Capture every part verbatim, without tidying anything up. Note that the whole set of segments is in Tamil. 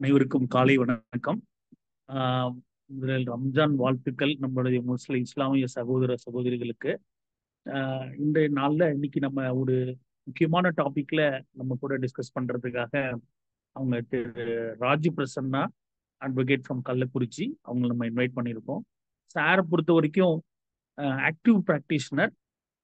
அனைவருக்கும் காலை வணக்கம். ஆஹ் முதலில் ரம்ஜான் வாழ்த்துக்கள் நம்மளுடைய முஸ்லிம் இஸ்லாமிய சகோதர சகோதரிகளுக்கு. ஆஹ் இன்றைய நாள்ல இன்னைக்கு நம்ம ஒரு முக்கியமான டாபிக்ல நம்ம கூட டிஸ்கஸ் பண்றதுக்காக அவங்க திரு ராஜி பிரசன்னா அட்வொகேட் ஃப்ரம் கள்ளக்குறிச்சி அவங்க நம்ம இன்வைட் பண்ணியிருக்கோம். சாரை பொறுத்த வரைக்கும் ஆக்டிவ் ப்ராக்டிஷனர்,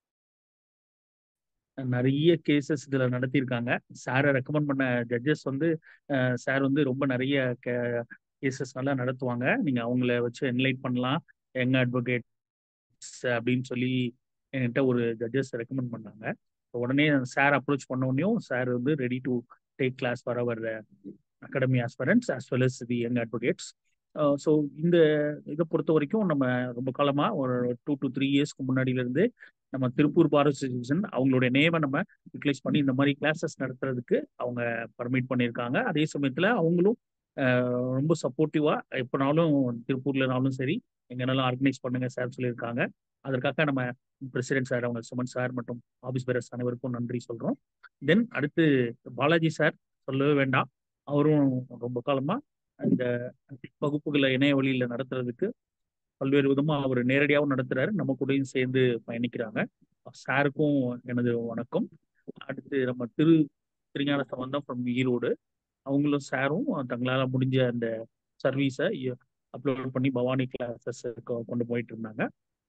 நிறைய கேசஸ் இதுல நடத்தியிருக்காங்க. சாரை ரெக்கமெண்ட் பண்ண ஜட்ஜஸ் வந்து சார் வந்து ரொம்ப நிறைய கேசஸ் நல்லா நடத்துவாங்க. நீங்க அவங்கள வச்சு என்லைட் பண்ணலாம் யங் அட்வொகேட்ஸ் அப்படின்னு சொல்லி என்கிட்ட ஒரு ஜட்ஜஸ் ரெக்கமெண்ட் பண்ணாங்க. உடனே சார் அப்ரோச் பண்ண உடனேயும் சார் வந்து ready to take class for our academy aspirants as well as the young advocates. So இந்த இதை பொறுத்த வரைக்கும் நம்ம ரொம்ப காலமா ஒரு டூ டு த்ரீ இயர்ஸ்க்கு முன்னாடியில இருந்து நம்ம திருப்பூர் பார் அசோசியேஷன் அவங்களுடைய நேமை நம்ம யூட்டிலைஸ் பண்ணி இந்த மாதிரி கிளாஸஸ் நடத்துறதுக்கு அவங்க பர்மிட் பண்ணியிருக்காங்க. அதே சமயத்துல அவங்களும் ரொம்ப சப்போர்ட்டிவா எப்போனாலும் திருப்பூர்லனாலும் சரி எங்கனாலும் ஆர்கனைஸ் பண்ணுங்க சார் சொல்லியிருக்காங்க. அதற்காக நம்ம பிரசிடென்ட் சார், அவங்க சுமன் சார் மற்றும் ஆபீஸ் பேரர்ஸ் அனைவருக்கும் நன்றி சொல்றோம். தென் அடுத்து பாலாஜி சார் சொல்லவே வேண்டாம். அவரும் ரொம்ப காலமா இந்த வகுப்புகளை இணைய வழியில நடத்துறதுக்கு பல்வேறு விதமா அவர் நேரடியாகவும் நடத்துறாரு, நம்ம கூடயும் சேர்ந்து பயணிக்கிறாங்க. சாருக்கும் எனது வணக்கம். அடுத்து நம்ம திரு திருஞான சம்பந்தம் ஃப்ரம் ஈரோடு, அவங்களும் சாரும் தங்களால முடிஞ்ச அந்த சர்வீஸை அப்லோட் பண்ணி பவானி கிளாஸஸ் கொண்டு போயிட்டு இருந்தாங்க.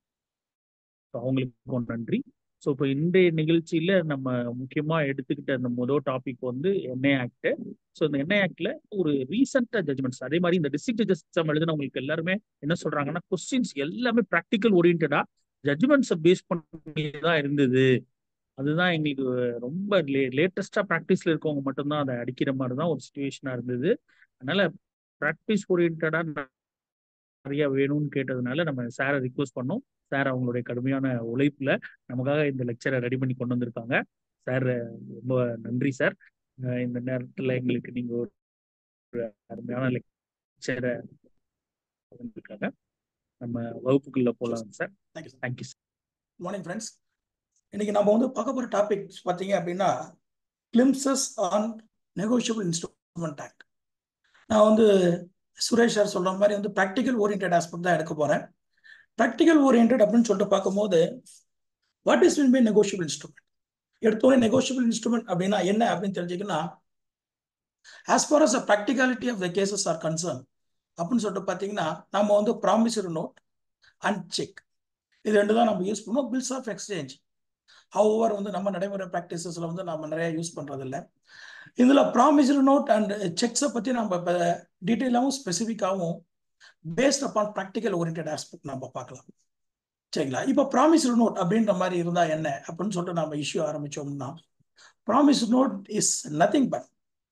அவங்களுக்கும் நன்றி. ஸோ இப்போ இன்றைய நிகழ்ச்சியில நம்ம முக்கியமா எடுத்துக்கிட்ட அந்த முதல் டாபிக் வந்து என்ஐ ஆக்ட். ஸோ இந்த என்ஐ ஆக்ட்ல ஒரு ரீசெண்டா ஜட்மெண்ட்ஸ், அதே மாதிரி இந்த டிஸ்ட்ரிக்ட் ஜட்ஜஸ் எக்ஸாம் எழுதினவங்களுக்கு எல்லாருமே என்ன சொல்றாங்கன்னா, கொஸ்டின்ஸ் எல்லாமே ப்ராக்டிக்கல் ஓரியன்டா ஜட்மெண்ட்ஸை பேஸ் பண்ணி தான் இருந்தது. அதுதான் எங்களுக்கு ரொம்ப லே லேட்டஸ்டா ப்ராக்டிஸ்ல இருக்கவங்க மட்டும்தான் அதை அடிக்கிற மாதிரி தான் ஒரு சுச்சுவேஷனா இருந்தது. அதனால ப்ராக்டிஸ் ஓரியன்டா நிறைய வேணும்னு கேட்டதுனால நம்ம சாரை ரிக்வஸ்ட் பண்ணோம். சார் அவங்களுடைய கடுமையான உழைப்புல நமக்காக இந்த லெக்சரை ரெடி பண்ணி கொண்டு வந்திருக்காங்க. சார் ரொம்ப நன்றி சார். இந்த நேரத்துல எங்களுக்கு நீங்க ஒரு அருமையான லெக்சரை வந்திருக்காங்க. நம்ம வகுப்புக்குள்ள போலாம் sir. Thank you sir. Morning friends, இன்னைக்கு நம்ம வந்து பார்க்க போற டாபிக் பார்த்தீங்க அப்படின்னா glimpses on negotiable instrument act. நான் வந்து சுரேஷ் சார் சொல்ற மாதிரி வந்து ப்ராக்டிக்கல் ஓரியன்டட் ஆஸ்பெக்ட் தான் எடுக்க போறேன். ப்ராக்டிக்கல் ஓரியன்டட் அப்படின்னு சொல்லிட்டு பார்க்கும்போது what is mean by negotiable instrument, எடுத்தோடனே நெகோஷியபிள் இன்ஸ்ட்ருமெண்ட் அப்படின்னா என்ன அப்படின்னு தெரிஞ்சுக்கன்னா, as far as practicality of the cases are concern அப்படின்னு சொல்லிட்டு பார்த்தீங்கன்னா நம்ம வந்து ப்ராமிசரி நோட் அண்ட் செக், இது ரெண்டு தான் நம்ம யூஸ் பண்ணுவோம். பில்ஸ் ஆஃப் எக்ஸ்சேஞ்ச் ஹவர் வந்து நம்ம நடைமுறை ப்ராக்டிசஸ்ல வந்து நம்ம நிறைய யூஸ் பண்றது இல்லை. இதுல ப்ராமிசரி நோட் அண்ட் செக்ஸை பத்தி நம்ம இப்போ டீட்டெயிலாகவும் ஸ்பெசிஃபிக்காகவும் based upon practical oriented aspect நம்ம பார்க்கலாம். சரிங்களா? இப்போ ப்ராமிசரி நோட் அப்படின்ற மாதிரி இருந்தா என்ன அப்படின்னு சொல்லிட்டு நம்ம இஷ்யூ ஆரம்பிச்சோம்னா, promissory note is nothing but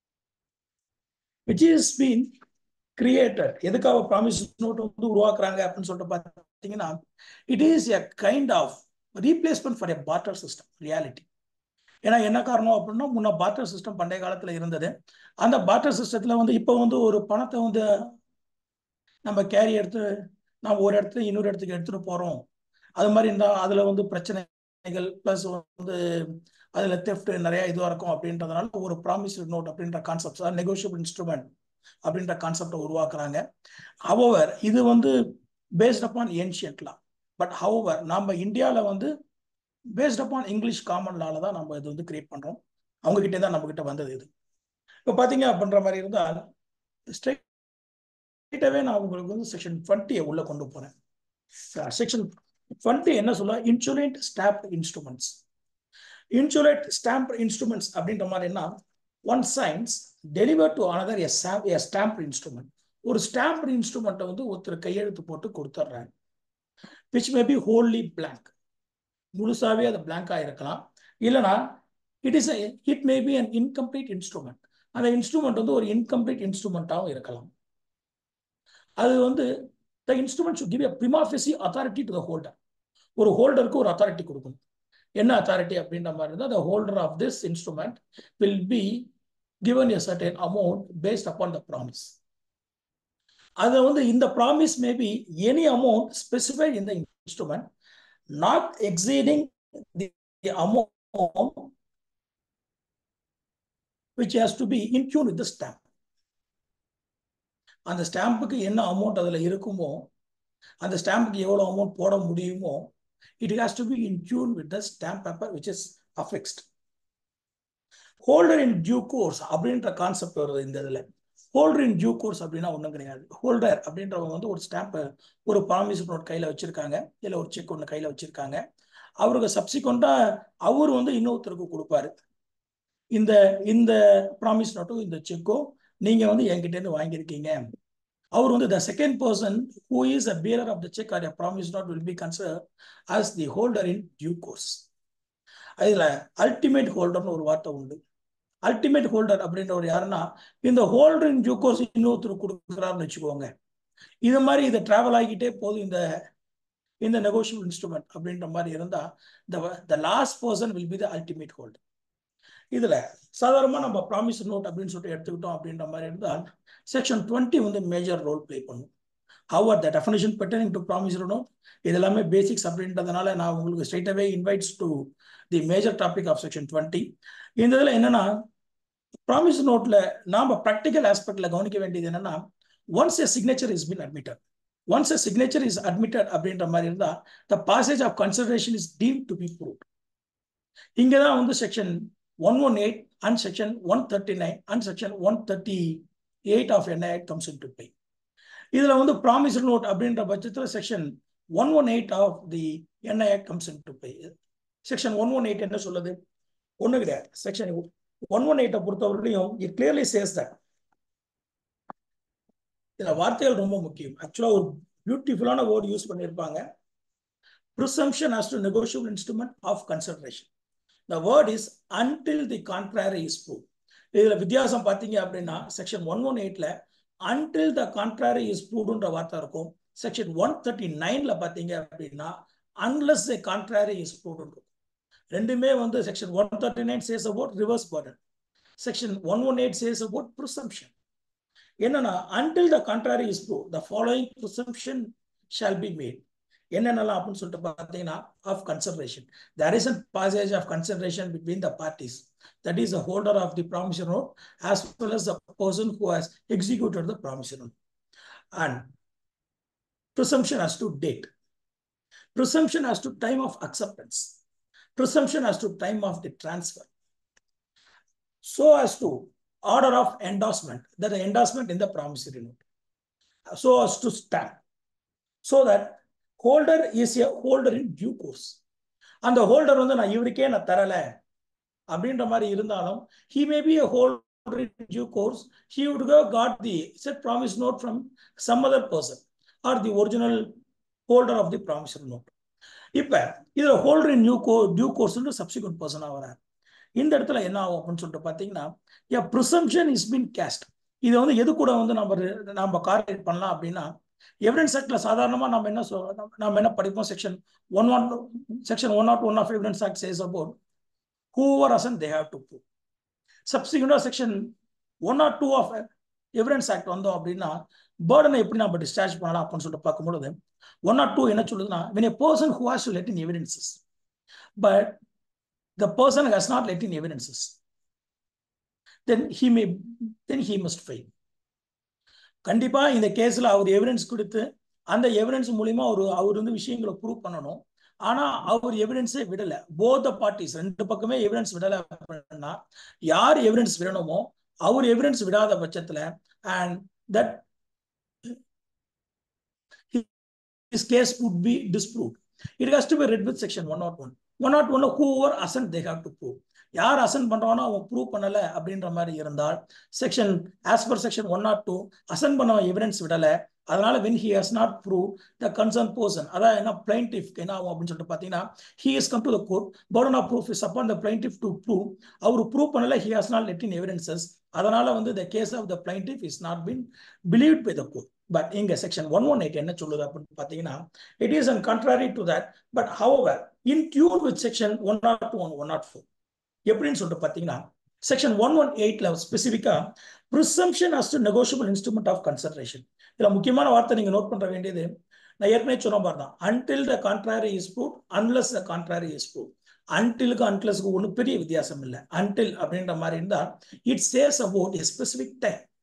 which is been created. எதுக்காக ப்ராமிசரி நோட் வந்து உருவாக்குறாங்க அப்படின்னு சொல்லிட்டு பார்த்தீங்கன்னா, it is a kind of replacement for a barter system reality. ஏன்னா என்ன காரணம் அப்படின்னா, முன்ன பார்ட்டர் சிஸ்டம் பண்டைய காலத்துல இருந்தது. அந்த பார்ட்டர் சிஸ்டத்துல வந்து இப்போ வந்து ஒரு பணத்தை வந்து நம்ம கேரி எடுத்து நம்ம ஒரு இடத்துல இன்னொரு இடத்துக்கு எடுத்துட்டு போறோம், அது மாதிரி இருந்தா அதுல வந்து பிரச்சனைகள் பிளஸ் வந்து அதுல தெஃப்ட் நிறைய இதுவா இருக்கும் அப்படின்றதுனால ஒரு ப்ராமிசரி நோட் அப்படின்ற கான்செப்ட், நெகோஷியபிள் இன்ஸ்ட்ருமெண்ட் அப்படின்ற கான்செப்டை உருவாக்குறாங்க. ஹவவர் இது வந்து based upon ancient law, but however நம்ம இந்தியாவில வந்து பேஸ்ட் அப்பான் இங்கிலீஷ் காமன் லால தான் நம்ம இது வந்து கிரியேட் பண்றோம். அவங்க கிட்டே தான் நம்ம கிட்ட வந்தது இது. இப்போ பாத்தீங்க அப்படின்ற மாதிரி இருந்தால் ஸ்ட்ரெயிட்டாவே நான் உங்களுக்கு வந்து செக்ஷன் டுவெண்ட்டியை உள்ள கொண்டு போறேன். செக்ஷன் டுவெண்ட்டி என்ன சொல்ல, insulate stamp instruments. Insulate stamp instruments அப்படின்ற மாதிரினா, one signs deliver to another a stamp instrument. ஒரு ஸ்டாம்ப் இன்ஸ்ட்ருமெண்ட்டை வந்து ஒருத்தர் கையெழுத்து போட்டு கொடுத்துட்றாங்க, which may be wholly blank, முழுசாவே அது பிளாங்கா இருக்கலாம். இல்லைனா it is it may be an incomplete instrument, அந்த இன்ஸ்ட்ருமெண்ட் வந்து ஒரு இன்கம்ப்ளீட் இன்ஸ்ட்ருமெண்ட்டாகவும் இருக்கலாம். அது வந்து the instrument should give a prima facie authority to the holder. ஒரு ஹோல்டருக்கு ஒரு அத்தாரிட்டி கொடுக்கணும். என்ன அத்தாரிட்டி அப்படின்ற மாதிரி இருந்தால், the holder of this instrument will be given a certain amount based upon the promise. அது வந்து இந்த promise may be any amount specified in the instrument not exceeding the amount which has to be in tune with the stamp. அந்த ஸ்டாம்புக்கு என்ன அமௌண்ட் அதில் இருக்குமோ, அந்த ஸ்டாம்புக்கு எவ்வளோ அமௌண்ட் போட முடியுமோ, it has to be in tune with the stamp paper which is affixed. Holder in due course அப்படின்ற கான்செப்ட் வருது இந்த இதில். ஹோல்டர் இன் டியூ கோர்ஸ் அப்படின்னா ஒன்றும் கிடையாது. ஹோல்டர் அப்படின்றவங்க வந்து ஒரு ஸ்டாம்பை ஒரு ப்ராமிஸ் நோட் கையில் வச்சிருக்காங்க, இல்லை ஒரு செக் ஒன்று கையில் வச்சிருக்காங்க. அவருக்கு சப்சிக்வெண்டா அவர் வந்து இன்னொருத்தருக்கு கொடுப்பாரு. இந்த இந்த ப்ராமிஸ் நோட்டும் இந்த செக்கும் நீங்க வந்து என்கிட்ட இருந்து வாங்கியிருக்கீங்க. அவர் வந்து the second person who is a bearer of the check or a promise note will be considered as the holder in due course. அதுல அல்டிமேட் ஹோல்டர்னு ஒரு வார்த்தை உண்டு. அல்டிமேட் ஹோல்டர் அப்படின்றவர் யாருன்னா, இந்த ஹோல்டர் இன் டியூ கோர்ஸ் இன்னொருத்தர் கொடுக்குறாருன்னு வச்சுக்கோங்க. இது மாதிரி இதை டிராவல் ஆகிக்கிட்டே போதும் இந்த இந்த நெகோஷியபிள் இன்ஸ்ட்ருமெண்ட் அப்படின்ற மாதிரி இருந்தா the last person will be the ultimate holder. இதுல சாதாரணமா நம்ம ப்ராமிஸ் நோட் அப்படின்னு சொல்லிட்டு எடுத்துக்கிட்டோம் அப்படின்ற மாதிரி இருந்தால் செக்ஷன் டுவெண்ட்டி வந்து மேஜர் ரோல் பிளே பண்ணும். However the definition pertaining to promise note இது எல்லாமே பேசிக்ஸ் அப்படின்றதுனால நான் உங்களுக்கு straight away invites to the major topic of section twenty. இந்த இதில் என்னன்னா, ப்ராமிஸ் நோட்ல நாம ப்ராக்டிக்கல் ஆஸ்பெக்ட்ல கவனிக்க வேண்டியது என்னன்னா, once a signature is been admitted once a signature is admitted அப்படின்ற மாதிரி இருந்தா the passage of consideration is deemed to be proved. இங்கதான் வந்து section one eighteen and section one thirty-nine and section one thirty-eight of N I Act comes into play. இதுல வந்து promissory note அப்படின்ற பட்சத்துல section one eighteen of the N I Act comes into play. section one eighteen என்ன சொல்லுது? ஒண்ணு கிடையாது. section one eighteen பொறுத்தவரையிலும் it clearly says that இதுல வார்த்தைகள் ரொம்ப முக்கியம். ஆக்சுவலா ஒரு பியூட்டிஃபுல்லான வேர்ட் யூஸ் பண்ணியிருப்பாங்க. presumption as to negotiable instrument of consideration. The word is until the contrary is proved. இதுல வித்தியாசம் பார்த்தீங்க அப்படின்னா செக்ஷன் ஒன் ஒன் எயிட்ல until the contrary is proved வார்த்தை இருக்கும். செக்ஷன் ஒன் தேர்ட்டி நைன்ல பார்த்தீங்க அப்படின்னா unless the contrary is proved. ரெண்டுமே வந்து section one thirty nine says about reverse burden. Section one one eight says about presumption. என்னன்னா until the contrary is proved, the following presumption shall be made. என்னென்னலாம் அப்படின்னு சொல்லிட்டு பார்த்தீங்கன்னா of consideration. There is a passage of consideration between the parties. That is the holder of the promissory note as well as the person who has executed the promissory note. And presumption as to date. Presumption as to time of acceptance. Presumption as to time of the transfer. So as to order of endorsement. That the endorsement in the promissory note. So as to stamp. So that holder is a holder in due course. அந்த ஹோல்டர் வந்து நான் இவருக்கே நான் தரல அப்படின்ற மாதிரி இருந்தாலும் he may be a holder in due course. He would have got the said promise note from some other person or the original holder of the promissory note. இப்ப இதுல holder in new go due course subsequent பர்சனா வரார். இந்த இடத்துல என்ன ஆகும் அப்படின்னு சொல்லிட்டு பாத்தீங்கன்னா a presumption is been cast. இது வந்து எது கூட வந்து நம்ம நம்ம கார்லேட் பண்ணலாம் அப்படின்னா எவிடன்ஸ் ஆக்ட்ல சாதாரணமா நம்ம என்ன நம்ம என்ன படிப்போம் section one one section one nought one of evidence act says about whoever assent they have to prove. சப்சிக்வெண்டா section one nought two of evidence act வந்தோம் அப்படின்னா பேர்டனை எப்படி நம்ம டிஸ்சார்ஜ் பண்ணலாம் அப்படின்னு சொல்லிட்டு பார்க்கும்பொழுது ஒன் நாட் டூ என்ன சொல்லுதுன்னா when a person who has to let in evidences but the person has not let in evidences then he may then he must fail. கண்டிப்பா இந்த கேஸ்ல அவர் எவிடன்ஸ் கொடுத்து அந்த எவிடன்ஸ் மூலியமா அவர் அவர் வந்து விஷயங்களை ப்ரூவ் பண்ணணும். ஆனா அவர் எவிடன்ஸே விடல. போத் த பார்ட்டிஸ் ரெண்டு பக்கமே எவிடன்ஸ் விடல அப்படின்னா யார் எவிடன்ஸ் விடணுமோ அவர் எவிடன்ஸ் விடாத பட்சத்துல and that his case would be disproved. It has to be read with section one oh one. one oh one whoever assent they have to prove. யார் அசென்ட் பண்றானோ அவன் ப்ரூவ் பண்ணல அப்படின்ற மாதிரி இருந்தால் section as per section one nought two assent பண்ண எவிடன்ஸ் விடல. அதனால when he has not proved the concerned person அதான் என்ன plaintiff என்ன ஆகும் அப்படின்னு சொல்லிட்டு பாத்தீங்கன்னா he has come to the court, burden of proof is upon the plaintiff to prove. அவர் ப்ரூவ் பண்ணல, he has not let in evidences. அதனால வந்து the case of the plaintiff is not been believed by the court. But இங்க செக்ஷன் ஒன் ஒன் எயிட் என்ன சொல்லுது அப்படின்னு பாத்தீங்கன்னா it is on contrary to that but however in tune with section one oh two and one oh four. எப்படின்னு சொல்லிட்டு பாத்தீங்கன்னா செக்ஷன் ஒன் ஒன் எயிட்ல ஸ்பெசிபிக்கா presumption as to negotiable instrument of consideration. இதுல முக்கியமான வார்த்தை நீங்க நோட் பண்ற வேண்டியது நான் ஏற்கனவே சொன்ன மாதிரி தான் until the contrary is proved unless the contrary is proved. untilக்கு unlessக்கு ஒன்றும் பெரிய வித்தியாசம் இல்லை. until அப்படின்ற மாதிரி இருந்தா it says about a specific time.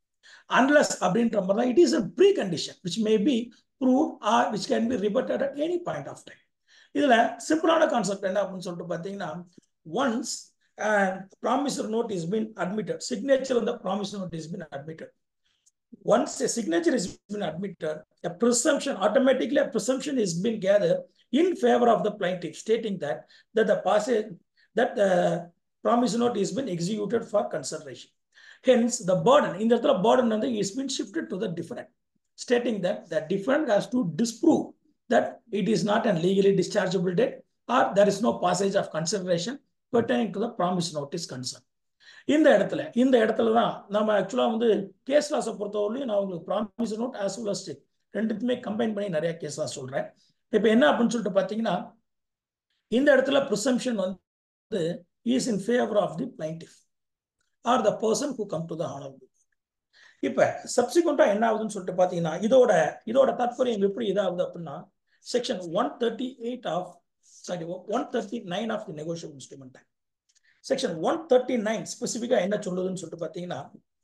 unless அப்படின்ற மாதிரி தான், it is a precondition which may be proved or which can be rebutted at any point of time. இதுல சிம்பிளான கான்செப்ட் என்ன அப்படின்னு சொல்லிட்டு பாத்தீங்கன்னா, once a promissory note is been admitted, signature on the promissory note is been admitted. Once a signature has been admitted, a presumption, automatically a presumption is been gathered in favor of the plaintiff, stating that that the passage that the promissory note is been executed for consideration. Hence, the burden in the burden is been shifted to the defendant, stating that the defendant has to disprove that it is not a legally dischargeable debt or there is no passage of consideration pertaining to the promise note is concerned. இந்த இடத்துல இந்த இடத்துல தான் நம்ம ஆக்சுவலா வந்து கேஸ் லாஸை பொறுத்தவரையிலும் நான் உங்களுக்கு promise note as well as ரெண்டுத்துமே கம்பைன் பண்ணி நிறைய கேஸ் லாஸ் சொல்றேன். இப்போ என்ன அப்படின்னு சொல்லிட்டு பாத்தீங்கன்னா, இந்த இடத்துல ப்ரிசம்ப்ஷன் வந்து is in favour of the plaintiff or the person who come to the honourable. இப்ப சப்சிக்வெண்டா என்ன ஆகுதுன்னு சொல்லிட்டு பாத்தீங்கன்னா, இதோட இதோட தாற்பயம் எப்படி இதாகுது அப்படின்னா, section one thirty eight of sorry one thirty nine of the negotiable instrument act. Section one thirty-nine ஸ்பெசிஃபிக்கா என்ன சொல்லுதுன்னு சொல்லிட்டு பாத்தீங்கன்னா,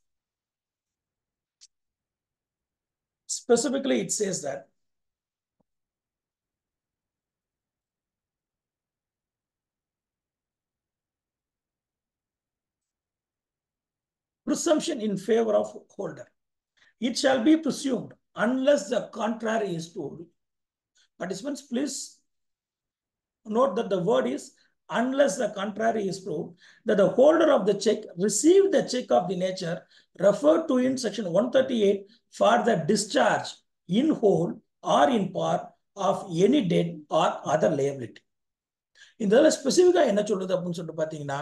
specifically it says that presumption in favor of holder, it shall be presumed unless the contrary is proved. Participants, please note that the word is unless the contrary is proved, that the holder of the check received the check of the nature referred to in section one thirty-eight for the discharge in whole or in part of any debt or other liability. இந்த ஸ்பெசிஃபிக்கா என்ன சொல்றது அப்படின்னு சொல்லிட்டு பாத்தீங்கன்னா,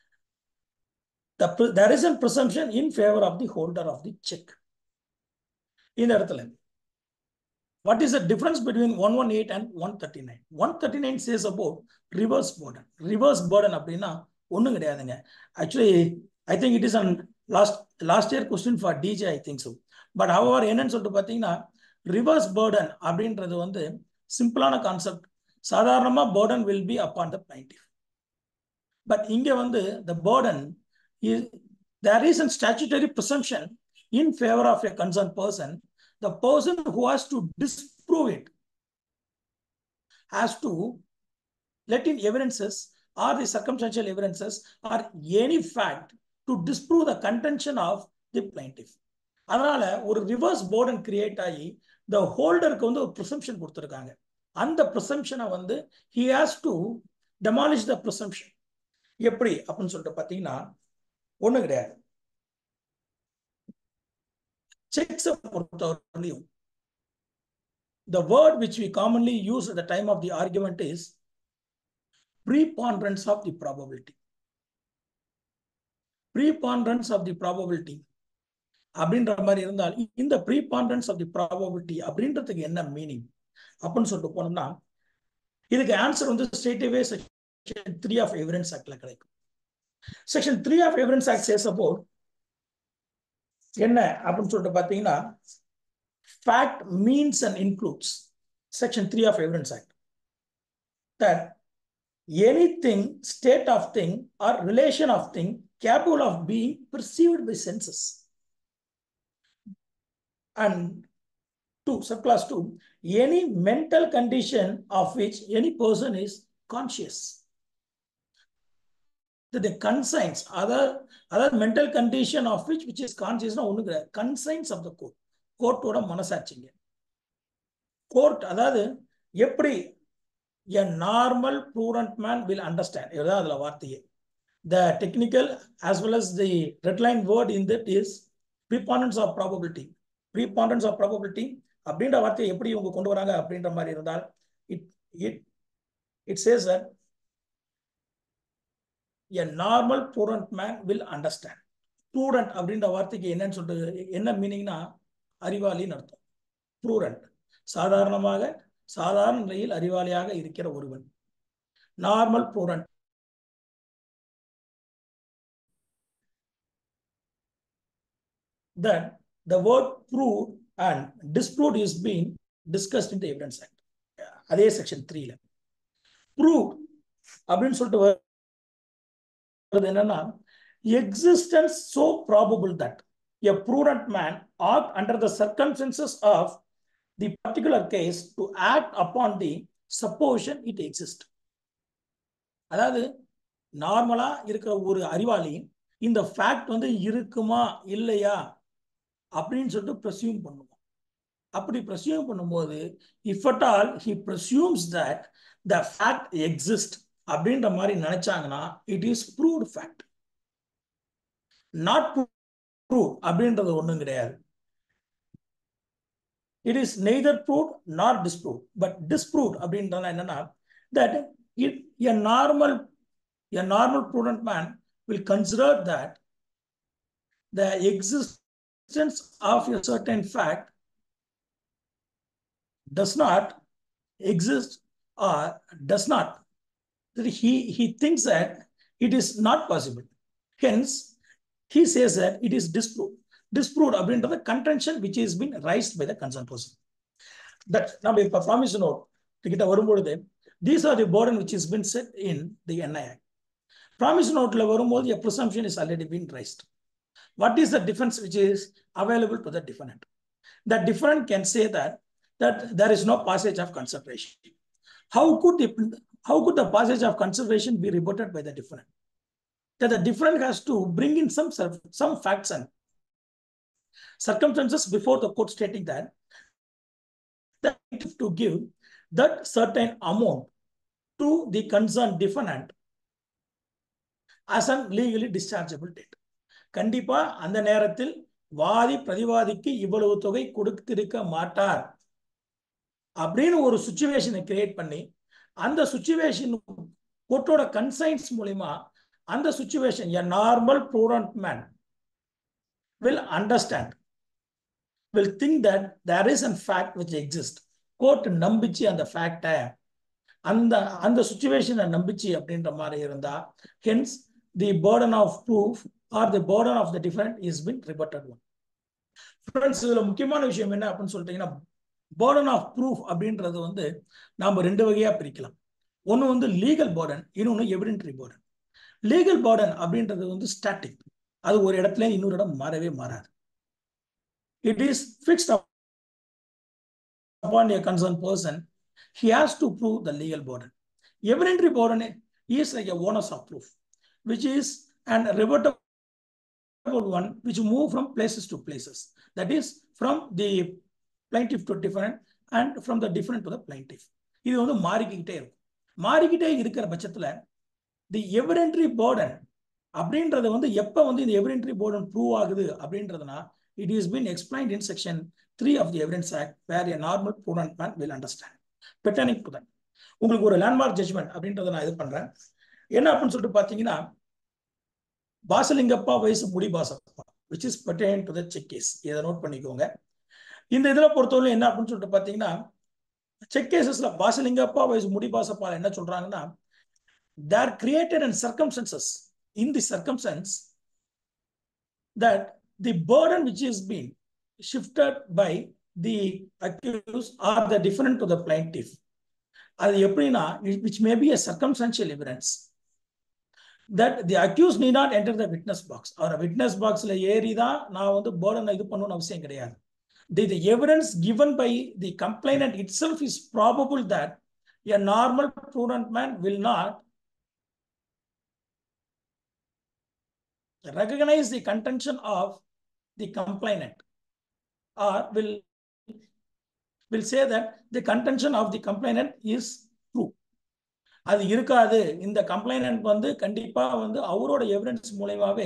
there is a presumption in favor of the holder of the check. இந்த இடத்துல what is the difference between one eighteen and one thirty-nine? one thirty-nine says about reverse burden. Reverse burden அப்படின்னா ஒண்ணும் கிடையாதுங்க. Actually, I think it is on last last year question for D J, I think so. But however, என்னன்னு சொல்லிட்டு பாத்தீங்கன்னா, reverse burden அப்படின்றது வந்து சிம்பிளான கான்செப்ட். சாதாரணமா burden will be upon the plaintiff. But இங்க வந்து the burden is, there is a statutory presumption in favor of a concerned person. The person who has to disprove it has to let in evidences or the circumstantial evidences or any fact to disprove the contention of the plaintiff. அதனால ஒரு ரிவர்ஸ் burden கிரியேட் ஆகி the holderக்கு வந்து ஒரு presumption கொடுத்திருக்காங்க. அந்த presumption வந்து he has to demolish the presumption. எப்படி அப்படின்னு சொல்லிட்டு பாத்தீங்கன்னா, ஒண்ணு கிடையாது. Checks பொறுத்தவரையிலும் the word which we commonly use at the time of the argument is preponderance of the probability. Preponderance of the probability அப்படின்ற மாதிரி இருந்தால், இந்த preponderance of the probability அப்படின்றதுக்கு என்ன மீனிங் அப்படின்னு சொல்லிட்டு போனோம்னா, இதுக்கு ஆன்சர் வந்து straight away section three of evidence ஆக்ட்ல கிடைக்கும். Section three of evidence act says about என்ன அப்படின்னு சொல்லிட்டு பாத்தீங்கன்னா, fact means and includes section three of evidence act, that anything, state of thing or relation of thing capable of being perceived by senses. And two, subclass two, any mental condition of which any person is conscious. That the conscience, other other mental condition of which which is conscious na onnu keda, conscience of the court, court oda manasachiங்க. Court அதாவது எப்படி a normal prudent man will understand, இதுதான் அதுல வார்த்தையே. The technical as well as the red line word in that is preponderance of probability. Preponderance of probability அப்படின்ற வார்த்தையை எப்படி இவங்க கொண்டு வராங்க அப்படின்ற மாதிரி இருந்தால், it it it says that a normal prudent man will understand. Prudent அப்படின்ற வார்த்தைக்கு என்னன்னு சொல்லிட்டு என்ன மீனிங்னா, அறிவாளின்னு அர்த்தம். prudent சாதாரணமாக சாதாரண நிலையில் அறிவாளியாக இருக்கிற ஒருவன். Normal prudent. Then the word proved and disproved is being discussed in the evidence act. அதே செக்ஷன் த்ரீல proved அப்படின்னு சொல்லிட்டு என்னன்னா, existence so probable that a prudent man ought under the circumstances of the particular case to act upon the supposition it exists. அதாவது நார்மலா இருக்கிற ஒரு அறிவாளி இந்த ஃபேக்ட் வந்து இருக்குமா இல்லையா அப்படின்னு சொல்லிட்டு ப்ரெசியூம் பண்ணுவோம். அப்படி ப்ரெசியூம் பண்ணும்போது if at all he presumes that the fact exist அப்படின்ற மாதிரி நினைச்சாங்கன்னா it is proved fact. Not prove அப்படின்றது ஒண்ணும் கிடையாது. It is neither proved nor disproved, but disproved அப்படின்றதுனா என்னன்னா that it, a normal a normal prudent man will consider that the existence of a certain fact does not exist or does not. He, he thinks that it is not possible. Hence, he says that it is disproved. Disproved அப்படின்றது contention which has been raised by the concerned person. That நம்ம இப்ப promise note கிட்ட வரும்பொழுது these are the burden which has been set in the N I Act. Promise noteல வரும்போது a presumption is already been raised. What is the defense which is available to the defendant? The defendant can say that that there is no passage of consideration. How could the how could the passage of consideration be rebutted by the defendant? That the defendant has to bring in some some facts and circumstances before the court stating that that to give that certain amount to the concerned defendant as an legally dischargeable debt. கண்டிப்பா அந்த நேரத்தில் வாதி பிரதிவாதிக்கு இவ்வளவு தொகை கொடுத்திருக்க மாட்டார் அப்படின்னு ஒரு சுச்சுவேஷனை கிரியேட் பண்ணி அந்த சுச்சுவேஷன் கோர்ட்டோட கன்சைன்ஸ் மூலமா அந்த situation a normal prudent man will understand, will think that there is a fact which exists. Court நம்பிச்சு அந்த ஃபேக்டை அந்த அந்த சுச்சுவேஷனை நம்பிச்சு அப்படின்ற மாதிரி இருந்தா hence the burden of proof or the burden of the defendant is been rebutted one. Friends, இதுல முக்கியமான விஷயம் என்ன அப்படின்னு சொல்லிட்டீங்கன்னா burden of proof அப்படின்றது வந்து நாம ரெண்டு வகையா பிரிக்கலாம். ஒன்னு வந்து லீகல் burden, இன்னொன்னு எவிடென்டரி burden. லீகல் burden அப்படின்றது வந்து ஸ்டாட்டிக், அது ஒரு இடத்துல இன்னொரு இடம் மாறவே மாறாது. It is fixed upon a concerned person. He has to prove the legal burden. Evidentiary burden is like a onus of proof, which is an rebuttable one which move from places to places. That is from the plaintiff to defendant and from the defendant to the plaintiff. இது வந்து மாறிக்கிட்டே இருக்கும். மாறிக்கிட்டே இருக்கிற பட்சத்துல the evidentiary burden அப்படின்றது வந்து எப்ப வந்து இந்த evidentiary burden prove ஆகுது அப்படின்றதுனா it is been explained in section three of the Evidence Act where a normal prudent man will understand. Pertaining to that, உங்களுக்கு ஒரு லேண்ட்மார்க் ஜட்ஜ்மெண்ட் அப்படின்றத நான் இது பண்றேன். என்ன அப்படின்னு சொல்லிட்டு பாத்தீங்கன்னா Basalingappa versus Mudibasappa which is pertaining to the check case. இதை நோட் பண்ணிக்கோங்க. இந்த இதுல பொறுத்தவரை என்ன அப்படின்னு சொல்லிட்டு பாத்தீங்கன்னா செக் கேசஸ்ல பாசலிங்கப்பா வயசு முடி பாசப்பா என்ன சொல்றாங்கன்னா they are created in circumstances in the circumstance that the burden which is being shifted by the accused or the defendant to the plaintiff. அது எப்படின்னா which may be a circumstantial evidence that the accused need not enter the witness box. Our witness boxல ஏறி தான் நான் வந்து burden இது பண்ணணும்னு அவசியம் கிடையாது. The, the evidence given by the complainant itself is probable that a normal prudent man will not recognize the contention of the complainant or will will say that the contention of the complainant is true. அது இருக்காது, இந்த கம்ப்ளைனன்ட் வந்து கண்டிப்பா வந்து அவரோட எவிடன்ஸ் மூலமாவே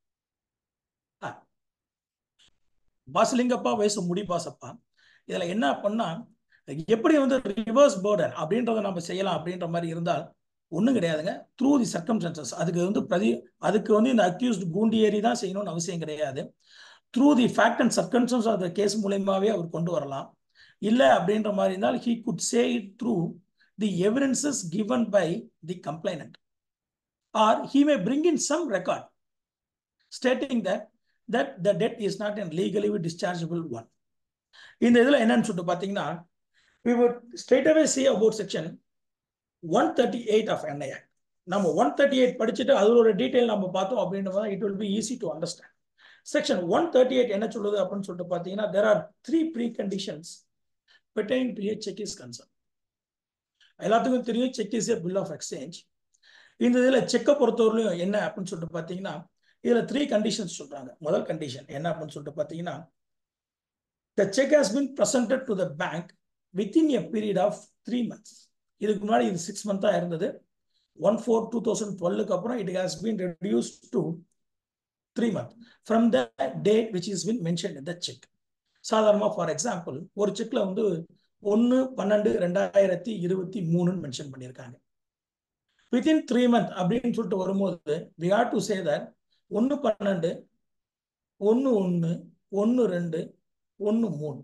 பாசலிங்கப்பா வயசு முடி பாசப்பா இதுல என்ன பண்ணா எப்படி வந்து ரிவர்ஸ் பர்டன் அப்படின்றத நம்ம செய்யலாம் அப்படின்ற மாதிரி இருந்தால் ஒன்றும் கிடையாதுங்க. த்ரூ தி சர்க்கம்ஸ்டன்சஸ் அதுக்கு வந்து பிரதி அதுக்கு வந்து இந்த அக்யூஸ்ட் கூண்டி ஏறி தான் செய்யணும்னு அவசியம் கிடையாது. Through the fact and circumstance of the case மூலமாவே அவர் கொண்டு வரலாம். இல்லை அப்படின்ற மாதிரி இருந்தால் he could say it through the evidences given by the complainant, or he may bring in some record stating that that the debt is not a legally dischargeable one. இந்த இதுல என்னன்னு சொல்லிட்டு பாத்தீங்கன்னா we would straight away see about section one thirty-eight of N I Act. நம்ம one thirty-eight படிச்சுட்டு அதோட டீடைல் நம்ம பார்த்தோம் அப்படின்றத it will be easy to understand. Section one thirty eight என்ன சொல்லுது அப்படின்னு சொல்லிட்டு பார்த்தீங்கன்னா there are three preconditions pertaining to a check is concerned. எல்லாத்துக்கும் தெரியும் cheque is a bill of exchange. இந்த இதுல செக்கை பொறுத்தவரையிலும் என்ன அப்படின்னு சொல்லிட்டு பார்த்தீங்கன்னா இதுல த்ரீ கண்டிஷன்ஸ் சொல்றாங்க. முதல் கண்டிஷன் என்ன அப்படின்னு சொல்லிட்டு பார்த்தீங்கன்னா the check has been presented to the bank within a period of three months. இதுக்கு முன்னாடி இது சிக்ஸ் மந்த்தா இருந்தது. ஒன் ஃபோர் டூ தௌசண்ட் டுவெல்லுக்கு அப்புறம் it has been reduced to three months from the date which has been mentioned in the check. சாதாரணமா ஃபார் எக்ஸாம்பிள் ஒரு செக்ல வந்து ஒன்னு பன்னெண்டு ரெண்டாயிரத்தி இருபத்தி மூணுன்னு மென்ஷன் பண்ணியிருக்காங்க. வித்தின் த்ரீ மந்த் அப்படின்னு சொல்லிட்டு வரும்போது we have to say that ஒன்னு பன்னெண்டு ஒன்னு ஒன்னு ஒன்னு ரெண்டு ஒன்னு மூணு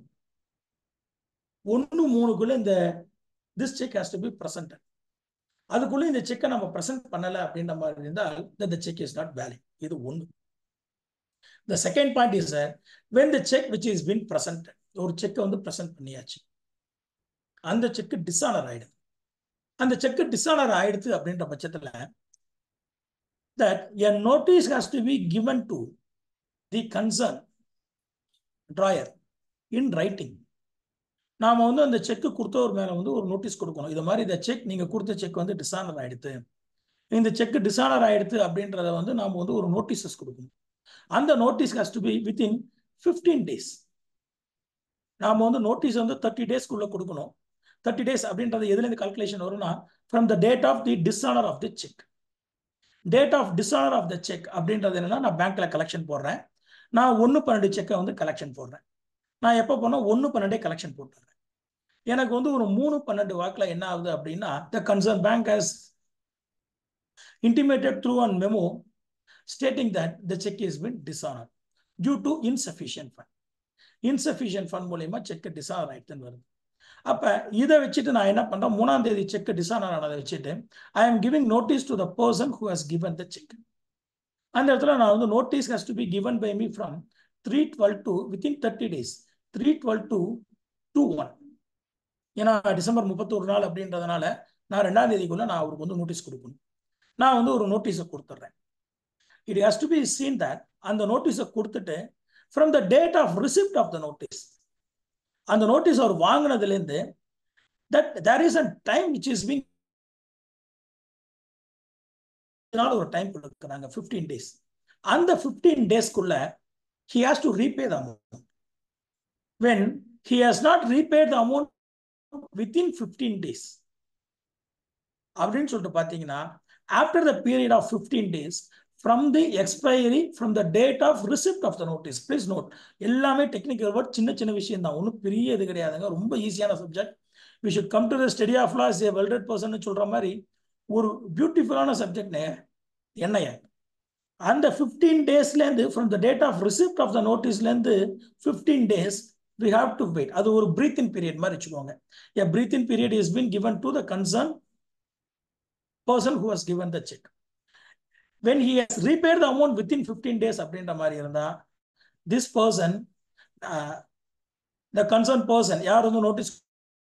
ஒன்னு மூணுக்குள்ள இந்த this check has to be presented. அதுக்குள்ள இந்த செக்கை நம்ம பிரசன்ட் பண்ணல அப்படின்ற மாதிரி இருந்தால் the check is not valid. இது ஒன்று. The second point is that when the check which is been presented, ஒரு செக்கை வந்து பிரசன்ட் பண்ணியாச்சு, அந்த செக் டிஸானர் ஆயிடுது. அந்த செக் டிஸானர் ஆயிடுது அப்படின்ற பட்சத்துல that a notice has to be given to the concerned drawer in writing. நாம வந்து அந்த செக் கொடுத்தவர் மேல வந்து ஒரு நோட்டீஸ் கொடுக்கணும். இது மாதிரி இந்த செக் நீங்க கொடுத்த செக் வந்து டிஸானர் ஆயிடுது, இந்த செக் டிஸானர் ஆயிடுது அப்படின்றத வந்து நாம வந்து ஒரு நோட்டீஸஸ் கொடுக்கணும். அந்த notice has to be within fifteen days. நாம வந்து நோட்டீஸ் வந்து தேர்ட்டி டேஸ்க்குள்ள கொடுக்கணும். தேர்ட்டி டேஸ் அப்படின்றது எதுல இருந்து கால்குலேஷன் வரும்னா from the date of the dishonour of the cheque. Date of dishonour of the cheque அப்படின்றது என்னன்னா நான் பேங்க்ல கலெக்ஷன் போடுறேன், நான் ஒன்னு பன்னெண்டு செக்கை வந்து கலெக்ஷன் போடுறேன். நான் எப்போ போனா ஒன்னு பன்னெண்டே கலெக்ஷன் போட்டுறேன். எனக்கு வந்து ஒரு மூணு பன்னெண்டு வாக்குல என்ன ஆகுது அப்படின்னா the concerned bank has intimated through a memo stating that the check has been dishonored due to insufficient fund. insufficient fund மூலமா செக் டிஸானர் ஆயிடுதுன்னு வருது. அப்ப இதை வச்சுட்டு நான் என்ன பண்றேன், மூணாம் தேதி செக் டிஸானர் ஆனதை வச்சுட்டு I am giving notice to the person who has given the check. அந்த இடத்துல நான் வந்து notice has to be given by me from three twelve to within thirty days, three twelve to two one. ஏன்னா டிசம்பர் முப்பத்தொரு நாள் அப்படின்றதுனால நான் ரெண்டாம் தேதிக்குள்ள நான் அவருக்கு வந்து நோட்டீஸ் கொடுக்கணும். நான் வந்து ஒரு நோட்டீஸை கொடுத்துட்றேன். It has to be seen that அந்த நோட்டீஸை கொடுத்துட்டு from the date of receipt of the notice, அந்த நோட்டீஸ் அவர் வாங்கினதுலேருந்து that there is a time which is being ஒரு டைம் கொடுக்குறாங்க ஃபிஃப்டீன் டேஸ். அந்த ஃபிஃப்டீன் டேஸ்க்குள்ள he has to repay the amount. When he has not repaid the amount within fifteen days அப்படின்னு சொல்லிட்டு பாத்தீங்கன்னா after the period of fifteen days from the expiry from the date of receipt of the notice. Please note, எல்லாமே டெக்னிக்கல் வேர்ட், சின்ன சின்ன விஷயம் தான், ஒன்றும் பெரிய இது கிடையாதுங்க, ரொம்ப ஈஸியான subject. we should come to the study of law as a well-read person சொல்ற மாதிரி ஒரு பியூட்டிஃபுல்லான சப்ஜெக்ட் என்னையா. அந்த ஃபிஃப்டீன் டேஸ்ல இருந்து from the date of receipt of the noticeல இருந்து fifteen days we have to wait. அது ஒரு breath in period மாதிரி வச்சுக்கோங்க. a breath in period is been given to the concerned person who has given the check. when he has repaid the amount within fifteen days அப்படின்ற மாதிரி இருந்தா this person uh, the concerned person யார் வந்து notice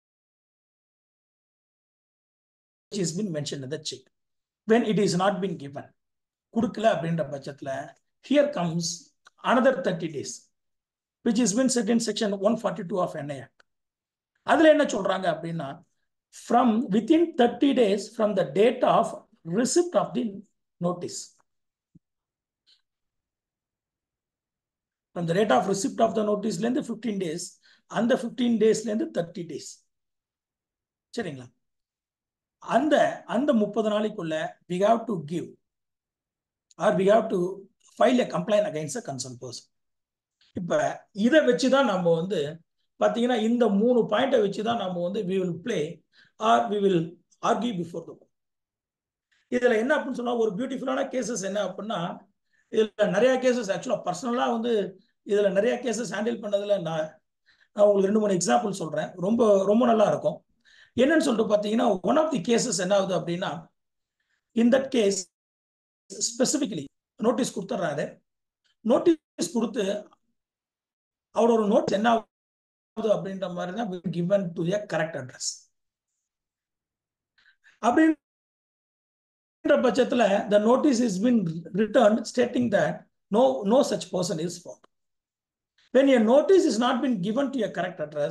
which has been mentioned in the check. when it is not been given, கொடுக்கல அப்படின்ற பட்சத்துல here comes another thirty days which has been set in section one forty-two of N I Act. அதுல என்ன சொல்றாங்க அப்படின்னா from within thirty days from the date of receipt of the notice, from the date of receipt of the notice ல இருந்து fifteen days, அந்த fifteen days ல இருந்து thirty days, சரிங்களா? அந்த அந்த முப்பது நாளைக்குள்ள we have to give or we have to file a complaint against a concerned person. இப்ப இதை வச்சுதான் நம்ம வந்து பாத்தீங்கன்னா இந்த மூணு பாயிண்டை வச்சுதான் நம்ம வந்து we will play or we will argue before the court. இதுல என்ன அப்படின்னு சொன்னா ஒரு பியூட்டிஃபுல்லான கேசஸ் என்ன அப்படின்னா இதுல நிறைய கேசஸ் ஆக்சுவலா பர்சனலா வந்து இதுல நிறைய கேசஸ் ஹேண்டில் பண்ணதுல நான் நான் உங்களுக்கு ரெண்டு மூணு எக்ஸாம்பிள் சொல்றேன், ரொம்ப ரொம்ப நல்லா இருக்கும். என்னன்னு சொல்லிட்டு பாத்தீங்கன்னா ஒன் ஆஃப் தி கேசஸ் என்ன ஆகுது அப்படின்னா in that case specifically notice கொடுத்துட்றாரு. நோட்டீஸ் கொடுத்து அவரோட நோட்ஸ் என்ன ஆகுது அப்படின்ற மாதிரி தான் given to a correct address. அப்படின்ற பட்சத்துல the notice is been returned stating that No, no such person is found. When a notice is not been given to a correct address,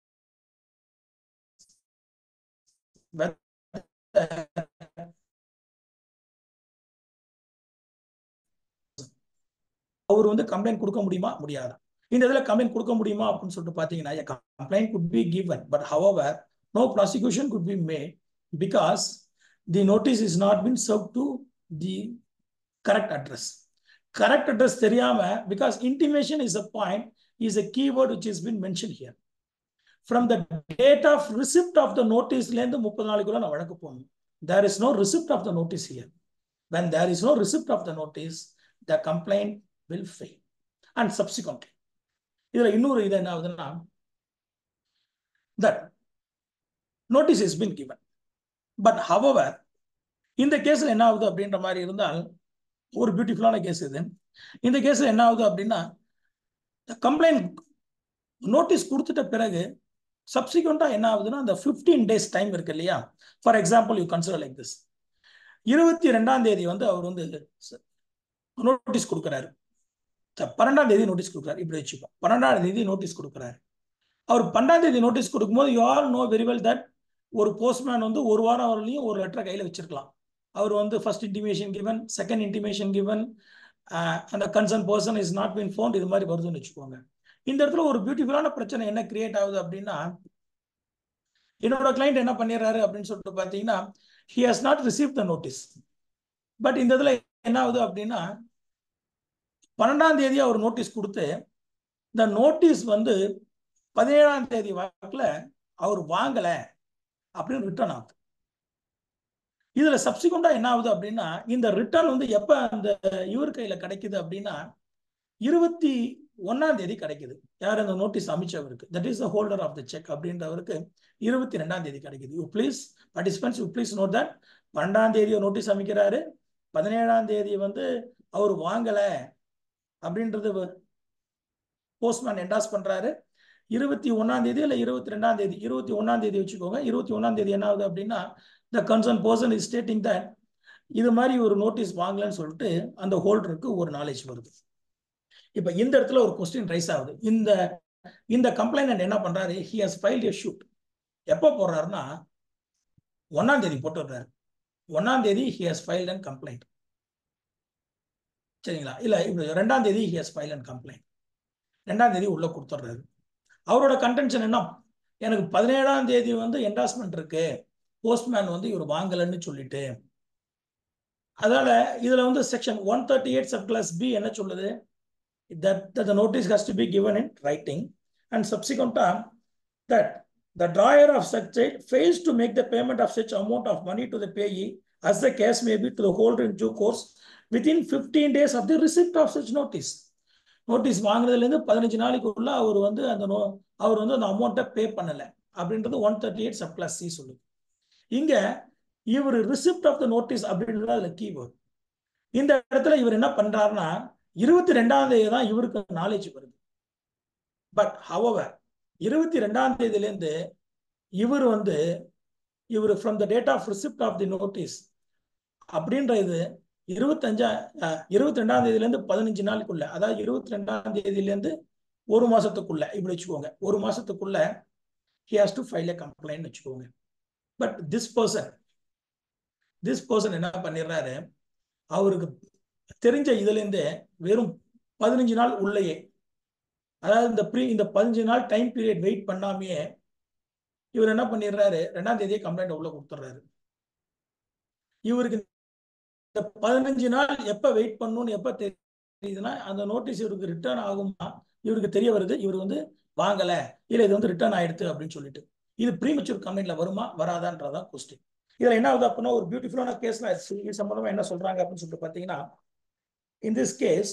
அவர் வந்து கம்ப்ளைண்ட் கொடுக்க முடியுமா முடியாதா? இந்த இதுல கம்ப்ளைண்ட் கொடுக்க முடியுமா அப்படின்னு சொல்லிட்டு பாத்தீங்கன்னா, a complaint could be given, but however no prosecution could be made because the notice is not been served to the correct address. Correct address தெரியாம, because intimation is a point, is a keyword which has been mentioned here. From the date of receipt of the notice ல இருந்து முப்பது நாளைக்குள்ள நான் வழக்கு போகணும். There is no receipt of the notice here. When there is no receipt of the notice, the complaint will fail. And subsequently, இதுல இன்னொரு இது என்ன ஆகுதுன்னா, that notice has been given. But however, இந்த கேஸ்ல என்ன ஆகுது அப்படின்ற மாதிரி இருந்தால், ஒரு பியூட்டிஃபுல்லான கேஸ் இது. இந்த கேஸ்ல என்ன ஆகுது அப்படின்னா, கம்ப்ளைண்ட் நோட்டீஸ் கொடுத்துட்ட பிறகு சப்சிக்வெண்டா என்ன ஆகுதுன்னா, அந்த பிப்டீன் டேஸ் டைம் இருக்கு இல்லையா? For example, you consider like this. இருபத்தி ரெண்டாம் தேதி வந்து அவர் வந்து நோட்டீஸ் கொடுக்குறாரு. பன்னெண்டாம் தேதி நோட்டீஸ் கொடுக்குறாரு. இப்படி வச்சுப்போம். பன்னெண்டாம் தேதி நோட்டீஸ் கொடுக்குறாரு. அவர் பன்னெண்டாம் தேதி நோட்டீஸ் கொடுக்கும்போது you all know very well that ஒரு போஸ்ட்மேன் வந்து ஒரு வாரம் வரலையும் ஒரு லெட்டரை கையில் வச்சிருக்கலாம். அவர் வந்து first intimation given, second intimation given, அந்த concern person is not been found, இது மாதிரி வருதுன்னு வச்சுக்கோங்க. இந்த இடத்துல ஒரு பியூட்டிஃபுல்லான பிரச்சனை என்ன கிரியேட் ஆகுது அப்படின்னா, என்னோட கிளைண்ட் என்ன பண்ணிடுறாரு அப்படின்னு சொல்லிட்டு பார்த்தீங்கன்னா, he has not received the notice. But இந்த இதில் என்ன ஆகுது அப்படின்னா, பன்னெண்டாம் தேதி அவர் நோட்டீஸ் கொடுத்து இந்த நோட்டீஸ் வந்து பதினேழாம் தேதி வாக்கில் அவர் வாங்கல அப்படின்னு ரிட்டர்ன் ஆகுது. இதுல சப்சிக்வெண்டா என்ன ஆகுது அப்படின்னா, இந்த ரிட்டர்ன் வந்து எப்ப அந்த இவர் கையில கிடைக்குது அப்படின்னா, இருபத்தி ஒன்னாம் தேதி கிடைக்குது. யார் அந்த நோட்டீஸ் அமைச்சவருக்கு, that is the holder of the cheque அப்படின்றவருக்கு இருபத்தி ரெண்டாம் தேதி கிடைக்குது. You please participants, you please note that பன்னெண்டாம் தேதி நோட்டீஸ் அமைக்கிறாரு, பதினேழாம் தேதி வந்து அவர் வாங்கல அப்படின்றது போஸ்ட்மேன் என்டாஸ் பண்றாரு. இருபத்தி ஒன்னாம் தேதி இல்ல இருபத்தி ரெண்டாம் தேதி, இருபத்தி ஒன்னாம் தேதி வச்சுக்கோங்க. இருபத்தி ஒன்னாம் தேதி என்ன ஆகுது அப்படின்னா, the concerned person is stating that இது மாதிரி ஒரு நோட்டீஸ் வாங்கலன்னு சொல்லிட்டு அந்த ஹோல்டருக்கு ஒரு நாலேஜ் வருது. இப்ப இந்த இடத்துல ஒரு கொஸ்டின் ரைஸ் ஆகுது. இந்த இந்த கம்ப்ளைண்ட் என்ன பண்றாரு, he has filed a suit. எப்போ போடுறாருன்னா, ஒன்னாம் தேதி போட்டுடுறாரு. ஒன்னாம் தேதி he has filed a complaint. சரிங்களா? இல்ல இப்ப ரெண்டாம் தேதி he has filed a complaint. ரெண்டாம் தேதி உள்ள கொடுத்துடுறாரு. அவரோட கன்டென்ஷன் என்ன, எனக்கு பதினேழாம் தேதி வந்து என்டாஸ்மெண்ட் இருக்கு, போஸ்ட்மேன் வந்து இவர் வாங்கலன்னு சொல்லிட்டு. அதனால இதுல வந்து section one thirty eight sub clause B என்ன சொல்லுது, that, that the notice has to be given in writing, and subsequently that the drawer of such check fails to make the payment of such amount of money to the payee, as the case may be, to the holder in due course within fifteen days of the receipt of such notice. Notice வாங்கினதுல இருந்து பதினஞ்சு நாளைக்குள்ள அவர் வந்து அந்த அவர் வந்து அந்த அமௌண்ட்டை பே பண்ணல அப்படின்றது one thirty eight sub clause C சொல்லுது. இங்க இவர் ரிசிப்ட் ஆஃப் த நோட்டீஸ் அப்படின்றது அதுல கீவேர்ட். இந்த இடத்துல இவர் என்ன பண்றாருன்னா, இருபத்தி ரெண்டாம் தேதி தான் இவருக்கு நாலேஜ் வருது. பட் ஹவவர் இருபத்தி ரெண்டாம் தேதியில இருந்து இவர் வந்து இவர் from the date of receipt of the notice அப்படின்ற இது இருபத்தஞ்சா இருபத்தி ரெண்டாம் தேதியில இருந்து பதினஞ்சு நாளுக்குள்ள, அதாவது இருபத்தி ரெண்டாம் தேதியில இருந்து ஒரு மாசத்துக்குள்ள இப்படி வச்சுக்கோங்க, ஒரு மாசத்துக்குள்ள he has to file a complaint வச்சுக்கோங்க. But this person this person என்ன பண்ணிடுறாரு, அவருக்கு தெரிஞ்ச இதுல இருந்து வெறும் பதினஞ்சு நாள் உள்ளேயே, அதாவது இந்த ப்ரீ இந்த பதினஞ்சு நாள் டைம் பீரியட் வெயிட் பண்ணாமையே இவர் என்ன பண்ணிடுறாரு, ரெண்டாம் தேதியே கம்ப்ளைண்ட் உள்ள கொடுத்துட்றாரு. இவருக்கு இந்த பதினஞ்சு நாள் எப்ப வெயிட் பண்ணணும்னு எப்ப தெரியுதுன்னா, அந்த நோட்டீஸ் இவருக்கு ரிட்டர்ன் ஆகுமா இவருக்கு தெரிய வருது, இவர் வந்து வாங்கல இல்ல இது வந்து ரிட்டர்ன் ஆயிடுது அப்படின்னு சொல்லிட்டு. இது ப்ரீமெச்சூர் கம்ப்ளைண்ட்ல வருமா வராதான்றதான் கொஸ்டின். இதுல என்ன ஆகுது அப்படின்னா, ஒரு பியூட்டிஃபுல்லான கேஸ்ல இது சம்பந்தமா என்ன சொல்றாங்க அப்படின்னு சொல்லிட்டு பாத்தீங்கன்னா, in this case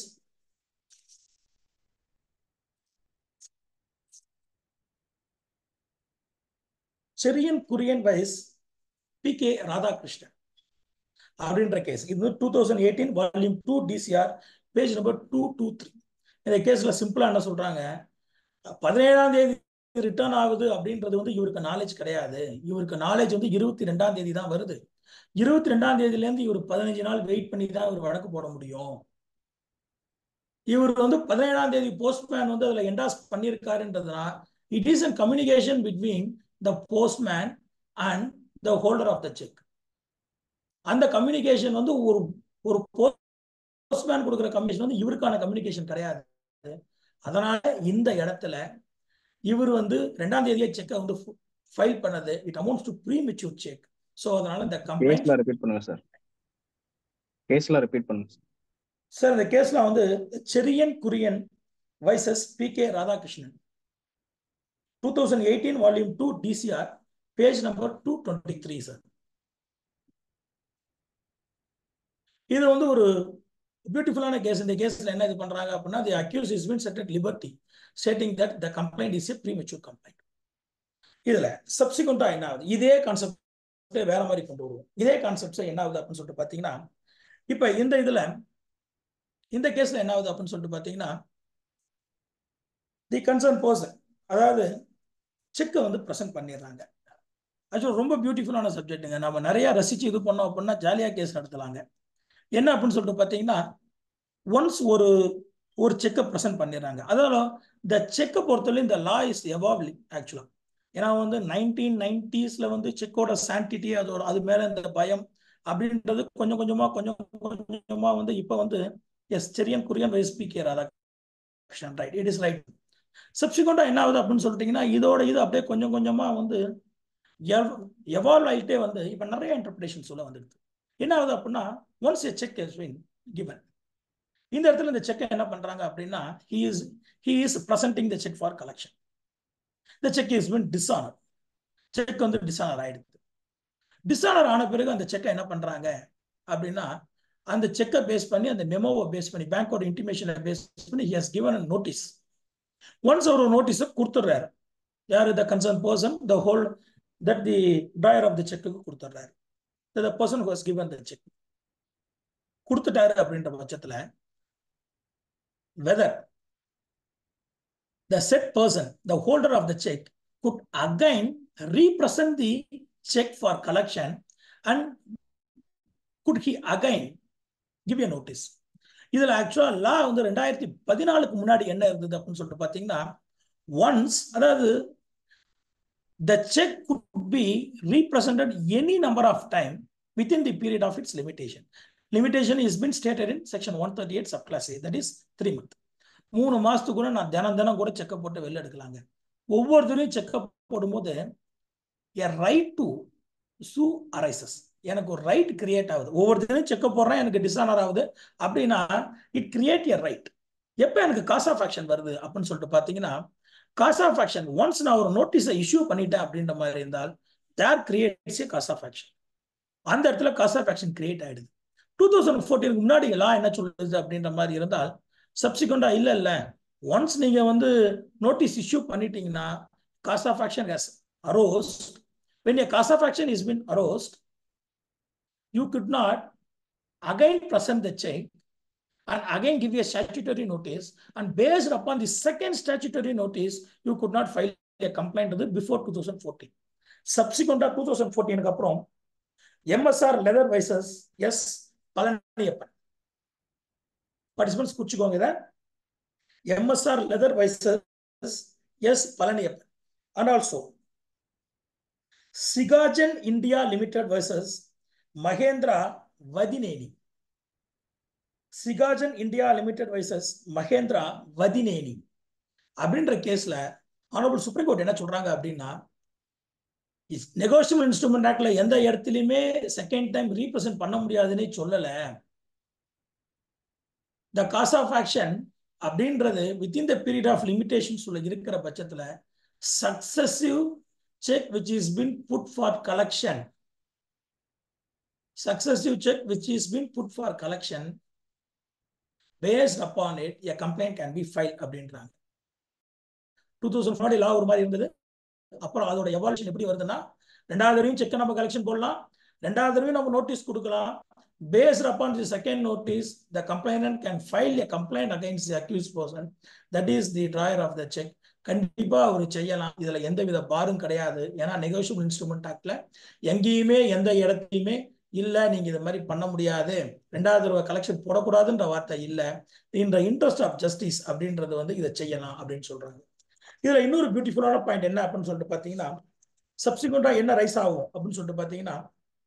Cherian Kurian versus P K Radhakrishnan அப்படின்ற கேஸ். இது two thousand eighteen volume two DCR page number two two three. இந்த கேஸ்ல சிம்பிளா என்ன சொல்றாங்க, பதினேழாம் தேதி ரிட்டர்ன் ஆகுது அப்படின்றது வந்து இவருக்கு நாலேஜ் கிடையாது. இவருக்கு நாலேஜ் வந்து இருபத்தி ரெண்டாம் தேதி தான் வருது. இருபத்தி ரெண்டாம் தேதியில இருந்து இவர் பதினஞ்சு நாள் வெயிட் பண்ணி தான் இவர் வழக்கு போட முடியும். இவர் வந்து பதினேழாம் தேதி போஸ்ட்மேன் வந்து அதுல என்டாஸ் பண்ணியிருக்காருன்றதுனா it is an communication between the postman and the holder of the cheque. அந்த கம்யூனிகேஷன் வந்து ஒரு ஒரு போஸ்ட்மேன் கொடுக்குற கம்யூனிகேஷன் வந்து இவருக்கான கம்யூனிகேஷன் கிடையாது. அதனால இந்த இடத்துல இவர் வந்து ரெண்டாம் தேதியே செக்கை வந்து ஃபைல் பண்ணது it amounts to premature cheque. So அதனால இந்த கம்ப்ளைண்ட் கேஸ்ல ரிப்பீட் பண்ணுங்க சார். கேஸ்ல ரிப்பீட் பண்ணுங்க சார். இந்த கேஸ்ல வந்து Cherian Kurian versus P K Radhakrishnan two thousand eighteen volume two DCR page number two twenty three sir. இது வந்து ஒரு பியூட்டிஃபுல்லான கேஸ். இந்த கேஸ்ல என்ன இது பண்றாங்க அப்படின்னா the accused is been set at liberty stating that the complaint is a premature complaint. இதுல சப்சிக்வெண்டா என்ன ஆகுது, இதே கான்செப்ட் வேற மாதிரி கொண்டு வருவோம். இதே கான்செப்ட் என்ன ஆகுது அப்படின்னு சொல்லிட்டு பாத்தீங்கன்னா, இப்ப இந்த இதுல இந்த கேஸ்ல என்ன ஆகுது அப்படின்னு சொல்லிட்டு பாத்தீங்கன்னா, தி கன்சர்ன் பர்சன் அதாவது செக்கை வந்து பிரசன்ட் பண்ணிடுறாங்க. ஆக்சுவலா ரொம்ப பியூட்டிஃபுல்லான சப்ஜெக்ட்டுங்க. நம்ம நிறைய ரசிச்சு இது பண்ணோம் அப்படின்னா ஜாலியா கேஸ் நடத்தலாங்க. என்ன அப்படின்னு சொல்லிட்டு பாத்தீங்கன்னா, ஒன்ஸ் ஒரு ஒரு செக்கை ப்ரெசென்ட் பண்ணிடுறாங்க. அதாவது இந்த செக்கை பொறுத்தவரை இந்த லா இஸ் எவால்விங் ஆக்சுவலா. ஏன்னா வந்து நைன்டீன் நைன்டிஸ்ல வந்து செக்கோட சான்டிட்டி அதோட அது மேல இந்த பயம் அப்படின்றது கொஞ்சம் கொஞ்சமா கொஞ்சம் கொஞ்சமா வந்து இப்ப வந்து yes Cherian Kurian versus P K Radhakrishnan right it is right. சப்சிக்வெண்டா என்ன ஆகுது அப்படின்னு சொல்லிட்டீங்கன்னா, இதோட இது அப்படியே கொஞ்சம் கொஞ்சமா வந்து எவால்வ் ஆகிட்டே வந்து இப்ப நிறைய இன்டர்பிரேஷன் சொல்ல வந்துடுது. என்ன ஆகுது அப்படின்னா, once a cheque has been given, இந்த இடத்துல இந்த செக்கை என்ன பண்றாங்க அப்படின்னா, he is he is presenting the check for collection. the check is been dishonored. Cheque வந்து டிஸ்ஆனர் ஆயிடுது. டிஸ்ஆனர் ஆன பிறகு அந்த செக்கை என்ன பண்றாங்க அப்படின்னா, அந்த செக்கை பேஸ் பண்ணி அந்த மெமோவை பேஸ் பண்ணி பேங்கோட இன்டிமேஷனை பேஸ் பண்ணி he has given a notice. ஒன்ஸ் ஒரு நோட்டீஸை கொடுத்துடுறாரு. யாரு the concerned person, the whole that the buyer of the check கொடுத்துடுறாரு. the person who has given the check கொடுத்துட்டாரு அப்படின்ற பட்சத்துல whether the said person, the holder of the check, could again represent the check for collection and could he again give a notice. இதுல ஆக்சுவலா லா வந்து ரெண்டாயிரத்தி பதினாலுக்கு முன்னாடி என்ன இருந்தது அப்படின்னு சொல்லிட்டு பாத்தீங்கன்னா, ஒன்ஸ் அதாவது the check could be represented any number of time within the period of its limitation. Limitation has been stated in section one thirty-eight subclass A, that is three month. மூணு மாசத்துக்கு கூட நான் தினம் தினம் கூட செக்கப் போட்டு வெளில எடுக்கலாங்க. ஒவ்வொருத்தரையும் செக்கப் போடும்போது a right to sue arises. எனக்கு ஒரு ரைட் கிரியேட் ஆகுது. ஒவ்வொருத்தரையும் செக்கப் போடுறேன், எனக்கு டிஸ்ஆனர் ஆகுது அப்படின்னா இட் கிரியேட் எ ரைட். எப்ப எனக்கு காஸ் ஆஃப் ஆக்ஷன் வருது அப்படின்னு சொல்லிட்டு பாத்தீங்கன்னா, காஸ் ஆஃப் ஆக்ஷன் ஒன்ஸ் நான் ஒரு நோட்டீஸை இஷ்யூ பண்ணிட்டேன் அப்படின்ற மாதிரி இருந்தால் there creates a cause of action. அந்த இடத்துல காஸ் ஆஃப் ஆக்ஷன் கிரியேட் ஆயிடுது. டூ தௌசண்ட் ஃபோர்டீனுக்கு முன்னாடி லா என்ன சொல்லுது அப்படின்ற மாதிரி இருந்தால் சப்சிக்வெண்டா இல்ல இல்ல ஒன்ஸ் நீங்க வந்து நோட்டீஸ் இஷ்யூ பண்ணிட்டீங்கன்னா cause of action has arose. when a cause of action is been aroused, you could not again present the check and again give a statutory notice, and based upon the second statutory notice you could not file a complaint with before two thousand fourteen. subsequent to twenty fourteen க்கு அப்புறம் M S R leather versus S Palaniappan participants குச்சிக்கோங்க. இத M S R leather versus S Palaniappan and also Sigajan India Limited versus Mahendra Vadineni. Sigajan India Limited versus Mahendra Vadineni அப்படின்ற கேஸ்ல ஆனரபிள் சுப்ரீம் கோர்ட் என்ன சொல்றாங்க அப்படின்னா, நெகோஷியபிள் இன்ஸ்ட்ருமெண்ட் ஆக்ட்ல எந்த இடத்துலயுமே செகண்ட் டைம் ரீப்ரசென்ட் பண்ண முடியாதுன்னு சொல்லல. த காஸ் ஆஃப் ஆக்ஷன் அப்படின்றது within the period of limitations உள்ள இருக்கிற பட்சத்துல successive check which is been put for collection, successive check which is been put for collection, based upon it a complaint can be filed அப்படின்றாங்க. டூ தௌசண்ட் ஃபோர்டி லா ஒரு மாதிரி இருந்தது. அப்புறம் அதோட எவால்யூஷன் எப்படி வருதுன்னா, ரெண்டாவது தடவையும் செக் நம்ம கலெக்ஷன் போடலாம், ரெண்டாவது தடவையும் நம்ம நோட்டீஸ் கொடுக்கலாம். based upon the second notice the complainant can file a complaint against the accused person, that is the drawer of the check. கண்டிப்பா அவர் செய்யலாம். இதுல எந்த வித பாரும் கிடையாது. ஏன்னா நெகோஷியபிள் இன்ஸ்ட்ருமெண்ட் ஆக்ட்ல எங்கேயுமே எந்த இடத்தையுமே இல்ல நீங்க இது மாதிரி பண்ண முடியாது, ரெண்டாவது தடவை கலெக்ஷன் போடக்கூடாதுன்ற வார்த்தை இல்ல, இந்த இன்ட்ரெஸ்ட் ஆஃப் ஜஸ்டிஸ் அப்படின்றது வந்து இதை செய்யலாம் அப்படின்னு சொல்றாங்க. இதுல இன்னொரு பியூட்டிஃபுல்லான பாயிண்ட் என்ன அப்படின்னு சொல்லிட்டு பாத்தீங்கன்னா, சப்சிக்வெண்டா என்ன ரைஸ் ஆகும் அப்படின்னு சொல்லிட்டு பாத்தீங்கன்னா,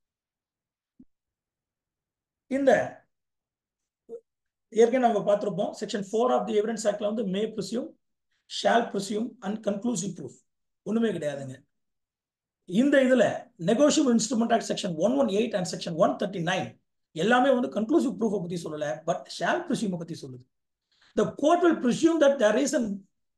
இந்த ஏற்கனவே நம்ம பார்த்திருப்போம் section four of the evidence ஆக்ட்ல வந்து may presume, shall presume and conclusive proof ஒண்ணுமே கிடையாதுங்க. இந்த இதுல negotiable instrument act section one one eight and section one thirty nine எல்லாமே வந்து கன்க்ளூசிவ் ப்ரூஃப் பத்தி சொல்லல, பட் ஷால் ப்ரிசியூம் பத்தி சொல்லுது. The court will presume that there is an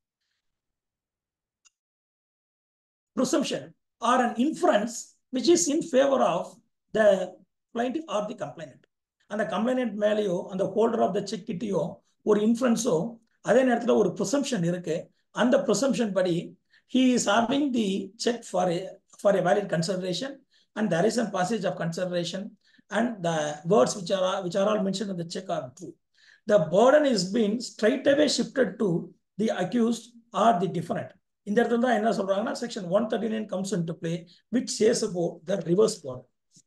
presumption or an inference which is in favor of the plaintiff or the complainant. அந்த கம்ப்ளைனன்ட் மேலேயோ அந்த ஹோல்டர் ஆஃப் த செக் கிட்டயோ ஒரு இன்ஃபரன்ஸோ அதே நேரத்தில் ஒரு ப்ரிசம்ஷன் இருக்கு. அந்த ப்ரிசம்ஷன் படி he is having the check for a for a valid consideration and there is a passage of consideration and the words which are which are all mentioned in the check are true. The burden is being straight away shifted to the accused or the defendant. இந்த இடத்துல தான் என்ன சொல்றாங்கன்னா section one thirty nine comes into play which says about the reverse burden.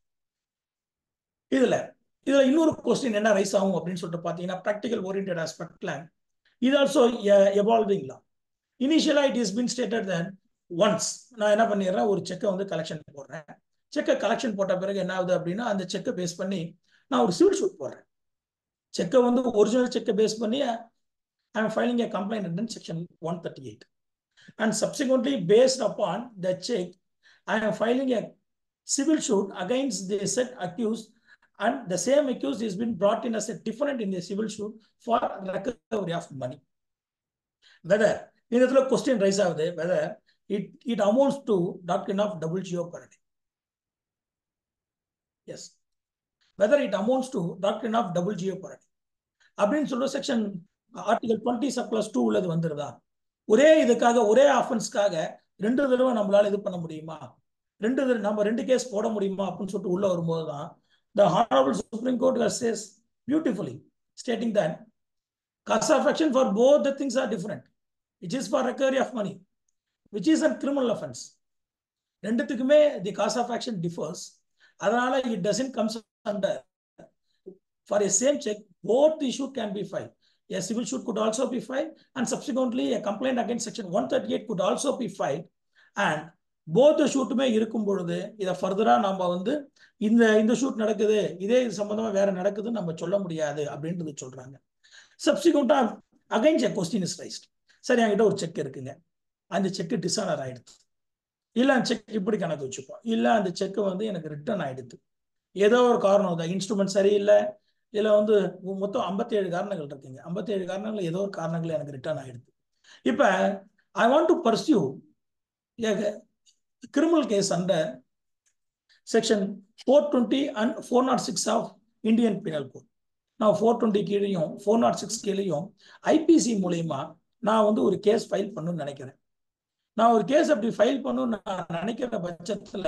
இதுல இதுல இன்னொரு கொஸ்டின் என்ன ரைஸ் ஆகும் அப்படின்னு சொல்லிட்டு பாத்தீங்கன்னா, ப்ராக்டிகல் ஓரியன்டட் ஆஸ்பெக்ட்ல இது ஆல்சோ எவால்விங் லா. இனிஷியலா it is been stated that once நான் என்ன பண்ணிடுறேன், ஒரு செக்கை வந்து கலெக்ஷன் போடுறேன். செக்கை கலெக்ஷன் போட்ட பிறகு என்ன ஆகுது அப்படின்னா, அந்த செக்கை பேஸ் பண்ணி நான் ஒரு சிவில் சூட் போடுறேன். செக்கை வந்து ஒரிஜினல் செக்கை பேஸ் பண்ணி I am filing a complaint under section one thirty-eight and subsequently based upon the check I am filing a civil suit against the said accused and the same accused is been brought in as a defendant in the civil suit for recovery of money. Whether in the question rise out there whether it it amounts to doctrine of double jeopardy. Yes, whether it amounts to doctrine of double jeopardy அப்படின்னு சொல்ற section article twenty sub clause two உள்ளது வந்துருதா? ஒரே இதுக்காக ஒரே ஆஃபென்ஸ்க்காக ரெண்டு தடவை நம்மளால இது பண்ண முடியுமா, ரெண்டு தடவை நம்ம ரெண்டு கேஸ் போட முடியுமா அப்படின்னு சொல்லிட்டு உள்ள வரும்போது தான் the Honorable Supreme Court says beautifully stating that cause of action for both the things are different, which is for recovery of money, which is a criminal offense. ரெண்டுத்துக்குமே the cause of action differs. அதனால it doesn't come under for a same check both the issue can be filed. A civil suit could also be filed and subsequently a complaint against section one thirty-eight could also be filed and both the ஷூட்டுமே இருக்கும் பொழுது இதை ஃபர்தரா நம்ம வந்து இந்த இந்த ஷூட் நடக்குது இதே இது சம்பந்தமா வேற நடக்குதுன்னு நம்ம சொல்ல முடியாது அப்படின்றது சொல்றாங்க. சப்சிக்வெண்டா again a question is raised. சரி, என்கிட்ட ஒரு செக் இருக்குங்க, அந்த செக் டிஸானர் ஆயிடுது, இல்ல அந்த செக் இப்படி கணக்கு வச்சுப்போம், இல்ல அந்த செக் வந்து எனக்கு ரிட்டர்ன் ஆயிடுது, ஏதோ ஒரு காரணம் தான், இன்ஸ்ட்ருமெண்ட் சரியில்லை, இதுல வந்து மொத்தம் ஐம்பத்தி ஏழு காரணங்கள் இருக்குங்க, ஐம்பத்தி ஏழு காரணங்கள் ஏதோ ஒரு காரணங்கள் எனக்கு ரிட்டர்ன் ஆயிடுது. இப்ப I want to pursue criminal case under section four twenty and four oh six of Indian Penal Code. நான் four twenty கீழையும் four oh six கீழையும் I P C மூலமா நான் வந்து ஒரு கேஸ் ஃபைல் பண்ணணும்னு நினைக்கிறேன். நான் ஒரு கேஸ் அப்படி ஃபைல் பண்ணணும்னு நான் நினைக்கிற பட்சத்துல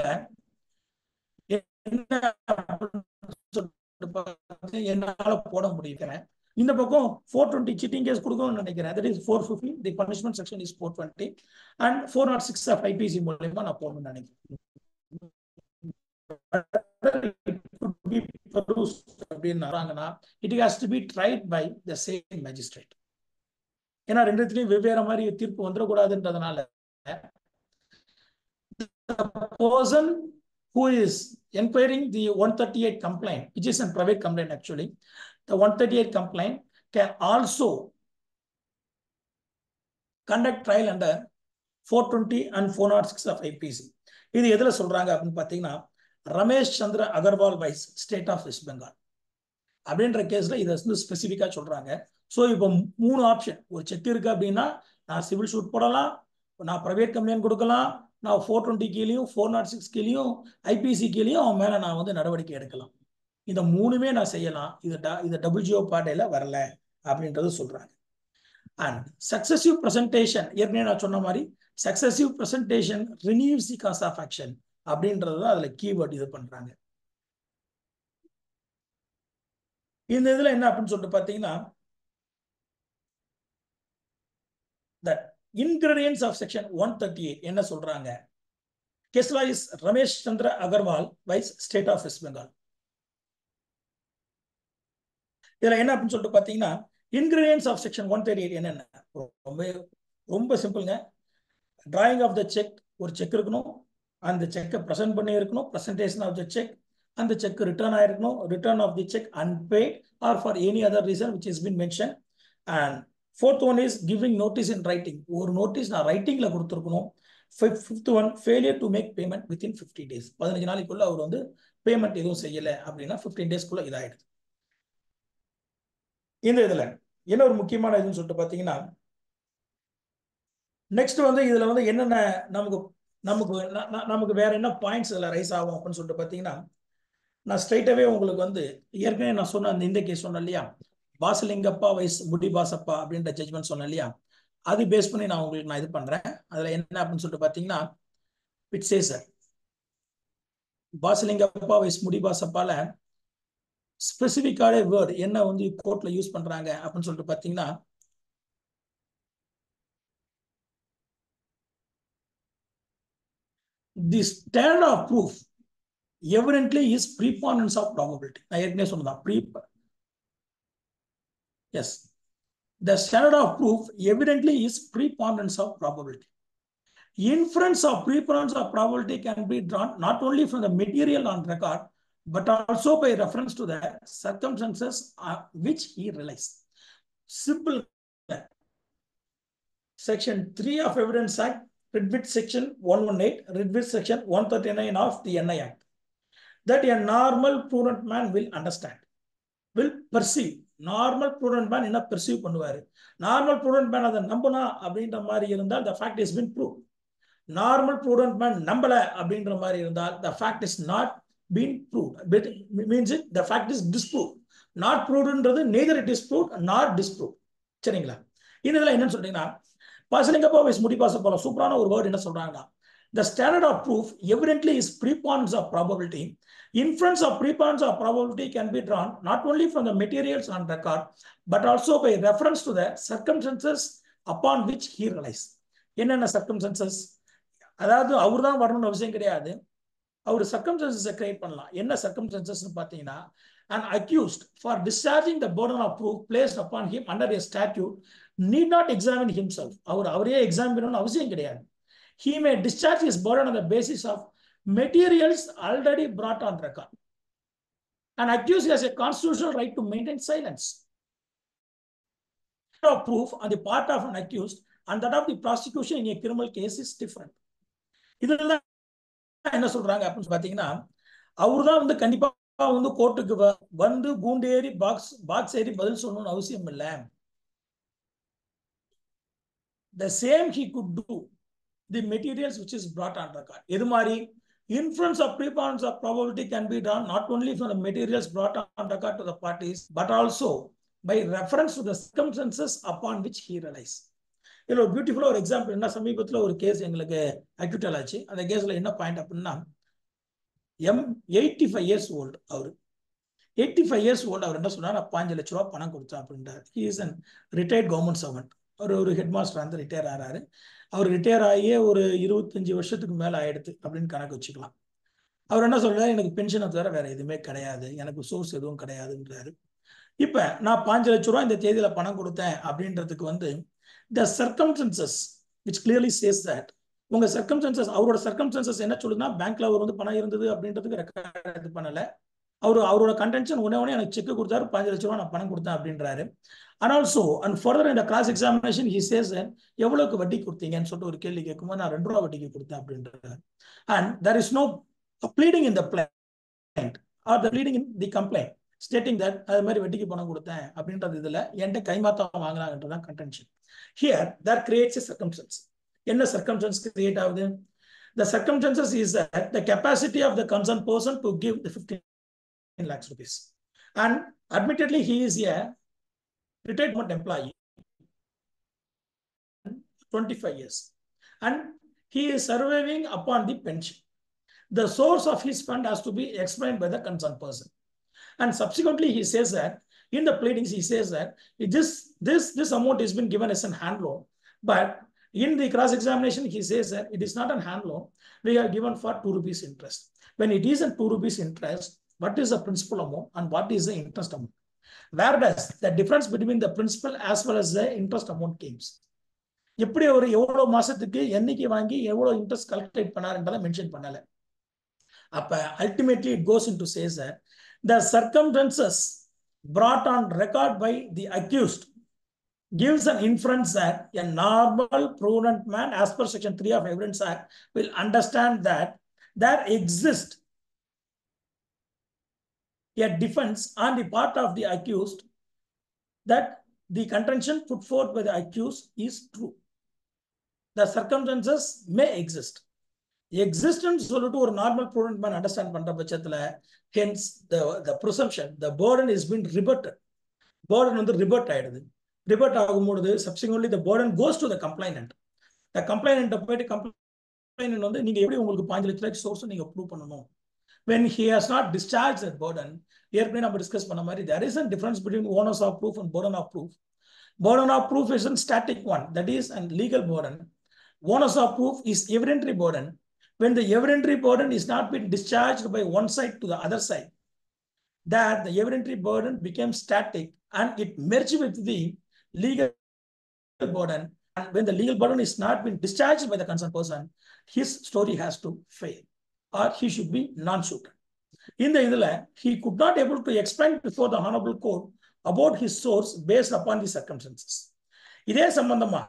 என்னால போட முடியுக்கிறேன். இந்த பக்கம் four twenty cheating case கொடுக்கணும்னு நினைக்கிறேன், that is four fifty, the punishment section is four twenty and four oh six of I P C மூலமா நான் போடணும்னு நினைக்கிறேன். it has to be tried by the same magistrate. ஏன்னா ரெண்டுத்துலயும் வெவ்வேறு மாதிரி தீர்ப்பு வந்துடக்கூடாதுன்றதுனால the person who is inquiring the one thirty-eight complaint, which is a private complaint actually, the one thirty-eight complaint can also conduct trial under four twenty and four oh six of I P C. இது எதுல சொல்றாங்க அப்படின்னு பாத்தீங்கன்னா, Ramesh Chandra Agarwal versus state of West Bengal அப்படின்ற கேஸ்ல இதை வந்து ஸ்பெசிஃபிக்கா சொல்றாங்க. ஸோ இப்போ மூணு ஆப்ஷன், ஒரு செக் இருக்கு அப்படின்னா நான் சிவில் சூட் போடலாம், நான் பிரைவேட் கம்ப்ளைண்ட் கொடுக்கலாம், நான் ஃபோர் டுவெண்ட்டி கீழேயும் ஃபோர் நாட் சிக்ஸ் கீழேயும் ஐபிசி கீழேயும் அவன் மேல நான் வந்து நடவடிக்கை எடுக்கலாம். இந்த மூணுமே நான் செய்யலாம், இது இது டபுள் ஜியோ பாட்டையில வரல அப்படின்றது சொல்றாங்க. அண்ட் சக்சசிவ் பிரசன்டேஷன், ஏற்கனவே நான் சொன்ன மாதிரி successive presentation renews the cause of action அப்படின்றது தான் அதுல கீவேர்ட் இது பண்றாங்க. இந்த இதுல என்ன அப்படின்னு சொல்லிட்டு பாத்தீங்கன்னா, that ingredients of section one thirty-eight என்ன சொல்றாங்க, case law is Ramesh Chandra Agarwal versus state of West Bengal. இதுல என்ன அப்படின்னு சொல்லிட்டு பாத்தீங்கன்னா ingredients of section one thirty eight என்னென்ன ரொம்ப ரொம்ப சிம்பிளுங்க. டிராயிங் ஆஃப் த செக், ஒரு செக் இருக்கணும், அந்த செக்கை ப்ரெசென்ட் பண்ணி இருக்கணும், ப்ரெசன்டேஷன் ஆஃப் த செக், அந்த செக் ரிட்டர்ன் ஆயிருக்கணும், return of the cheque unpaid or for any other reason which is been mention. And fourth one is giving notice in writing, ஒரு நோட்டீஸ் நான் ரைட்டிங்ல கொடுத்துருக்கணும். Fifth one failure to make payment within fifty days, பதினஞ்சு நாளைக்குள்ள அவர் வந்து பேமெண்ட் எதுவும் செய்யலை அப்படின்னா ஃபிஃப்டீன் டேஸ்க்குள்ள இதாயிடுது. இந்த இதுல என்ன ஒரு முக்கியமான இதுன்னு சொல்லிட்டு பாத்தீங்கன்னா நெக்ஸ்ட் வந்து இதுல வந்து என்னென்ன நமக்கு நமக்கு நமக்கு வேற என்ன பாயிண்ட்ஸ் இதுல ரைஸ் ஆகும் அப்படின்னு சொல்லிட்டு பாத்தீங்கன்னா நான் ஸ்ட்ரைட்டாவே உங்களுக்கு வந்து ஏற்கனவே நான் சொன்ன அந்த இந்த கேஸ் சொன்னேன் இல்லையா, பாசலிங்கப்பா வைஸ் முடி பாசப்பா அப்படின்ற ஜட்ஜ்மெண்ட் சொன்னேன் இல்லையா, அது பேஸ் பண்ணி நான் உங்களுக்கு நான் இது பண்றேன். அதுல என்ன அப்படின்னு சொல்லிட்டு பாத்தீங்கன்னா இட் சேஸ் பாசலிங்கப்பா வைஸ் முடி பாசப்பால ஸ்பெசிபிக்கான வேர்டு என்ன வந்து கோர்ட்ல யூஸ் பண்றாங்க அப்படின்னு சொல்லிட்டு பாத்தீங்கன்னா the standard of proof evidently is preponderance of probability. நான் ஏற்கனவே சொன்னதான் pre yes the standard of proof evidently is preponderance of probability. Inference of preponderance of probability can be drawn not only from the material on record but also by reference to the circumstances uh, which he realized. Simple. Section three of Evidence Act, read with section one eighteen, read with section one thirty-nine of the N I Act, that a normal prudent man will understand, will perceive. Normal prudent man என்ன perceive பண்ணுவாரு. Normal prudent man அதை நம்பனா அப்படின்ற மாதிரி இருந்தால் the fact has been proved. Normal prudent man நம்பல அப்படின்ற மாதிரி இருந்தால் the fact is not been proved. But means it the fact is disproved. Not proved neither it is proved nor disproved. சரிங்களா? இதுல என்னன்னு சொல்றீங்கன்னா பாசலிங்கப்பா வைஸ் முடி பாசப்பால சூப்பரான ஒரு வேர்ட் என்ன சொல்றாங்கன்னா the standard of proof evidently is preponderance of probability. Inference of preponderance of probability can be drawn not only from the materials on record but also by reference to the circumstances upon which he relies. என்னென்ன circumstances, அதாவது அவர் தான் வரணும்னு அவசியம் கிடையாது, அவர் circumstances கிரியேட் பண்ணலாம். என்ன circumstances பாத்தீங்கன்னா an accused for discharging the burden of proof placed upon him under a statute need not examine himself. அவர் அவரே எக்ஸாமின் பண்ணணும்னு அவசியம் கிடையாது. He may discharge his burden on the basis of materials already brought on record. An accused has a constitutional right to maintain silence. Of proof on the part of an accused and that of the prosecution in a criminal case is different. இதெல்லாம் என்ன சொல்றாங்க அப்படின்னு பாத்தீங்கன்னா அவர்தான் வந்து கண்டிப்பா வந்து கோர்ட்டுக்கு வந்து கூண்டேறி பாக்ஸ் பாக்ஸ் ஏறி பதில் சொல்லணும்னு அவசியம் இல்லை. The same he could do the materials which is brought on record. எது மாதிரி inference of preponderance of probability can be done not only from the materials brought on record to the parties but also by reference to the circumstances upon which he relies. இதுல ஒரு பியூட்டிஃபுல்லா ஒரு எக்ஸாம்பிள் என்ன, சமீபத்துல ஒரு கேஸ் எங்களுக்கு அக்யூட்டல் ஆச்சு. அந்த கேஸ்ல என்ன பாயிண்ட் அப்படின்னா I'm eighty five years old அவரு எயிட்டி ஃபைவ் இயர்ஸ் ஓல்டு அவர் என்ன சொன்னார், நான் பாஞ்சு லட்ச ரூபா பணம் கொடுத்தேன் அப்படின்றார். He is an retired government servant. அவர் ஒரு ஹெட் மாஸ்டர் வந்து ரிட்டையர் ஆகிறாரு. அவர் ரிட்டையர் ஆகியே ஒரு இருபத்தஞ்சு வருஷத்துக்கு மேலே ஆயிடுது அப்படின்னு கணக்கு வச்சுக்கலாம். அவர் என்ன சொல்றாரு, எனக்கு பென்ஷனை தவிர வேற எதுவுமே கிடையாது, எனக்கு சோர்ஸ் எதுவும் கிடையாதுன்றாரு. இப்ப நான் பாஞ்சு லட்ச ரூபா இந்த தேதியில பணம் கொடுத்தேன் அப்படின்றதுக்கு வந்து the circumstances which clearly says that, உங்க சர்க்கம்ஸ்டன்சஸ் அவரோட சர்க்கம்ஸ்டன்சஸ் என்ன சொல்லுதுன்னா பேங்க்ல அவர் வந்து பணம் இருந்தது அப்படின்றதுக்கு ரெக்கார்ட் இது பண்ணல. அவரு அவரோட கண்டென்ஷன் உடனே உடனே எனக்கு செக் கொடுத்தாரு, பாஞ்சு லட்ச ரூபா நான் பணம் கொடுத்தேன் அப்படின்றாரு. அண்ட் ஆல்சோ அண்ட் ஃபர்தர் இந்த கிராஸ் எக்ஸாமினேஷன் ஹி சேஸ் எவ்வளவுக்கு வட்டி கொடுத்தீங்கன்னு சொல்லிட்டு ஒரு கேள்வி கேட்கும்போது நான் ரெண்டு ரூபா வட்டிக்கு கொடுத்தேன் அப்படின்றாரு. And there is no pleading in the plaint or the pleading in the complaint stating that அது மாதிரி வட்டிக்கு பணம் கொடுத்தேன் அப்படின்றது இதுல என்கிட்ட கைமாத்தம் வாங்கினாங்கன்றதான் contention. Here that creates a circumstance. என்ன circumstance create ஆகுது? The circumstances is that the capacity of the concerned person to give the fifteen lakhs rupees. And admittedly, he is a retired government employee, twenty-five years. And he is surviving upon the pension. The source of his fund has to be explained by the concerned person. And subsequently, he says that in the pleadings, he says that this, this, this amount has been given as a hand loan. But in the cross-examination, he says that it is not a hand loan. We are given for two rupees interest. When it is a two rupees interest, what is the principal amount and what is the interest amount? whereas the difference between the principal as well as the interest amount comes. எப்படி ஒரு எவ்வளவு மாசத்துக்கு என்னைக்கு வாங்கி எவ்வளவு இன்ட்ரெஸ்ட் கலெக்ட் பண்ணாருன்றத மென்ஷன் பண்ணல. அப்ப ultimately it goes into says that the circumstances brought on record by the accused gives an inference that a normal prudent man as per section three of Evidence Act will understand that there exists a defense on the part of the accused that the contention put forth by the accused is true. The circumstances may exist. Existence சொல்லிட்டு ஒரு நார்மல் prudent man understand பண்ற பட்சத்துல hence the the presumption the burden is been rebutted. burden வந்து rebut ஆயிடுது. rebut ஆகும்போது subsequently the burden goes to the complainant. the complainant போயிட்டு complainant வந்து நீங்க எப்படி உங்களுக்கு பாஞ்சு லட்சம் ரூபாய் சோர்ஸ் நீங்க ப்ரூவ் பண்ணணும். when he has not discharged that burden, ஏற்கனவே நம்ம டிஸ்கஸ் பண்ண மாதிரி there is a difference between onus of proof and burden of proof. burden of proof is a static one, that is a legal burden. onus of proof is evidentiary burden. When the evidentiary burden is not been discharged by one side to the other side, that the evidentiary burden becomes static and it merges with the legal burden. And when the legal burden is not been discharged by the concerned person, his story has to fail or he should be non-suited. In the idla, he could not able to explain before the honorable court about his source based upon the circumstances. இதே சம்பந்தமா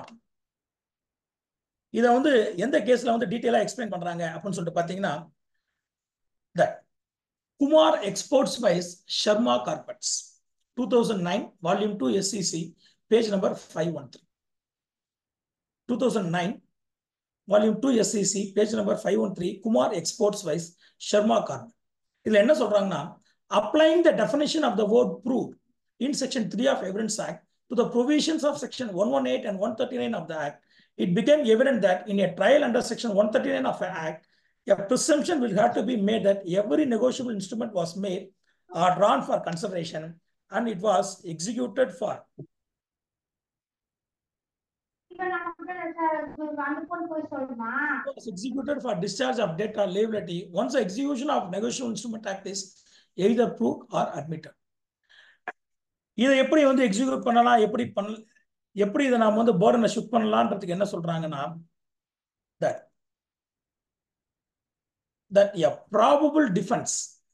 இதை வந்து எந்த கேஸ்ல வந்து டீட்டெயிலா எக்ஸ்பிளைன் பண்றாங்க அப்படின்னு சொல்லிட்டு பாத்தீங்கன்னா that Kumar Exports Vice Sharma Carpets two thousand nine volume two S C C page number five one three. two thousand nine volume two S C C page number five one three Kumar Exports Vice Sharma Carpet. இதுல என்ன சொல்றாங்கன்னா applying the definition of the word proved in section three of Evidence Act to the provisions of section one eighteen and one thirty-nine of the Act, it became evident that in a trial under section one thirty-nine of the Act, a presumption will have to be made that every negotiable instrument was made or drawn for consideration and it was executed for. It was executed for discharge of debt or liability once the execution of negotiable instrument act is either proved or admitted. இதை எப்படி வந்து எக்ஸிக்யூட் பண்ணலாம், எப்படி பண்ண எப்படி இதை நாம வந்து பர்டனை ஷிஃப்ட் பண்ணலாம்ன்றதுக்கு என்ன சொல்றாங்கன்னா that that a probable defense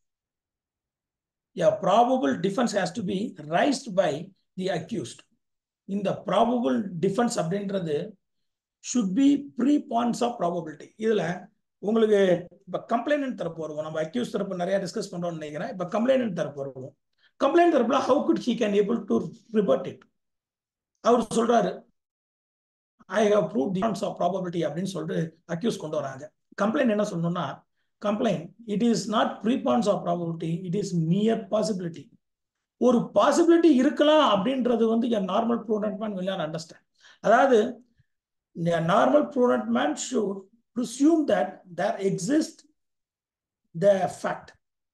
a probable defense has to be raised by the accused. இந்த probable defense அப்படின்றது should be preponderance of probability. இதுல உங்களுக்கு இப்ப கம்ப்ளைனன்ட் தரப்பு வருவோம், நம்ம அக்யூஸ் தரப்பு நிறைய டிஸ்கஸ் பண்றோம்னு நினைக்கிறேன். இப்ப கம்ப்ளைனன்ட் தரப்பு வருவோம். கம்ப்ளைண்ட் தரப்புல how could he can able to rebut it? அவர் சொல்றாரு I have proved the preponderance of probability அப்படின்னு சொல்லிட்டு அக்யூஸ் கொண்டு வராங்க. கம்ப்ளைண்ட் என்ன சொல்லணும்னா complaint it is not preponderance of probability, it is mere possibility. ஒரு பாசிபிலிட்டி இருக்கலாம் அப்படின்றது வந்து a normal prudent man will not understand. அதாவது a normal prudent man should presume that there exists the fact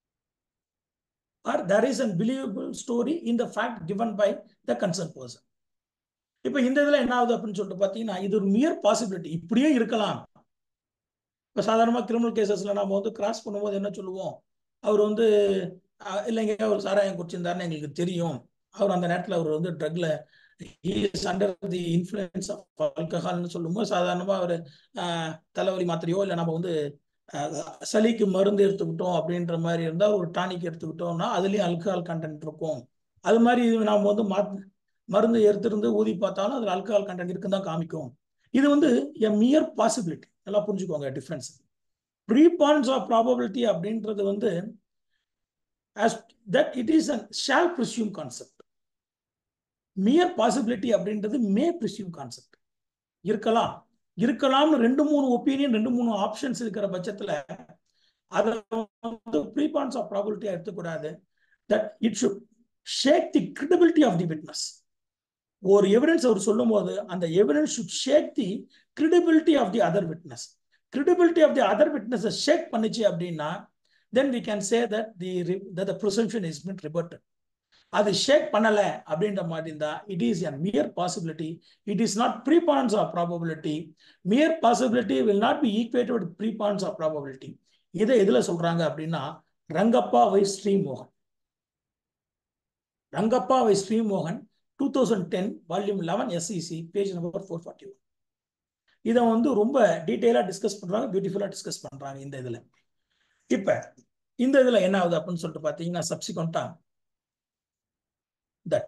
or there is a believable story in the fact given by the concerned person. இப்ப இந்த இதுல என்ன ஆகுது அப்படின்னு சொல்லிட்டு பாத்தீங்கன்னா இது ஒரு மியர் பாசிபிலிட்டி, இப்படியே இருக்கலாம். இப்ப சாதாரணமா கிரிமினல் கேசஸ்ல நம்ம வந்து கிராஸ் பண்ணும்போது என்ன சொல்லுவோம், அவர் வந்து இல்லைங்க அவர் சாராயம் குடிச்சிருந்தாருன்னு எங்களுக்கு தெரியும், அவர் அந்த நேரத்துல அவர் வந்து ட்ரக்ல அண்டர் தி இன்ஃப்ளூயன்ஸ் ஆஃப் ஆல்கஹால்னு சொல்லும்போது சாதாரணமா அவர் தலைவலி மாத்திரையோ இல்லை நம்ம வந்து சளிக்கு மருந்து எடுத்துக்கிட்டோம் அப்படின்ற மாதிரி இருந்தா ஒரு டானிக் எடுத்துக்கிட்டோம்னா அதுலயும் ஆல்கஹால் கண்டென்ட் இருக்கும். அது மாதிரி நாம வந்து மருந்து எடுத்திருந்து ஊதி பார்த்தாலும் அதுல ஆல்கஹால் கண்டென்ட் இருக்குன்னு தான் காமிக்கும். இது வந்து a mere possibility. நல்லா புரிஞ்சுக்கோங்க டிஃபரன்ஸ். preponderance of probability அப்படின்றது வந்து as that it is a shall presume concept. mere possibility அப்படின்றது may presume concept. இருக்கலாம் இருக்கலாம்னு ரெண்டு மூணு ஒப்பீனியன் ரெண்டு மூணு ஆப்ஷன்ஸ் இருக்கிற பட்சத்துல அதை வந்து preponderance of probability எடுத்துக்கூடாது. that it should shake the credibility of the witness. ஒரு எவிடன்ஸ் அவர் சொல்லும் போது அந்த evidence should shake the credibility of the other witness. credibility of the other witness shake பண்ணிச்சு அப்படின்னா then we can say that the that the presumption is been rebutted. அது ஷேக் பண்ணல அப்படின்ற மாதிரி இருந்தா it is a mere possibility, it is not preponderance of probability. mere possibility will not be equated with preponderance of probability. இதை எதுல சொல்றாங்க அப்படின்னா ரங்கப்பா வை Srimohan Rangappa by Sri Mohan, twenty ten, volume eleven, S E C, page number four forty-one. இதை வந்து ரொம்ப டீட்டெயிலாக டிஸ்கஸ் பண்ணுறாங்க, பியூட்டிஃபுல்லாக டிஸ்கஸ் பண்ணுறாங்க இந்த இதில். இப்போ இந்த இதில் என்ன ஆகுது அப்படின்னு சொல்லிட்டு பார்த்தீங்கன்னா, சப்சிக்வெண்ட்டாக தட்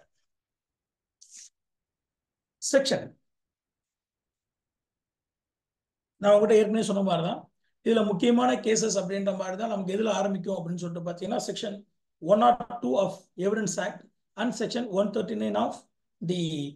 செக்ஷன் நான் உங்கள்கிட்ட ஏற்கனவே சொன்ன மாதிரி தான், இதில் முக்கியமான கேசஸ் அப்படின்ற மாதிரி தான் நமக்கு எதில் ஆரம்பிக்கும் அப்படின்னு சொல்லிட்டு பார்த்தீங்கன்னா, section one nought two of evidence act and section one thirty nine of the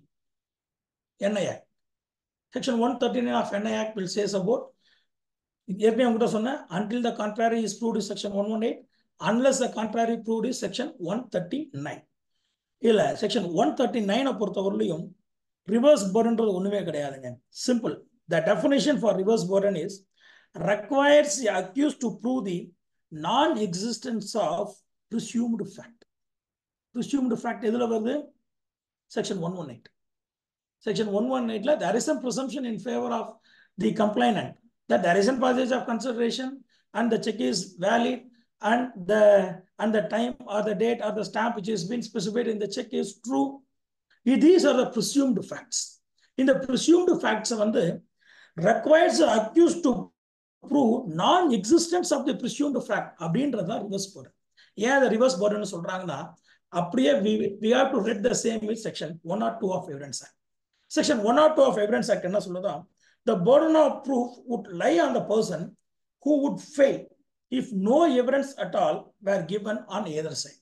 N I act. Section one thirty-nine of N I Act will says about, ஏற்கனவே உங்கள்கிட்ட சொன்னேன், until the contrary is proved is section one eighteen, unless the contrary proved is section one thirty-nine. இல்ல section one thirty-nine பொறுத்தவரையிலும் reverse burdenன்றது ஒண்ணுமே கிடையாதுங்க. Simple. The definition for reverse burden is requires the accused to prove the non-existence of presumed fact. Presumed fact எதுல வருது? Section one eighteen. Section one eighteen, there is a presumption in favor of the complainant that there is a passage of consideration and the check is valid and the and the time or the date or the stamp which has been specified in the check is true. These are the presumed facts. In the presumed facts, requires the accused to prove non-existence of the presumed fact. அப்படின்றதா reverse burden. ஏன் the reverse burden சொல்றாங்கன்னா, அப்படியே we we have to read the same with section one oh two of Evidence Act. Section one oh two of Evidence Act என்ன சொல்லுதா, the burden of proof would lie on the person who would fail if no evidence at all were given on either side.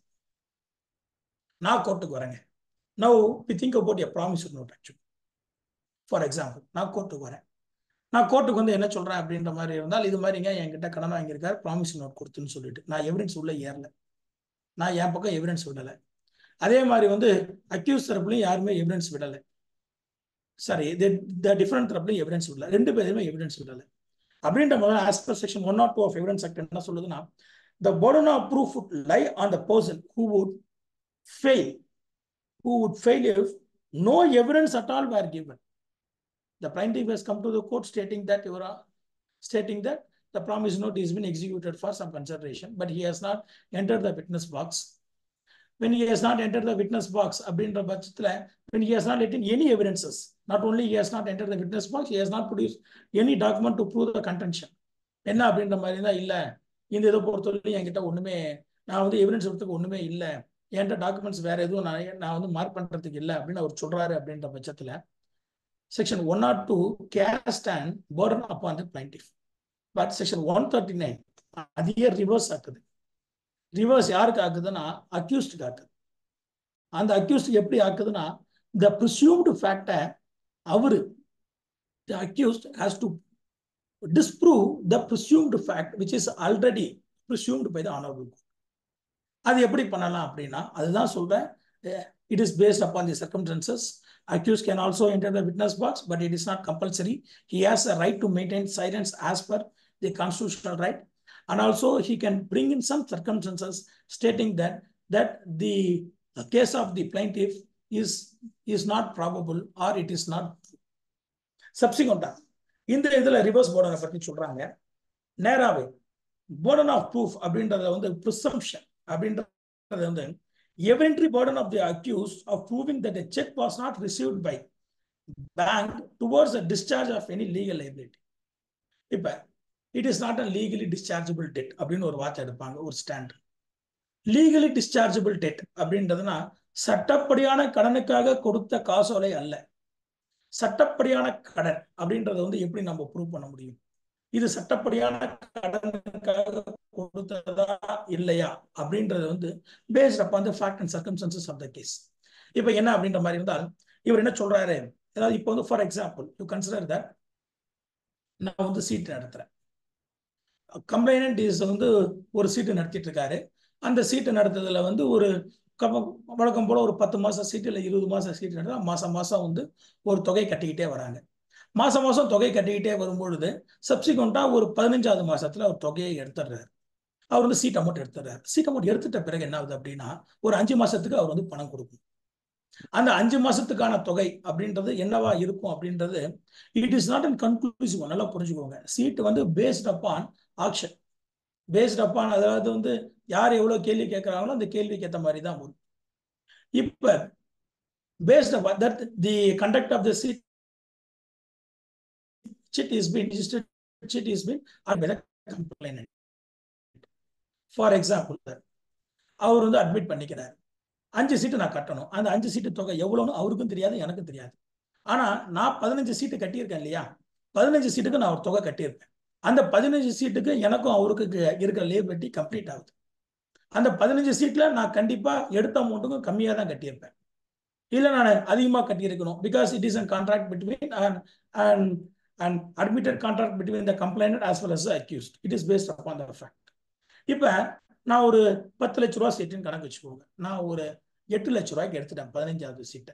நான் கோர்ட்டுக்கு வரேங்க. Now we think about a promissory note actually. For example, நான் கோர்ட்டுக்கு வரேன். நான் கோர்ட்டுக்கு வந்து என்ன சொல்றேன் அப்படின்ற மாதிரி இருந்தால், இது மாதிரிங்க என்கிட்ட கடன் வாங்கியிருக்காரு, ப்ராமிசரி நோட் கொடுத்துன்னு சொல்லிட்டு நான் எவிடன்ஸ் உள்ள ஏறல, நான் என் பக்கம் எவிடன்ஸ் விடலை. அதே மாதிரி வந்து அக்யூஸ் தரப்புலையும் யாருமே எவிடன்ஸ் விடலை. சாரி, டிஃபரெண்ட் தரப்புலையும் எவிடன்ஸ் விடல, ரெண்டு பேருமே எவிடன்ஸ் விடலை. அப்படின்ற மாதிரி as per section one nought two of evidence act என்ன சொல்லுதுன்னா, the burden of proof would lie on the person who would fail, who would fail if no evidence at all were given. The plaintiff has come to the court stating that you are stating that the promise note has been executed for some consideration, but he has not entered the witness box. When he has not entered the witness box, when he has not let in any evidences, not only he has not entered the witness box, he has not produced any document to prove the contention. என்ன அப்படின்ற மாதிரி தான், இல்லை இந்த இதை பொறுத்தவரைக்கும் என்கிட்ட ஒன்றுமே, நான் வந்து எவிடன்ஸ் எடுத்துக்கு ஒன்றுமே இல்லை, என்கிட்ட டாக்குமெண்ட்ஸ் வேற எதுவும் நான் நான் வந்து மார்க் பண்ணுறதுக்கு இல்லை அப்படின்னு அவர் சொல்றாரு. அப்படின்ற பட்சத்தில் section one nought two cast and burden upon the plaintiff. But section one thirty-nine அதையே ரிவர்ஸ் ஆக்குது. ரிவர்ஸ் யாருக்கு ஆக்குதுன்னா, அக்யூஸ்டுக்கு ஆக்குது. அந்த அக்யூஸ்டுக்கு எப்படி ஆக்குதுன்னா, the presumed fact அவரு the accused has to disprove the presumed fact which is already presumed by the honorable court. அது எப்படி பண்ணலாம் அப்படின்னா, அதுதான் சொல்றேன், it is based upon the circumstances. Accused can also enter the witness box, but it is not compulsory. He has a right to maintain silence as per the constitutional right, and also he can bring in some circumstances stating that that the case of the plaintiff is is not probable or it is not subsequent. இந்த இதுல ரிவர்ஸ் burden பத்தி சொல்றாங்க. நேராவே burden of proof அப்படின்றத வந்து presumption அப்படின்றது வந்து evidentiary burden of the accused of proving that a check was not received by bank towards the discharge of any legal liability. இப்ப it is not a legally dischargeable debt அப்படின்னு ஒரு வார்த்தை எடுப்பாங்க, ஒரு ஸ்டாண்ட். லீகலி டிஸ்சார்ஜபிள் டெட் அப்படின்றதுனா சட்டப்படியான கடனுக்காக கொடுத்த காசோலை அல்ல. சட்டப்படியான கடன் அப்படின்றத வந்து எப்படி நம்ம ப்ரூவ் பண்ண முடியும்? இது சட்டப்படியான கடனுக்காக கொடுத்ததா இல்லையா அப்படின்றது வந்து based upon the fact and circumstances of the case. இப்போ என்ன அப்படின்ற மாதிரி இருந்தால் இவர் என்ன சொல்றாரு, அதாவது இப்போ வந்து for example you consider that நான் வந்து சீட்டு நடத்துறேன், கம்ப்ளைனன்ட் இஸ் வந்து ஒரு சீட்டு நடத்திட்டு இருக்காரு. அந்த சீட்டு நடத்துறதுல வந்து ஒரு வழக்கம் போல ஒரு பத்து மாசம் சீட்டு இல்லை இருபது மாசம் சீட்டு நடத்தா மாசம் மாசம் வந்து ஒரு தொகை கட்டிக்கிட்டே வராங்க. மாசம் மாசம் தொகை கட்டிக்கிட்டே வரும்பொழுது சப்சிக்வெண்டா ஒரு பதினஞ்சாவது மாசத்துல அவர் தொகையை எடுத்துடுறாரு. அவர் வந்து சீட் அமௌண்ட் எடுத்துடுறாரு. சீட் அமௌண்ட் எடுத்துட்ட பிறகு என்ன ஆகுது அப்படின்னா, ஒரு அஞ்சு மாசத்துக்கு அவர் வந்து பணம் கொடுக்கும். அந்த அஞ்சு மாசத்துக்கான தொகை அப்படின்றது என்னவா இருக்கும் அப்படின்றது it is not an conclusive. நல்லா புரிஞ்சுக்கோங்க. சீட் வந்து based upon action, based upon, அதாவது வந்து யார் எவ்வளவு கேள்வி கேட்கறாங்களோ அந்த கேள்விக்கு ஏற்ற மாதிரி தான் வரும். இப்ப based on that the conduct of the seat chit is been registered chit is been by the complainant. For example, அவர் வந்து அட்மிட் பண்ணிக்கிறார், அஞ்சு சீட்டு நான் கட்டணும், அந்த அஞ்சு சீட்டு தொகை எவ்வளோன்னு அவருக்கும் தெரியாது எனக்கும் தெரியாது. ஆனா நான் பதினஞ்சு சீட்டு கட்டியிருக்கேன் இல்லையா, பதினஞ்சு சீட்டுக்கு நான் ஒரு தொகை கட்டியிருப்பேன். அந்த பதினஞ்சு சீட்டுக்கு எனக்கும் அவருக்கு இருக்கிற லேபிலிட்டி கம்ப்ளீட் ஆகுது. அந்த பதினஞ்சு சீட்ல நான் கண்டிப்பா எடுத்த அமௌண்ட்டுக்கும் கம்மியா தான் கட்டியிருப்பேன், இல்ல நான் அதிகமா கட்டியிருக்கணும். Because it is a contract between and and and admitted contract between the complainant as well as the accused. It is based upon the fact. இப்ப நான் ஒரு பத்து லட்ச ரூபா சீட்டுன்னு கணக்கு வச்சுக்கோங்க, நான் ஒரு எட்டு லட்ச ரூபாய்க்கு எடுத்துட்டேன் பதினஞ்சாவது சீட்டை.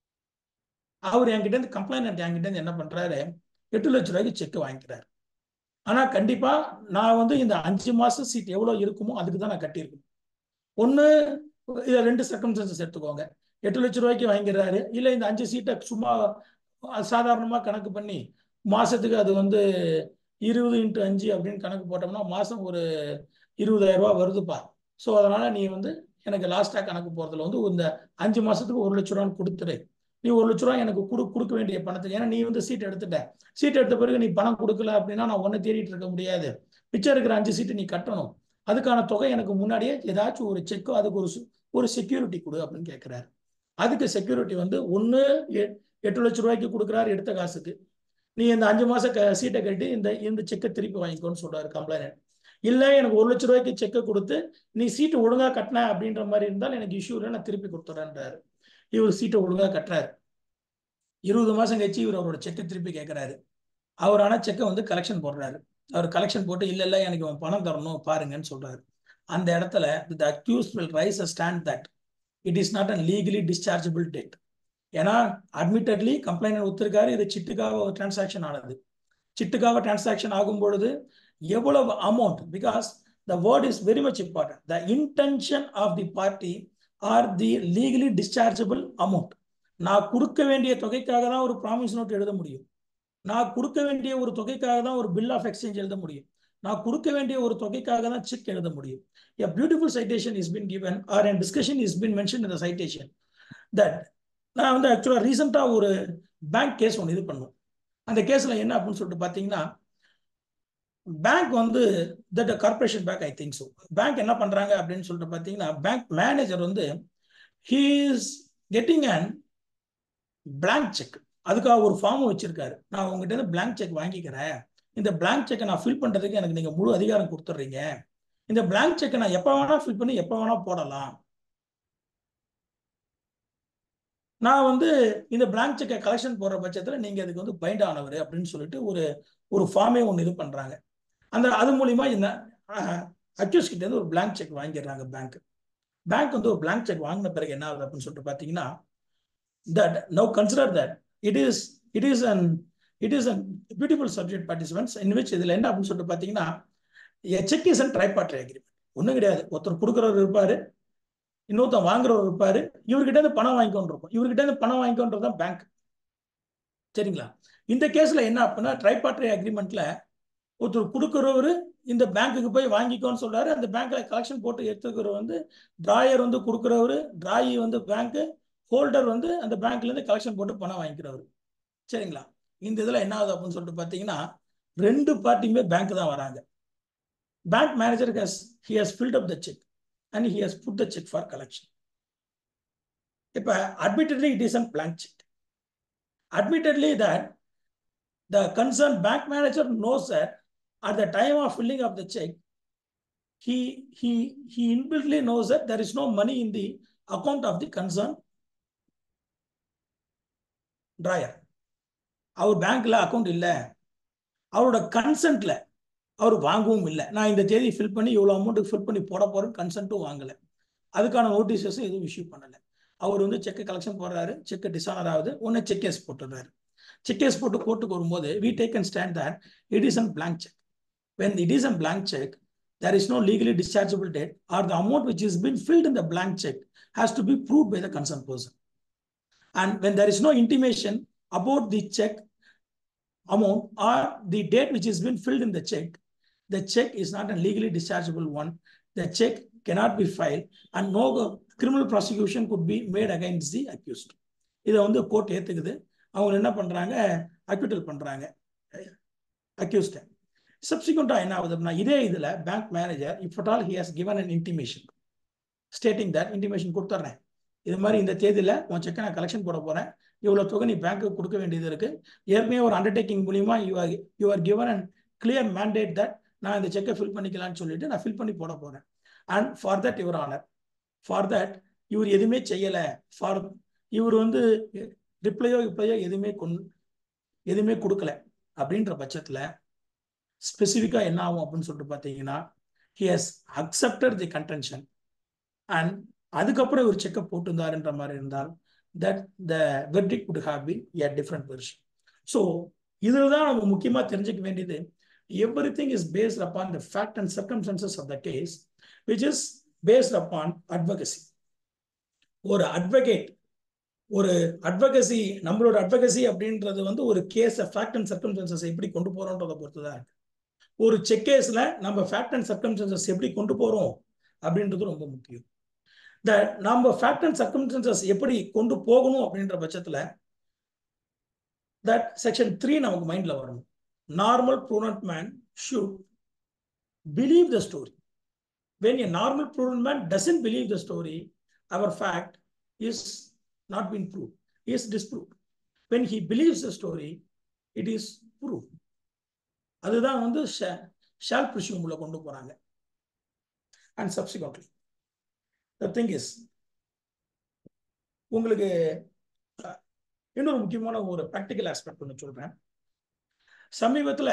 அவர் என்கிட்ட இருந்து கம்ப்ளைனன்ட் என்கிட்ட இருந்து என்ன பண்றாரு, எட்டு லட்ச ரூபாய்க்கு செக் வாங்கிக்கிறாரு. ஆனா கண்டிப்பா நான் வந்து இந்த அஞ்சு மாசம் சீட் எவ்வளவு இருக்குமோ அதுக்கு தான் நான் கட்டியிருக்கணும். ஒண்ணு இதை ரெண்டு சர்க்கம்ஸ்டன்சஸ் எடுத்துக்கோங்க, எட்டு லட்ச ரூபாய்க்கு வாங்கிடுறாரு, இல்ல இந்த அஞ்சு சீட்டை சும்மா சாதாரணமா கணக்கு பண்ணி மாசத்துக்கு அது வந்து இருபது இன்ட்டு அஞ்சு அப்படின்னு கணக்கு போட்டோம்னா மாசம் ஒரு இருபதாயிரம் ரூபாய் வருதுப்பா. ஸோ அதனால நீ வந்து எனக்கு லாஸ்டா கணக்கு போறதுல வந்து இந்த அஞ்சு மாசத்துக்கு ஒரு லட்ச ரூபான்னு கொடுத்துரு, நீ ஒரு லட்ச ரூபாய் எனக்கு கொடு கொடுக்க வேண்டிய பணத்துக்கு, ஏன்னா நீ வந்து சீட் எடுத்துட்ட, சீட் எடுத்த பிறகு நீ பணம் கொடுக்கல அப்படின்னா நான் ஒன்றை தேடிட்டு இருக்க முடியாது, மிச்சம் இருக்கிற அஞ்சு சீட்டு நீ கட்டணும், அதுக்கான தொகை எனக்கு முன்னாடியே ஏதாச்சும் ஒரு செக்கோ அதுக்கு ஒரு ஒரு செக்யூரிட்டி கொடு அப்படின்னு கேட்கிறாரு. அதுக்கு செக்யூரிட்டி வந்து ஒன்று எட்டு லட்ச ரூபாய்க்கு கொடுக்குறாரு எடுத்த காசுக்கு, நீ இந்த அஞ்சு மாசம் சீட்டை கட்டி இந்த இந்த செக்கை திருப்பி வாங்கிக்கோன்னு சொல்றாரு கம்ப்ளைனன்ட். இல்லை எனக்கு ஒரு லட்ச ரூபாய்க்கு செக்கை கொடுத்து நீ சீட்டு ஒழுங்கா கட்டின அப்படின்ற மாதிரி இருந்தால் எனக்கு இஷ்யூ இல்லை, நான் திருப்பி கொடுத்துறேன்றாரு. இவர் சீட்டை ஒழுங்கா கட்டுறாரு, இருபது மாசம் கழிச்சு இவர் அவரோட செக்கை திருப்பி கேட்கிறாரு. அவர் ஆனா செக்கை வந்து கலெக்ஷன் போடுறாரு. அவர் கலெக்ஷன் போட்டு இல்ல இல்ல எனக்கு பணம் தரணும் பாருங்கன்னு சொல்றாரு. அந்த இடத்துல the accused will raise a stand that it is not a legally dischargeable debt. ஏன்னா அட்மிட்டட்லி கம்ப்ளைண்ட் ஒத்துருக்காரு, இது சிட்டுக்காக டிரான்சாக்ஷன் ஆனது. சிட்டுக்காக டிரான்சாக்ஷன் ஆகும் பொழுது எவ்வளவு amount, because the word is very much important, the intention of the party or the legally dischargeable amount. நான் கொடுக்க வேண்டிய தொகைக்காக தான் ஒரு ப்ராமிஸ் நோட் எழுத முடியும், நான் கொடுக்க வேண்டிய ஒரு தொகைக்காக தான் ஒரு பில் ஆஃப் எக்ஸ்சேஞ்ச் எழுத முடியும், நான் கொடுக்க வேண்டிய ஒரு தொகைக்காக தான் செக் எழுத முடியும். A beautiful citation is been given or a discussion is been mentioned in the citation that நான் வந்து ஆக்சுவலாக ரீசெண்டாக ஒரு பேங்க் கேஸ் ஒன்று இது பண்ணுவோம். அந்த கேஸில் என்ன அப்படின்னு சொல்லிட்டு பார்த்தீங்கன்னா, பேங்க் வந்து that corporation bank I think so, bank என்ன பண்ணுறாங்க அப்படின்னு சொல்லிட்டு பார்த்தீங்கன்னா, பேங்க் மேனேஜர் வந்து he is getting and blank cheque, அதுக்காக ஒரு ஃபார்ம் வச்சிருக்காரு, நான் உங்ககிட்ட இருந்து பிளாங்க் செக் வாங்கிக்கிறேன், இந்த பிளாங்க் செக்கை நான் ஃபில் பண்ணுறதுக்கு எனக்கு நீங்கள் முழு அதிகாரம் கொடுத்துட்றீங்க, இந்த பிளாங்க் செக்கை நான் எப்போ வேணா ஃபில் பண்ணி எப்போ வேணா போடலாம், நான் வந்து இந்த பிளாங்க் செக்கை கலெக்ஷன் போடுற பட்சத்தில் நீங்கள் அதுக்கு வந்து பைண்ட் ஆனவர் அப்படின்னு சொல்லிட்டு ஒரு ஒரு ஃபார்மே ஒன்று இது பண்ணுறாங்க. அந்த அது மூலிமா இந்த அக்யூஸ் கிட்ட இருந்து ஒரு பிளாங்க் செக் வாங்கிடுறாங்க பேங்க். பேங்க் வந்து ஒரு பிளாங்க் செக் வாங்கின பிறகு என்ன ஆகுது அப்படின்னு சொல்லிட்டு பார்த்தீங்கன்னா, that now consider that it is it is an it is a beautiful subject participants in which இதில் என்ன அப்படின்னு சொல்லிட்டு பார்த்தீங்கன்னா, a check is a tripartite agreement. ஒன்றும் கிடையாது, ஒருத்தர் கொடுக்குறவர் இருப்பாரு, இன்னொருத்தர் வாங்குறவர் இருப்பாரு, இவர்கிட்ட இருந்து பணம் வாங்கிக்கொண்டு இருக்கும், இவர்கிட்ட இருந்து பணம் வாங்கிக்கொண்டது தான் பேங்க். சரிங்களா? இந்த கேஸ்ல என்ன அப்படின்னா, ட்ரைபார்ட்டரி அக்ரிமெண்ட்ல ஒருத்தர் கொடுக்குறவரு இந்த பேங்க்குக்கு போய் வாங்கிக்கோன்னு சொல்றாரு, அந்த பேங்க்ல கலெக்ஷன் போட்டு எடுத்துக்கிறவர் வந்து டிராயர் வந்து கொடுக்குறவரு, டிராயி வந்து பேங்க், ஹோல்டர் வந்து அந்த பேங்க்ல இருந்து கலெக்ஷன் போட்டு பணம் வாங்கிக்கிறவர். சரிங்களா? இந்த இதுல என்ன ஆகுது அப்படின்னு சொல்லிட்டு பாத்தீங்கன்னா, ரெண்டு பார்ட்டியுமே பேங்க் தான் வராங்க. Bank manager has he has filled up the check and he has put the check for collection. இப்ப admittedly it is a blank check. Admittedly that the concerned bank manager knows that at the time of filling of the check, he he he inbuiltly knows that there is no money in the account of the concerned drawer. அவர் பேங்க்ல அக்கௌண்ட் இல்லை, அவரோட கன்சென்ட்ல அவர் வாங்கவும் இல்லை, நான் இந்த தேதி ஃபில் பண்ணி இவ்வளோ அமௌண்ட் ஃபில் பண்ணி போட போறேன் கன்சென்ட்டும் வாங்கலை, அதுக்கான நோட்டீஸஸும் எதுவும் இஷ்யூ பண்ணலை. அவர் வந்து செக்கை கலெக்ஷன் போடுறாரு, செக்கை டிஸானர் ஆகுது, உடனே செக் கேஸ் போட்டுறாரு. செக் கேஸ் போட்டு கோர்ட்டுக்கு வரும்போது we take and stand that it is a blank check. When it is a blank check, there is no legally dischargeable debt or the amount which has been filled in the blank check has to be proved by the concerned person. And when there is no intimation about the check amount or the date which has been filled in the check, the check is not a legally dischargeable one. The check cannot be filed and no criminal prosecution could be made against the accused. இதை வந்து கோர்ட் ஏத்துக்குது. அவங்க என்ன பண்றாங்க, அக்யூட்டல் பண்றாங்க அக்யூஸ்ட். சப்சிக்வெண்டா என்ன ஆகுதுன்னா, இதே இதுல bank manager if at all he has given an intimation stating that intimation கொடுத்துறேன், இது மாதிரி இந்த தேதியில உன் செக்கை நான் கலெக்ஷன் போட போறேன், இவ்வளவு தொகை நீ பேங்க்கு கொடுக்க வேண்டியது இருக்கு, ஏற்கனவே ஒரு அண்டர்டேக்கிங் மூலியமா you are you are given and clear mandate that நான் இந்த செக்கை ஃபில் பண்ணிக்கலாம்னு சொல்லிட்டு நான் ஃபில் பண்ணி போட போறேன். And for that your honour, for that இவர் எதுவுமே செய்யல, ஃபார் இவர் வந்து ரிப்ளையோ ரிப்ளையோ எதுவுமே கொண்டு எதுவுமே கொடுக்கல அப்படின்ற பட்சத்துல ஸ்பெசிஃபிக்கா என்ன ஆகும் அப்படின்னு சொல்லிட்டு பார்த்தீங்கன்னா, he has accepted the contention and அதுக்கப்புறம் ஒரு செக்கப் போட்டிருந்தாருன்ற மாதிரி இருந்தால் that the verdict would have been a different version. So இதில் தான் நம்ம முக்கியமா தெரிஞ்சுக்க வேண்டியது, everything is based upon the fact and circumstances of the case, which is based upon advocacy. ஒரு அட்வொகேட் ஒரு அட்வொகசி நம்மளோட அட்வொகசி அப்படின்றது வந்து ஒரு கேஸ் ஃபேக்ட் அண்ட் சர்க்கம்ஸ்டன்சஸ் எப்படி கொண்டு போறோம்ன்றதை பொறுத்து தான் இருக்கு. ஒரு செக் கேஸ்ல நம்ம ஃபேக்ட் அண்ட் சர்க்கம்ஸ்டன்சஸ் எப்படி கொண்டு போறோம் அப்படின்றது ரொம்ப முக்கியம். இந்த நம்ம ஃபேக்ட் அண்ட் சர்க்கம்ஸ்டன்சஸ் எப்படி கொண்டு போகணும் அப்படின்ற பட்சத்துல தட் செக்ஷன் த்ரீ நமக்கு மைண்ட்ல வரணும். Normal prudent man should believe the story. when a normal prudent man doesn't believe the story, our fact is not been proved, is disproved. When he believes the story, it is proved. அதுதான் வந்து shall presume உள்ள கொண்டு போறாங்க. And subsequently the thing is, உங்களுக்கு இன்னொரு முக்கியமான ஒரு பிராக்டிக்கல் ஆஸ்பெக்ட் ஒன்று சொல்றேன். சமீபத்தில்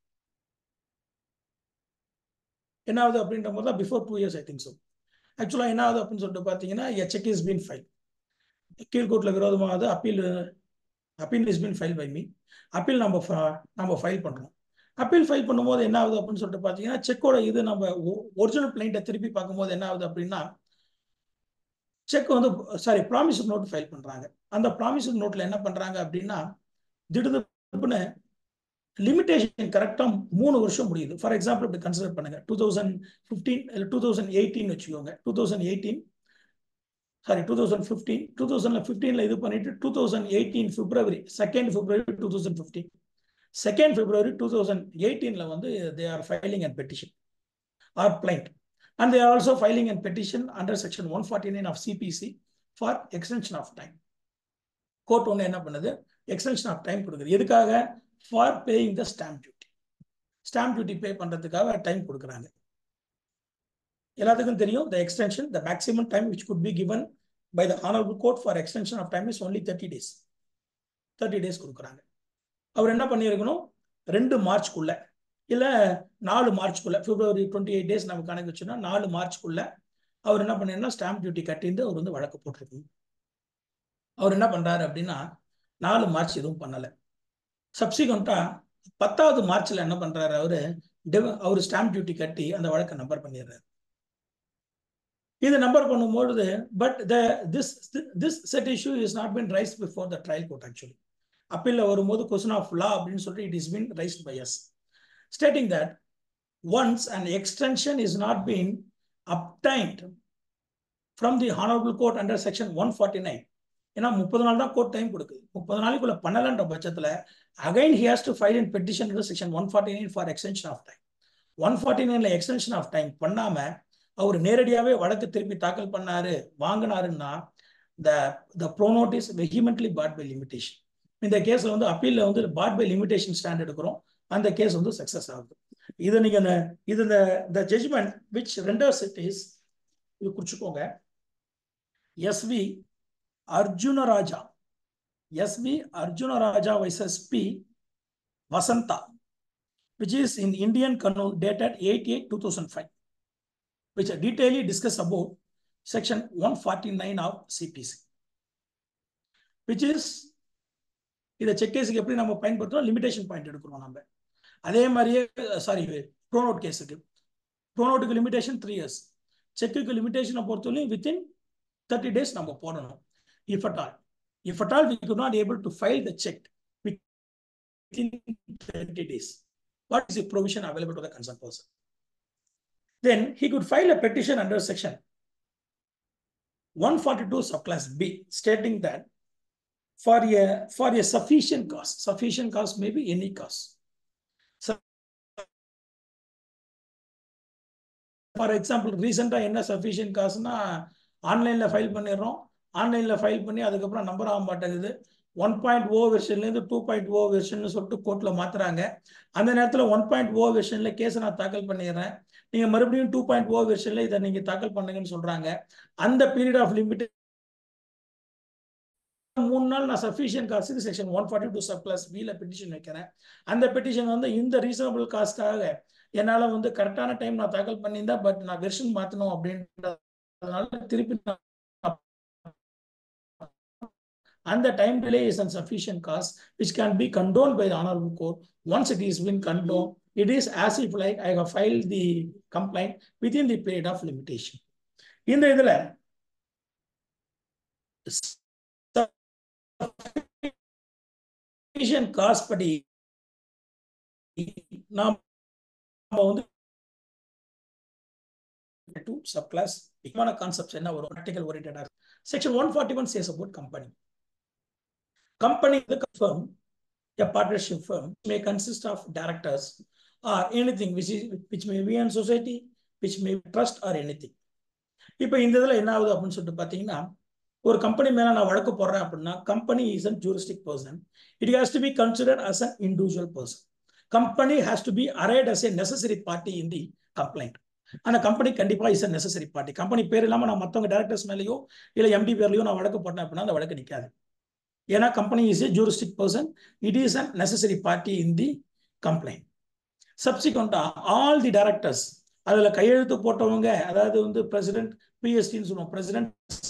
என்ன ஆகுது அப்படின்ற போது தான் before two years I think so ஆக்சுவலாக என்ன ஆகுது அப்படின்னு சொல்லிட்டு பார்த்தீங்கன்னா, a cheque is been file கீழ்கோர்ட்டில் விரோதமாகுது, appeal appeal is been file by me. Appeal நம்ம நம்ம ஃபைல் பண்ணுறோம். அப்பீல் ஃபைல் பண்ணும்போது என்ன ஆகுது அப்படின்னு சொல்லிட்டு பார்த்தீங்கன்னா, செக்கோட இது நம்ம ஒரிஜினல் பிளைண்ட்டை திருப்பி பார்க்கும்போது என்ன ஆகுது அப்படின்னா, செக் வந்து சாரி ப்ராமிசரி நோட் ஃபைல் பண்ணுறாங்க. அந்த ப்ராமிசரி நோட்டில் என்ன பண்ணுறாங்க அப்படின்னா, திடீர்னு லிமிடேஷன் கரெக்டாக மூணு வருஷம் முடியுது. ஃபார் எக்ஸாம்பிள் இப்படி கன்சிடர் பண்ணுங்க, டூ தௌசண்ட் ஃபிஃப்டீன் இல்லை டூ தௌசண்ட் எயிட்டீன் வச்சுக்கோங்க. Two thousand eighteen sorry two thousand fifteen two thousand ஃபிஃப்டீனில் இது பண்ணிட்டு two thousand eighteen February second February two thousand fifteen second February two thousand எயிட்டீனில் வந்து they are filing and petition or plaint and they are also filing a petition under section one forty-nine of C P C for extension of time. Court ஒன்று என்ன பண்ணுது, எக்ஸ்டென்ஷன் ஆஃப் டைம் கொடுக்குது. எதுக்காக? For paying the stamp duty. Stamp duty pay பண்ணுறதுக்காக டைம் கொடுக்குறாங்க. எல்லாத்துக்கும் தெரியும், the extension, the maximum time which could be given by the honorable court for extension of time is only thirty days. thirty days கொடுக்குறாங்க. அவர் என்ன பண்ணியிருக்கணும், ரெண்டு மார்ச்க்குள்ள இல்லை நாலு மார்ச்க்குள்ள, பிப்ரவரி டுவெண்ட்டி எயிட் டேஸ் நம்ம கணக்கு வச்சுன்னா நாலு மார்ச்க்குள்ள அவர் என்ன பண்ணிருந்தா ஸ்டாம்ப் டியூட்டி கட்டிட்டு அவர் வந்து வழக்கு போட்டிருக்கணும். அவர் என்ன பண்றாரு அப்படின்னா, நாலு மார்ச் எதுவும் பண்ணலை. சப்சிக்வெண்டா பத்தாவது மார்ச்ல என்ன பண்றாரு, அவரு அவர் ஸ்டாம்ப் டியூட்டி கட்டி அந்த வழக்கை நம்பர் பண்ணிடுறாரு. இது நம்பர் பண்ணும்போது but this this set issue is not been raised before the trial court. Actually அப்பீல்ல வரும்போது கொஸ்டின் ஆஃப் லா அப்படின்னு சொல்லிட்டு it is been raised by us, stating that once an extension is not being obtained from the honorable court under section one forty-nine, ஏன்னா முப்பது நாள் தான் கோர்ட் டைம் கொடுக்குது, முப்பது நாளைக்குள்ள பண்ணலன்ற பட்சத்துல again he has to file in petition under section one forty-nine for extension of time. one forty-nine ல extension of time பண்ணாம அவர் நேரடியாவே வழக்கு திருப்பி தாக்கல் பண்ணாரு வாங்கினாருன்னா the the pro note is vehemently barred by limitation. இந்த கேஸ்ல வந்து அப்பீல்ல வந்து barred by limitation ஸ்டாண்ட் எடுக்கிறோம், அந்த கேஸ் வந்து சக்சஸ் ஆகுது. இது நீங்க இது இந்த judgement which renders it is, இது குறிச்சுக்கோங்க, S V Arjunaraja S V Arjunaraja versus P Vasantha, which is in Indian Kanun dated eight eight two thousand five, which detailedly discuss about section one forty-nine of C P C, which is இதை செக் கேஸுக்கு எப்படி நம்ம பயன்படுத்துறோம், லிமிடேஷன் பாயிண்ட் எடுக்கிறோம் நம்ம. அதே மாதிரியே சாரி ப்ரோனோட் கேஸுக்கு ப்ரோனோட்டுக்கு லிமிடேஷன் த்ரீ இயர்ஸ், செக்குக்கு லிமிடேஷனை பொறுத்தவரையும் வித்தின் தேர்ட்டி டேஸ் நம்ம போடணும். If at all if at all we could not able to file the cheque within thirty days, what is the provision available to the concern person? then he could file a petition under section one forty-two subclass B stating that for a for a sufficient cause, sufficient cause may be any cause. So, for example, recent என்ன sufficient causeனா ஆன்லைன்ல ஃபைல் பண்ணிடுறோம், ஆன்லைன்ல ஃபைல் பண்ணி அதுக்கப்புறம் நம்பர் ஆக மாட்டேங்குது, ஒன் பாயிண்ட் ஓ வெர்ஷன்லேருந்து டூ பாயிண்ட் ஓ வெர்ஷன் சொல்லிட்டு கோர்ட்டில் மாற்றுறாங்க. அந்த நேரத்தில் ஒன் பாயிண்ட் ஓ வெர்ஷனில் கேஸை நான் தாக்கல் பண்ணிடுறேன், நீங்கள் மறுபடியும் டூ பாயிண்ட் ஓ வெர்ஷனில் இதை நீங்கள் தாக்கல் பண்ணுங்கன்னு சொல்கிறாங்க. அந்த பீரியட் ஆஃப் லிமிட் மூணு நாள் நான் சஃபிஷியன்ட் காசுக்கு section one forty two sub clause பியில் பெட்டிஷன் வைக்கிறேன். அந்த பெட்டிஷன் வந்து இந்த ரீசனபிள் காஸ்ட்காக என்னால் வந்து கரெக்டான டைம் நான் தாக்கல் பண்ணியிருந்தேன், பட் நான் வெர்ஷன் மாற்றணும் அப்படின்றதுனால திருப்பி and the time delay is insufficient cause which can be condoned by the honorable court. Once it is been condoned, it is as if like I have filed the complaint within the period of limitation. In the idle sufficient cause padi now two subclass economic concepts in our article oriented. Section one forty-one says about company. Company is a firm, a partnership firm may consist of directors or anything which is which may be in society, which may be trust or anything. இப்போ இந்த இதில் என்ன ஆகுது அப்படின்னு சொல்லிட்டு பார்த்தீங்கன்னா, ஒரு கம்பெனி மேலே நான் வழக்கு போடுறேன் அப்படின்னா, company is a juristic person, it has to be considered as an individual person. Company has to be arrayed as a necessary party in the complaint. ஆனால் கம்பெனி கண்டிப்பாக is a necessary party. Company பேர் இல்லாமல் நான் மற்றவங்க டேரக்டர்ஸ் மேலேயோ இல்லை எம்டி பேர்லையோ நான் வழக்கு போட்டேன் அப்படின்னா அந்த வழக்கு நிற்காது. ஏன்னா company is a juristic person, it is a necessary party in the complaint. சப்சிக்வெண்டா ஆல் தி டைரக்டர்ஸ் அதுல கையெழுத்து போட்டவங்க, அதாவது வந்து பிரசிடென்ட் பிஎஸ்டின்னு சொல்லுவோம், பிரசிடென்ட்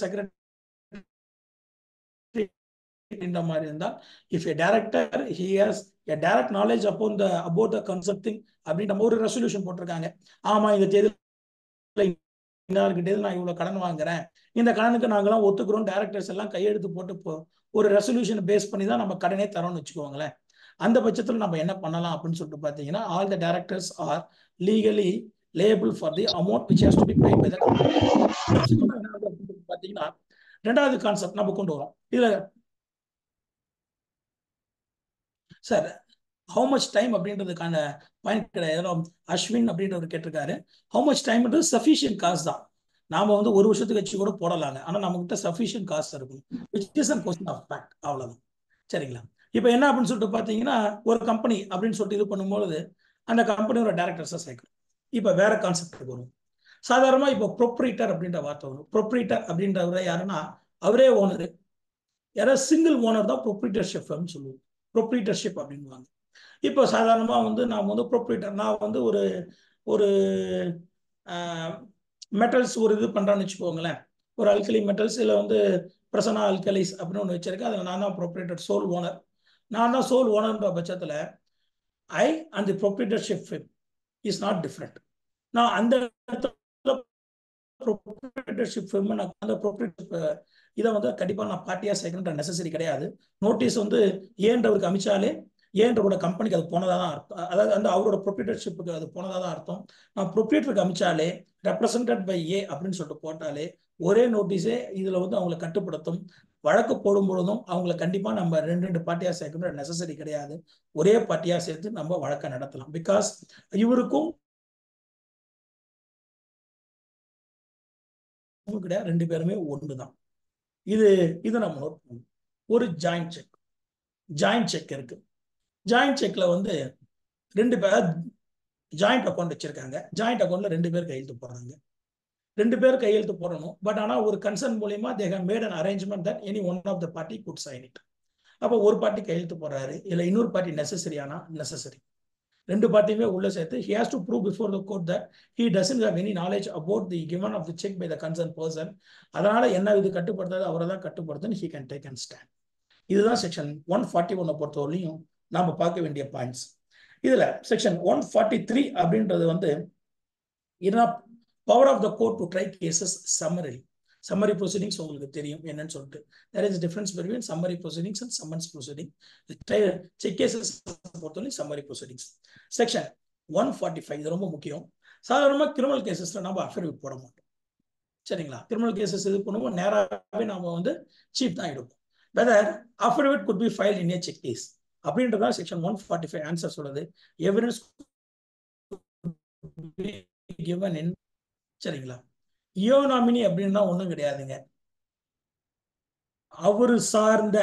செக்ரட்டரி இந்த மாதிரி இருந்தால், if a director he has a direct knowledge upon the about the concept thing அப்படின்ற ஒரு ரெசல்யூஷன் போட்டிருக்காங்க. ஆமா இந்த தேதியில நான் இவ்வளவு கடன் வாங்குறேன், இந்த கடனுக்கு நாங்கெல்லாம் ஒத்துக்கிறோம், டைரக்டர்ஸ் எல்லாம் கையெழுத்து போட்டு ஒரு ரெசல்யூஷன் பேஸ் பண்ணி தான் நம்ம கடனே தரோம்னு வச்சுக்கோங்களேன். அந்த பட்சத்தில் நம்ம என்ன பண்ணலாம் அப்படின்னு சொல்லிட்டு பார்த்தீங்கன்னா, all the directors are legally liable for the amount which has to be paid by the company. பார்த்தீங்கன்னா ரெண்டாவது கான்செப்ட் நம்ம கொண்டு வரோம். இதுல சார் ஹவு மச் டைம் அப்படின்றதுக்கான பாயிண்ட் கிடையாது. அஸ்வின் அப்படின்றவர் கேட்டிருக்காரு, ஹவு மச் டைம்ன்றது சஃபிஷியன்ட் காசு தான். நாம வந்து ஒரு வருஷத்துக்கு வச்சு கூட போடலாங்க, ஆனா நம்ம கிட்ட சஃபிஷியன்ட் காசு இருக்கும், which is a question of fact. அவ்வளவுதான், சரிங்களா? இப்போ என்ன அப்படின்னு சொல்லிட்டு பார்த்தீங்கன்னா, ஒரு கம்பெனி அப்படின்னு சொல்லிட்டு இது பண்ணும்போது அந்த கம்பெனியோட டைரக்டர்ஸை சேர்க்கணும். இப்போ வேற கான்செப்ட் வரும். சாதாரணமா இப்போ ப்ரொப்ரீட்டர் அப்படின்ற வார்த்தை வரும். ப்ரொப்ரீட்டர் அப்படின்றவரை யாருன்னா அவரே ஓனர், யாராவது சிங்கிள் ஓனர் தான் ப்ரொப்ரீட்டர்ஷிப் சொல்லுவோம், ப்ரொப்ரீட்டர்ஷிப் அப்படின்வாங்க. இப்போ சாதாரணமா வந்து நான் வந்து ப்ரொப்ரீட்டர், நான் வந்து ஒரு ஒரு மெட்டல்ஸ் ஒரு இது பண்றான்னு வச்சுக்கோங்களேன், ஒரு அல்கலி மெட்டல்ஸ் இல்லை வந்து பிரசனா அல்கலிஸ் அப்படின்னு ஒன்று வச்சிருக்கேன், அதில் நான் தான் ப்ரொப்ரீட்டர், சோல் ஓனர், நான் தான் சோல் ஓனர்ன்ற பட்சத்தில் I and the proprietorship is not different. நான் அந்த ப்ரொப்ரீட்டர்ஷிப் அந்த ப்ரொப்ரீட்டர்ஷிப் இதை வந்து கண்டிப்பாக நான் பார்ட்டியாக சேர்க்கணுன்ற நெசசரி கிடையாது. நோட்டீஸ் வந்து ஏன்றவருக்கு அமிச்சாலே ஏன்றவோட கம்பெனிக்கு அது போனதாக தான் அர்த்தம், அதாவது அந்த அவரோட ப்ரொப்ரீட்டர்ஷிப்புக்கு அது போனதாக தான் அர்த்தம். நான் ப்ரொப்ரீட்டருக்கு அமிச்சாலே ரெப்ரசன்டட் பை ஏ அப்படின்னு சொல்லிட்டு போட்டாலே ஒரே நோட்டீஸே இதில் வந்து அவங்களை கட்டுப்படுத்தும். வழக்கு போடும் பொழுதும் அவங்களை கண்டிப்பாக நம்ம ரெண்டு ரெண்டு பார்ட்டியாக சேர்க்கணுன்ற நெசசரி கிடையாது, ஒரே பார்ட்டியாக சேர்த்து நம்ம வழக்கை நடத்தலாம். பிகாஸ் இவருக்கும் கிடையாது, ரெண்டு பேருமே ஒன்று தான். இது இது நம்ம நோட் பண்ணணும். ஒரு ஜாயிண்ட் செக், ஜாயிண்ட் செக் இருக்கு. ஜாயிண்ட் செக்ல வந்து ரெண்டு பேர் ஜாயிண்ட் அக்கௌண்ட் வச்சிருக்காங்க, ஜாயிண்ட் அக்கௌண்ட்ல ரெண்டு பேர் கையெழுத்து போடுறாங்க, ரெண்டு பேர் கையெழுத்து போடணும். பட் ஆனா ஒரு கன்சர்ன் மூலியமா they have made an arrangement that any one of the party could sign it. அப்போ ஒரு பார்ட்டி கையெழுத்து போடுறாரு, இல்ல இன்னொரு பார்ட்டி நெசசரி ஆனா நெசசரி, ரெண்டு பார்ட்டியுமே உள்ள சேர்த்து he has to prove before the court that he doesn't have any knowledge about the given of the check by the concerned person. அதனால என்ன இது கட்டுப்படுத்தாது, அவரை தான் கட்டுப்படுத்துன்னு he can take and stand. இதுதான் செக்ஷன் ஒன் ஃபார்ட்டி ஒன்னை பொறுத்தவரையிலையும் நாம பார்க்க வேண்டிய பாயிண்ட்ஸ். இதுல செக்ஷன் ஒன் ஃபார்ட்டி த்ரீ அப்படின்றது வந்து power of the court to try cases summary. Summary proceedings உங்களுக்கு தெரியும் என்னன்னு சொல்லிட்டு. there is a difference between summary proceedings and summons proceeding. Cheque cases பொறுத்தவரை summary proceedings. Section one forty five இது ரொம்ப முக்கியம். சாதாரணமாக கிரிமினல் கேசஸ்ல நம்ம அஃபிடவிட் போட மாட்டோம். சரிங்களா? கிரிமினல் கேசஸ் இது பண்ணுவோம், நேராகவே நம்ம வந்து சீட் தான் எடுப்போம். Whether affidavit could be file in a cheque case அப்படின்றதா section one forty five answer சொல்லுது. Evidence given in. சரிங்களா? யோ நாமினி அப்படின்னா ஒன்றும் கிடையாதுங்க. அவரு சார்ந்த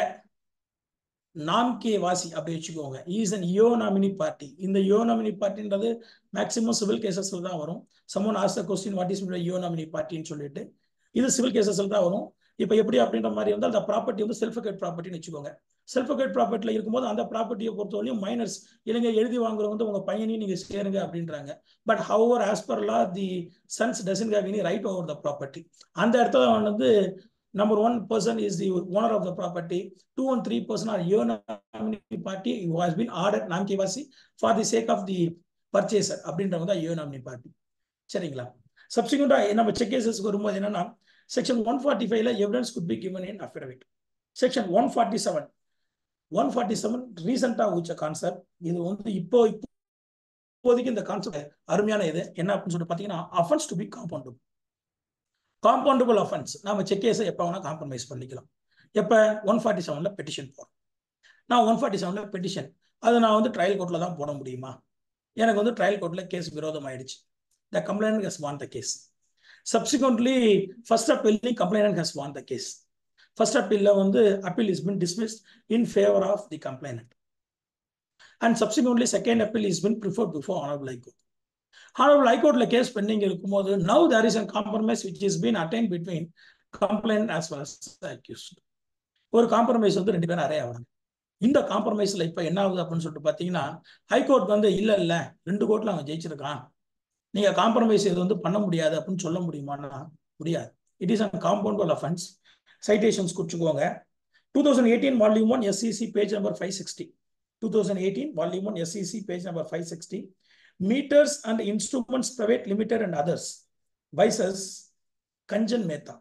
நாம்கே வாசி அப்படி வச்சுக்கோங்க. இஸ் அன் யோ நாமினி பார்ட்டி. இந்த யோ நாமினி பார்ட்டின்றது மேக்சிமம் சிவில் கேசஸ்ல தான் வரும். Summon as the question what is யோ நாமினி பார்ட்டின்னு சொல்லிட்டு இது சிவில் கேசஸ்ல தான் வரும். இப்போ எப்படி அப்படின்ற மாதிரி வந்து அந்த ப்ராப்பர்ட்டி வந்து செல்ஃப் அக்கேட் ப்ராப்பர்ட்டின்னு வச்சுக்கோங்க. செல்ஃப் அக்கேட் ப்ராப்பர்ட்டியில் இருக்கும்போது அந்த ப்ராப்பர்ட்டியை பொறுத்தவரையும் மைனர்ஸ் இல்லைங்க எழுதி வாங்குறவங்க வந்து உங்க பையனையும் நீங்க சேருங்க அப்படின்றாங்க. But our as per law the sons doesn't have any right over the property. அந்த இடத்துல வந்து number one person is the owner of the property. Two and three person are your nominee party who has been ordered namke vasi for the sake of the purchaser. அப்படின்றவங்க தான் your nominee party. சரிங்களா? சப்சிக்வெண்டா நம்ம செக் கேசஸ்க்கு வரும்போது என்னன்னா செக்ஷன் ஒன் ஃபார்ட்டி ஃபைவ்ல evidence could be given in affidavit. Section one forty seven one forty seven ரீசெண்டா உச்ச கான்செப்ட். இது வந்து இப்போ இப்போதைக்கு இந்த கான்செப்ட் அருமையான இது என்ன அப்படின்னு சொல்லிட்டு பார்த்தீங்கன்னா offence to be compoundable. Compoundable offence நம்ம செக் கேஸை எப்போ வேணா காம்ப்ரமைஸ் பண்ணிக்கலாம். எப்போ ஒன் ஃபார்ட்டி செவன்ல பெட்டிஷன் போகிறோம். நான் ஒன் ஃபார்ட்டி செவன்ல பெட்டிஷன் அதை நான் வந்து ட்ரையல் கோர்ட்டில் தான் போட முடியுமா? எனக்கு வந்து ட்ரையல் கோர்ட்டில் கேஸ் விரோதம் ஆயிடுச்சு. The complainant has won the case. Subsequently first appeal complainant has won the case. First அப்பீல்ல வந்து appeal is been dismissed in favour of the complainant and subsequently second appeal is been preferred before honourable High Court. Honorable High Court case pending இருக்கும்போது now there is a compromise which has been attained between complainant as well as the accused. ஒரு காம்ப்ரமைஸ் வந்து ரெண்டு பேரும் அறைய ஆகுறாங்க. இந்த காம்ப்ரமைஸ்ல இப்ப என்ன ஆகுது அப்படின்னு சொல்லிட்டு பாத்தீங்கன்னா ஹைகோர்ட் வந்து இல்ல இல்ல ரெண்டு கோர்ட்ல அவன் ஜெயிச்சிருக்கான், நீங்க காம்ப்ரமைஸ் இது வந்து பண்ண முடியாது அப்படின்னு சொல்ல முடியுமான்னா முடியாது. It is a compoundable offence. Citations குறிச்சுக்கோங்க. Two thousand eighteen volume one SCC page number five sixty. Two thousand eighteen volume one SCC page number five sixty. Meters and Instruments Private Limited and others versus Kanjan Mehta.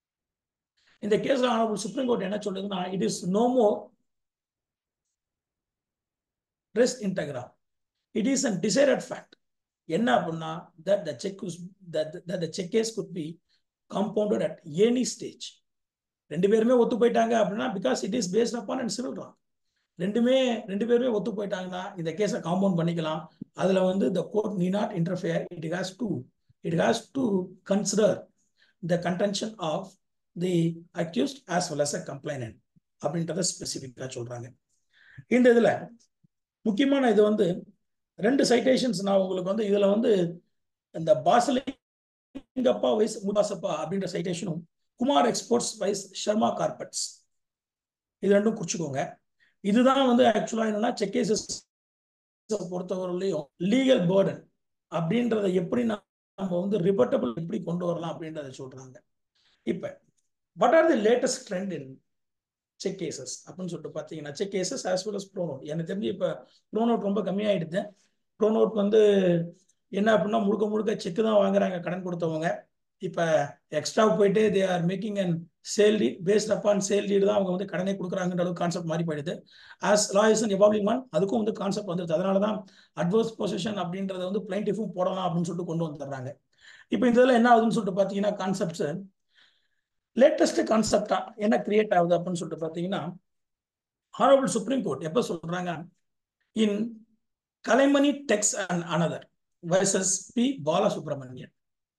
In the case of Honorable Supreme Court, it is no more res integra. It is a decided fact. That the check was, that, that the check case could be compounded at any stage. Because it is based upon a civil law. ரெண்டுமே ரெண்டு பேருமே ஒத்து போயிட்டாங்கன்னா இந்த கேஸை காம்பவுண்ட் பண்ணிக்கலாம். அதுல வந்து the court need not interfere. It has to it has to consider the contention of the accused as well as a complainant அப்படின்றத ஸ்பெசிஃபிக்கா சொல்றாங்க. இந்த இதுல முக்கியமான இது வந்து ரெண்டு சைட்டேஷன்ஸ் நான் உங்களுக்கு வந்து இதுல வந்து இந்த பாசலிங்கப்பா வைஸ் முதாசப்பா அப்படின்ற சைட்டேஷனும் Kumar exports versus Sharma carpets இது ரெண்டும் குறிச்சுக்கோங்க. இதுதான் வந்து ஆக்சுவலா என்னன்னா செக் கேசஸ் பொறுத்தவரையிலையும் லீகல் பேர்டன் அப்படின்றத எப்படி நம்ம வந்து ரிபர்டபிள் எப்படி கொண்டு வரலாம் அப்படின்றத சொல்றாங்க. இப்ப what are the latest trend in cheque cases அப்படின்னு சொல்லிட்டு பாத்தீங்கன்னா cheque cases as well as pronote. எனக்கு தெரிஞ்சு இப்ப ப்ரோனோட் ரொம்ப கம்மியாயிடுது. ப்ரோனோட் வந்து என்ன அப்படின்னா முழுக்க முழுக்க செக்கு தான் வாங்குறாங்க கடன் கொடுத்தவங்க. இப்ப எக்ஸ்ட்ரா போயிட்டு they are making and sale deed based upon sale deed தான் அவங்க வந்து கடனை கொடுக்குறாங்கன்ற அளவுக்கு கான்செப்ட் மாறி போயிடுது. As law is an evolving one அதுக்கும் வந்து கான்செப்ட் வந்துருது. அதனால தான் அட்வர்ஸ் பொசிஷன் அப்படின்றத வந்து பிளைண்டிஃபும் போடலாம் அப்படின்னு சொல்லிட்டு கொண்டு வந்துடுறாங்க. இப்போ இந்த இதில் என்ன ஆகுதுன்னு சொல்லிட்டு பார்த்தீங்கன்னா கான்செப்ட்ஸ் லேட்டஸ்ட் கான்செப்டா என்ன கிரியேட் ஆகுது அப்படின்னு சொல்லிட்டு பார்த்தீங்கன்னா ஹானரபிள் சுப்ரீம் கோர்ட் எப்போ சொல்றாங்க in Kalaimani Tex and another versus P Balasubramanian.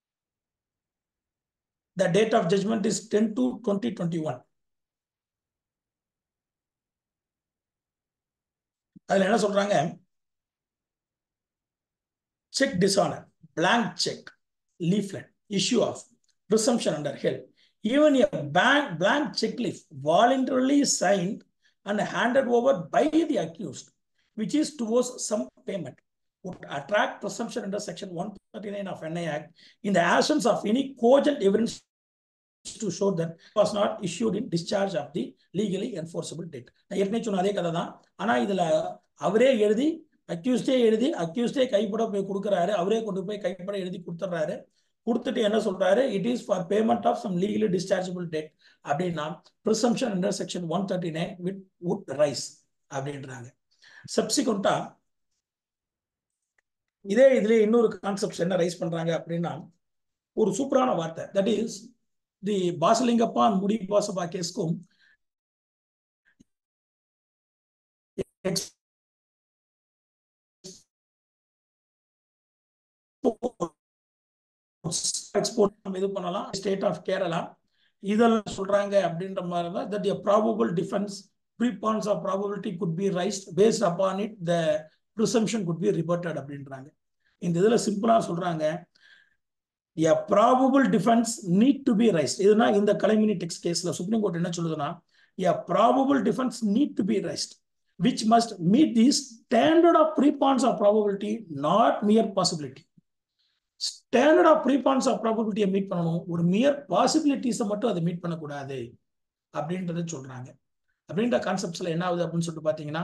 The date of judgment is ten to twenty twenty-one. அதுல என்ன சொல்றாங்க check dishonor, blank check, leaflet, issue of presumption under hell. Even a bank blank check leaf voluntarily signed and handed over by the accused, which is towards some payment, would attract presumption under section one thirty-nine of N I Act in the absence of any cogent evidence to show that was not issued in discharge of the legally enforceable debt. நான் ஏற்கனவே சொன்ன அதே கதை தான். ஆனா இதுல அவரே எழுதி அக்யூஸ்டே எழுதி அக்யூஸ்டே கைப்பட போய் கொடுக்குறாரு. அவரே கொண்டு போய் கைப்பட எழுதி கொடுத்துட்றாரு. கொடுத்துட்டு என்ன சொல்றாரு it is for payment of some legally dischargeable debt அப்படின்னா presumption under section one thirty nine with would raise அப்படின்றாங்க. சப்சிக்வெண்டா இதே இதுல இன்னொரு கான்செப்ட் என்ன ரைஸ் பண்றாங்க அப்படின்னா ஒரு சூப்பரான வார்த்தை, தட் இஸ் தி பாசலிங்கப்பான் முடி பாசபா கேஸ்க்கும் எக்ஸ்போர்ட் நம்ம இது பண்ணலாம். ஸ்டேட் ஆஃப் கேரளா இதெல்லாம் சொல்றாங்க அப்படின்ற மாதிரி தான் that a probable defense preponderance of probability could be raised based upon it the presumption could be rebutted அப்படின்றாங்க. இந்த இதுல சிம்பிளா சொல்றாங்க a probable defense need to be raised. இதுனா இந்த கலைமினி டெக்ஸ்ட் கேஸ்ல சுப்ரீம் கோர்ட் என்ன சொல்லுதுன்னா a probable defense need to be raised which must meet the standard of preponderance of probability, not mere possibility. Standard of preponderance of ப்ராபபிலிட்டியை மீட் பண்ணணும், ஒரு மியர் பாசிபிலிட்டிஸை மட்டும் அதை மீட் பண்ணக்கூடாது அப்படின்றத சொல்றாங்க. அப்படின்ற கான்செப்ட்ஸ்ல என்ன ஆகுது அப்படின்னு சொல்லிட்டு பாத்தீங்கன்னா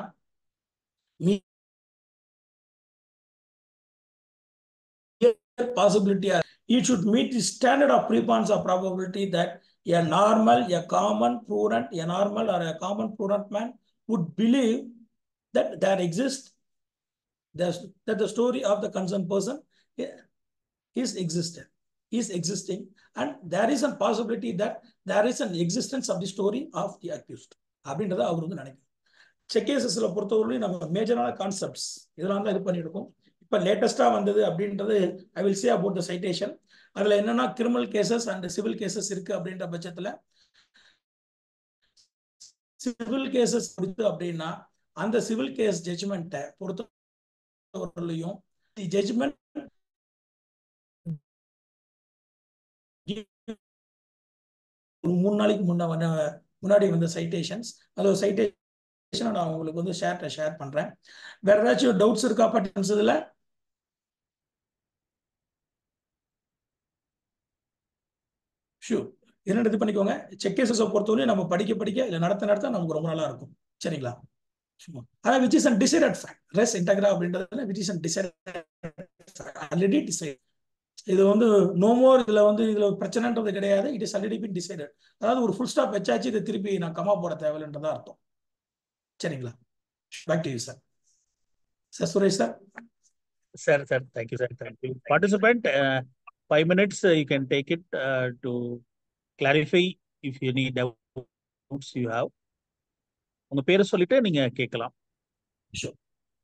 possibility it should meet the standard of preponderance of probability that a normal, a common prudent, a normal or a common prudent man would believe that there exists that the story of the concerned person is existed, is existing, and there is a possibility that there is an existence of the story of the accused. அப்படின்றத அவர் வந்து நினைக்கிறார். செக் கேசஸ்ல பொறுத்தவரையிலும் நம்ம மேஜரான கான்செப்ட்ஸ் இதெல்லாம் தான் இது பண்ணியிருக்கோம். இப்போ லேட்டஸ்டா வந்தது அப்படின்றது I will say about the citation. அதுல என்னன்னா criminal cases and civil cases இருக்கு. அப்படின்ற பட்சத்துல சிவில் கேசஸ் கொடுத்து அப்படின்னா அந்த சிவில் கேஸ் ஜட்ஜ்மெண்ட்டை பொறுத்தவரையிலையும் தி ஜட்ஜ்மெண்ட் மூணு நாளைக்கு முன்ன முன்னாடி வந்த சைட்டேஷன்ஸ், அது ஒரு சைட்டேஷனை நான் உங்களுக்கு வந்து ஷேர் ஷேர் பண்றேன். வேற ஏதாச்சும் டவுட்ஸ் இருக்கா பட்டியல்ஸ் இதுல? ஷூர், என்ன இது பண்ணிக்கோங்க. செக் கேசஸை பொறுத்தவரையும் நம்ம படிக்க படிக்க இல்லை நடத்த நடத்த நமக்கு ரொம்ப நல்லா இருக்கும். சரிங்களா? அதான் which is an decided fact. Res integra அப்படின்றது which is an decided fact, already decide. இது வந்து நோ மோர், இதுல வந்து இதுல பிரச்சனைன்றது கிடையாது. It is already been decided. அதாவது ஒரு ஃபுல் ஸ்டாப் வச்சாச்சு, இதை திருப்பி நான் கமா போட தேவையில்லைன்றதா அர்த்தம். சரிங்களா? Back to you sir. Sir Suresh sir. Sir sir thank you sir, thank you. Participant five minutes you can take it to clarify if any doubts you have. உங்க பேரை சொல்லிட்டு நீங்க கேட்கலாம். Sure.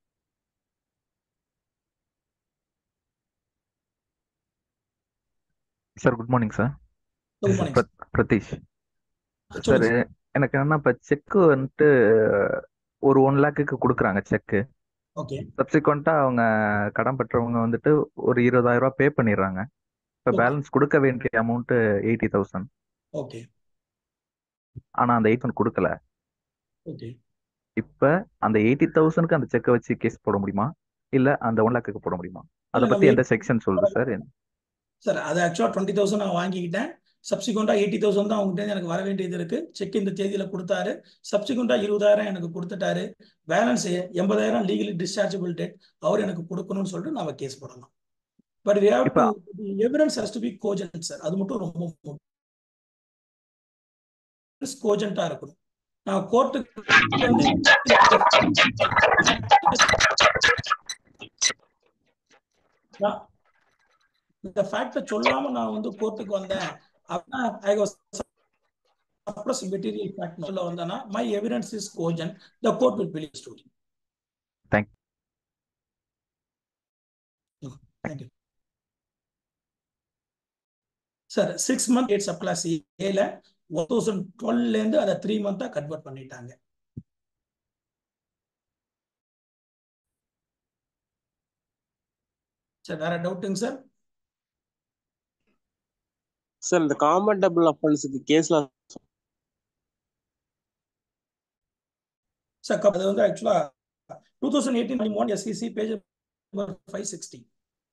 Sir good morning sir. Good morning Pratheesh sir. எனக்கு என்னன்னா இப்போ செக்கு வந்துட்டு ஒரு ஒன் லேக்குக்கு கொடுக்குறாங்க செக்கு. ஓகே. சப்சிக்வெண்டா அவங்க கடன் பெற்றவங்க வந்துட்டு ஒரு இருபதாயிரம் ரூபாய் பே பண்ணிடுறாங்க. இப்போ பேலன்ஸ் கொடுக்க வேண்டிய அமௌண்ட் எயிட்டி தௌசண்ட். ஓகே. ஆனா அந்த எயிட் ஒன் கொடுக்கல. ஓகே. இப்ப அந்த எயிட்டி தௌசண்ட்க்கு அந்த செக்கை வச்சு கேஸ் போட முடியுமா இல்ல அந்த ஒன் லேக்குக்கு போட முடியுமா? அதை பத்தி எந்த செக்ஷன் சொல்லுது சார்? சார் அது ஆக்சுவலாக டுவெண்ட்டி தௌசண்ட் நான் வாங்கிக்கிட்டேன். சப்சிக்வெண்டா எயிட்டி தௌசண்ட் தான் அவங்ககிட்ட எனக்கு வர வேண்டியது இருக்கு. செக் இந்த தேதியில கொடுத்தாரு. சப்சிக்வெண்டா இருபதாயிரம் எனக்கு கொடுத்துட்டாரு. பேலன்ஸ் எண்பதாயிரம் லீகலி டிஸ்சார்ஜபிள் டெட் அவர் எனக்கு கொடுக்கணும்னு சொல்லிட்டு நாம கேஸ் போடலாம். But we have to evidence has to be cogent sir. அது மட்டும் ரொம்ப முக்கியம். கோஜென்ட்டா இருக்கணும். நான் கோர்ட்டுக்கு இந்த ஃபேக்டை சொல்லாம நான் வந்து கோர்ட்டுக்கு வந்தேன் அப்படின்னா I was suppressing material fact சொல்ல வந்தேன்னா my evidence is cogent, the court will believe story. Thank you sir. Six month eight sub class ஏல ஒன் தௌசண்ட் டுவெல்ல இருந்து அதை த்ரீ மந்தா கன்வெர்ட் பண்ணிட்டாங்க. சார் வேற டவுட்டுங்க சார்? சார் இந்த காம்பட்டபிள் அஃபென்ஸ்க்கு கேஸ்ல சார் அது வந்து ஆக்சுவலா twenty eighteen twenty-one S E C page number five sixty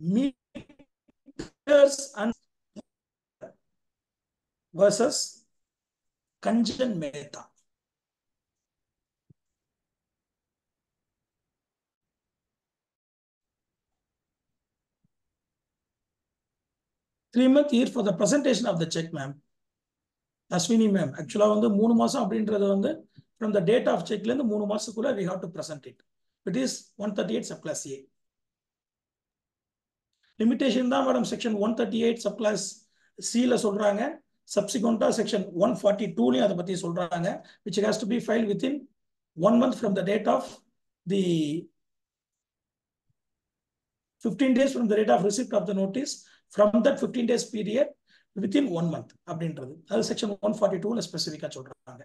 meters and versus Kanjan Mehta. Three month year for the presentation of the check, ma'am. Ashwini ma'am, actually வந்து மூணு மாசம் அப்படின்றது வந்து from the date of check ல இருந்து மூணு மாசத்துக்குள்ள we have to present it. It is one thirty-eight subclass A. Limitation தான் madam section one thirty eight sub class சில சொல்றாங்க. சப்சிக்வெண்டா செக்ஷன் ஒன் ஃபார்ட்டி டூலையும் அதை பத்தி சொல்றாங்க. which has to be filed within one month from the date of the fifteen days from the date of receipt of the notice. From that fifteen days period within one month அப்படின்றது அது செக்ஷன் ஒன் ஃபார்ட்டி டூல ஸ்பெசிஃபிக்கா சொல்றாங்க.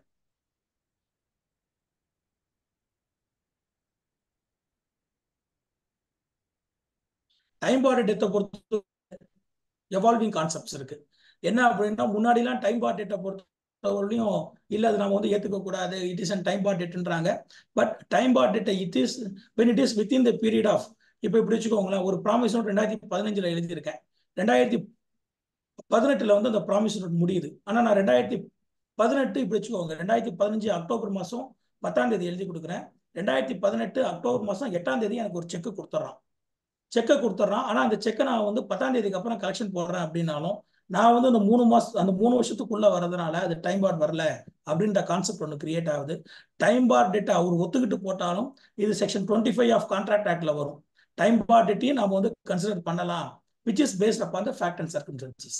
டைம் பார்ட் டேட்டை பொறுத்து எவால்விங் கான்செப்ட்ஸ் இருக்கு. என்ன அப்படின்னா முன்னாடிலாம் டைம் பார்ட் டேட்டை பொறுத்தவரையும் இல்லை அது நம்ம வந்து ஏற்றுக்க கூடாது, it is and time barred டேட்ன்றாங்க. பட் டைம் பார்ட் டேட்டை it is when it is within the period of, இப்போ இப்படி வச்சுக்கோங்களேன், ஒரு ப்ராமிஸ் நோட் ரெண்டாயிரத்தி பதினஞ்சுல எழுதியிருக்கேன், ரெண்டாயிரத்தி பதினெட்டுல வந்து அந்த ப்ராமிஸ் நோட் முடியுது. ஆனால் நான் ரெண்டாயிரத்தி பதினெட்டு இப்படி வச்சுக்கோங்க, ரெண்டாயிரத்தி பதினஞ்சு அக்டோபர் மாதம் பத்தாம் தேதி எழுதி கொடுக்குறேன், ரெண்டாயிரத்தி பதினெட்டு அக்டோபர் மாதம் எட்டாம் தேதி எனக்கு ஒரு செக்கு கொடுத்துட்றான் செக்கை கொடுத்துட்றான் ஆனால் அந்த செக்கை நான் வந்து பத்தாம் தேதிக்கு அப்புறம் கலெக்ஷன் போடுறேன் அப்படின்னாலும் நான் வந்து அந்த மூணு மாசம் அந்த மூணு வருஷத்துக்குள்ள வரதுனால அது டைம் பார்ட் வரல அப்படின்ற கான்செப்ட் ஒன்று கிரியேட் ஆகுது. டைம் பார்ட் டேட்டா அவர் ஒத்துக்கிட்டு போட்டாலும் இது section twenty five of contract ஆக்ட்ல வரும். டைம் பார்ட் டேட்டையும் நம்ம வந்து கன்சிடர் பண்ணலாம், which is based upon the fact and circumstances.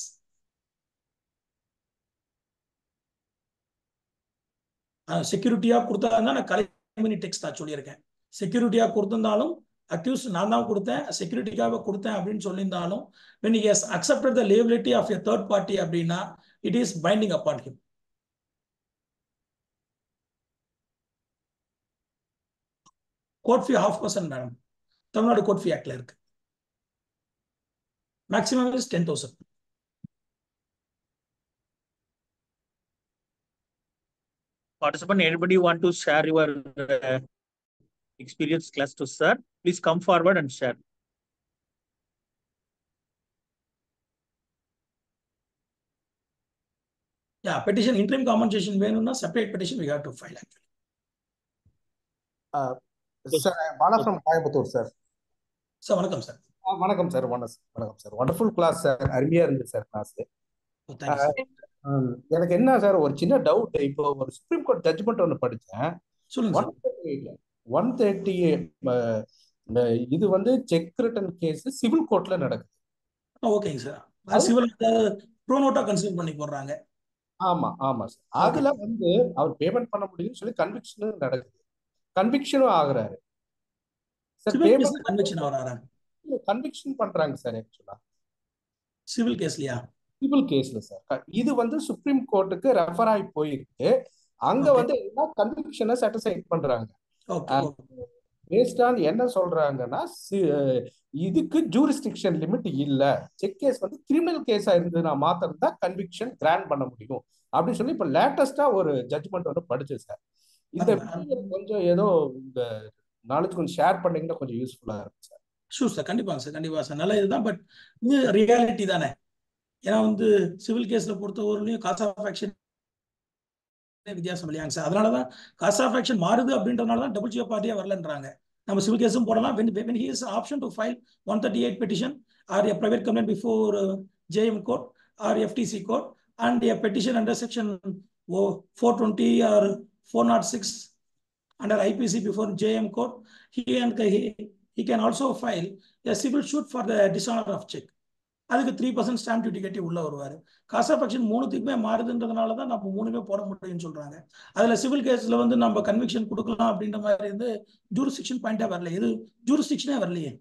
செக்யூரிட்டியா கொடுத்தா நான் கலைமணி டெக்ஸ்ட் நான் சொல்லியிருக்கேன். செக்யூரிட்டியா கொடுத்திருந்தாலும் அக்யூஸ் நான் தான் கொடுத்தேன், செக்யூரிட்டிக்காக கொடுத்தேன் அப்படின்னு சொல்லியிருந்தாலும் when he has accepted the liability of a third party அப்படின்னா it is binding upon him. Court fee half percent madam, Tamil Nadu court fee ஆக்ட்ல இருக்கு. Maximum is ten thousand. Participant, anybody want to share your uh, experience class to sir? Please come forward and share. Yeah, petition interim compensation வேணும்னா separate petition we have to file actually. Uh, sir, Bala from Coimbatore, sir. Sir, வணக்கம் சார். வணக்கம் சார், வணக்கம் சார். வண்டர்ஃபுல் கிளாஸ் சார், அருமையா இருந்துச்சு சார் கிளாஸ். எனக்கு என்ன சார் ஒரு சின்ன டவுட், இப்போ ஒரு சுப்ரீம் கோர்ட் ஜட்ஜ்மெண்ட் ஒன்று படித்தேன். சொல்லுங்க. ஒன் தேர்ட்டி இது வந்து செக் ரிட்டர்ன் கேஸ் சிவில் கோர்ட்ல நடக்குது. ஓகேங்க சார். சிவில் ப்ரோ நோட்டா கன்சிடர் பண்ணி போடுறாங்க. ஆமா ஆமா சார். அதுல வந்து அவர் பேமெண்ட் பண்ண முடியும்னு சொல்லி கன்விக்ஷனும் நடக்குது, கன்விக்ஷனும் ஆகுறாரு சார். பேமெண்ட் கன்விக்ஷன் ஆகுறாரு, கன்விக்ஷன் பண்றாங்க சார். ஆக்சுவலா சிவில் கேஸ்லயா? சிவில் கேஸ்ல சார். இது வந்து சுப்ரீம் கோர்ட்டுக்கு ரெஃபர் ஆகி போயிருக்கு. அங்க வந்து என்ன கன்விக்ஷனை சாட்டிஸ்ஃபைட் பண்றாங்க. பேஸ்ட் ஆன் என்ன சொல்றாங்கன்னா இதுக்கு ஜூரிஸ்டிக்ஷன் லிமிட் இல்ல, செக் கேஸ் வந்து கிரிமினல் கேஸா இருந்ததுன்னா மாத்திரம் தான் கன்விக்ஷன் கிராண்ட் பண்ண முடியும் அப்படின்னு சொல்லி இப்ப லேட்டஸ்டா ஒரு ஜட்ஜ்மெண்ட் வந்து படிச்சேன் சார். இந்த கொஞ்சம் ஏதோ இந்த நாலேஜ் கொஞ்சம் ஷேர் பண்ணீங்கன்னா கொஞ்சம் யூஸ்ஃபுல்லா இருக்கும் சார். ஷூர் சார், கண்டிப்பாங்க சார், கண்டிப்பா சார். நல்ல இதுதான், பட் இது ரியாலிட்டி தானே. ஏன்னா வந்து சிவில் கேஸ்ல பொறுத்தவரையிலையும் காஸ் ஆஃப் ஆக்ஷன் வித்தியாசம் இல்லையாங்க சார். அதனாலதான் காஸ் ஆஃப் ஆக்ஷன் மாறுது அப்படின்றதுனாலதான் டபுள் ஜியோ பார்ட்டியா வரலன்றாங்க. நம்ம சிவில் கேஸும் போடலாம். when when he is option to file one thirty-eight petition or a private complaint before uh, J M court or F T C court and a petition under section four twenty or four oh six under I P C before J M court, he and he, he can also file a civil suit for the dishonor of check. அதுக்கு த்ரீ பர்சன்ட் ஸ்டாம்ப் டியூட்டி கட்டி உள்ள வருவாரு. காஸ் ஆஃப் ஆக்ஷன் மூணுத்துக்குமே மாறுதுன்றதுனால தான் நம்ம மூணுமே போட முடியும்னு சொல்றாங்க. அதுல சிவில் கேஸ்ல வந்து நம்ம கன்விக்ஷன் கொடுக்கலாம் அப்படின்ற மாதிரி இருந்து ஜூரிஸ்டிக்ஷன் பாயிண்டா வரல, இது ஜூரிஸ்டிக்ஷனே வரலையே.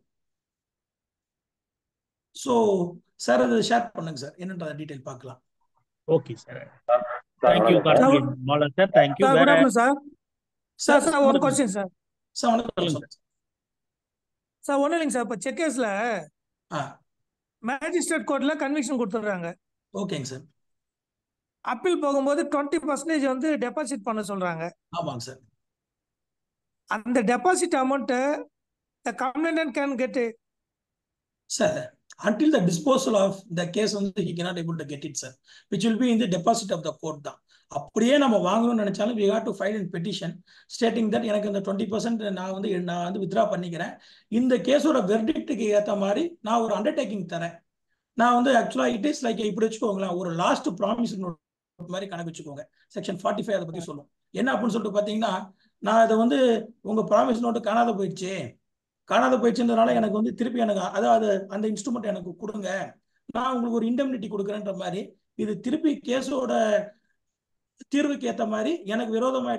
ஸோ சார் அதை ஷேர் பண்ணுங்க சார், என்னன்ற டீடைல் பார்க்கலாம். Okay sir, thank you Malan sir, thank you. Sir sir sir ஒரு क्वेश्चन சார். சார் வணக்கம் சார். ஒன்றும் இல்லைங்க சார், இப்போ செக் கேஸ்ல மேஜிஸ்ட்ரேட் கோர்ட்ல கன்விக்ஷன் கொடுத்துட்றாங்க. ஓகேங்க சார். அப்பீல் போகும்போது டுவெண்ட்டி பர்சன்டேஜ் வந்து டெபாசிட் பண்ண சொல்றாங்க. ஆமாங்க சார். அந்த deposit amount the complainant can get it. Sir, until the disposal of the case, he cannot able to get it, sir, which will be in the deposit of the court. அப்படியே நம்ம வாங்கணும்னு நினைச்சாலும் we have to file in petition stating that எனக்கு இந்த டுவெண்ட்டி பர்சன்ட் நான் வந்து நான் வந்து வித்ரா பண்ணிக்கிறேன், இந்த கேஸோட வெர்டிக்ட்டுக்கு ஏற்ற மாதிரி நான் ஒரு அண்டர்டேக்கிங் தரேன். நான் வந்து ஆக்சுவலா இட் இஸ் லைக் இப்படி வச்சுக்கோங்களேன், ஒரு லாஸ்ட் ப்ராமிஸ் மாதிரி கணக்கு வச்சுக்கோங்க. செக்ஷன் ஃபார்ட்டி ஃபைவ் அதை பத்தி சொல்லும். என்ன அப்படின்னு சொல்லிட்டு பாத்தீங்கன்னா, நான் அதை வந்து உங்க ப்ராமிஸ் நோட்டு காணாத போயிடுச்சு, காணாத போயிடுச்சுன்றதுனால எனக்கு வந்து திருப்பி எனக்கு அதாவது அந்த இன்ஸ்ட்ருமெண்ட் எனக்கு கொடுங்க, நான் உங்களுக்கு ஒரு இண்டெம்னிட்டி கொடுக்குறேன்ற மாதிரி, இது திருப்பி கேஸோட தீர்வுக்கு ஏற்ற மாதிரி எனக்கு விரோதமா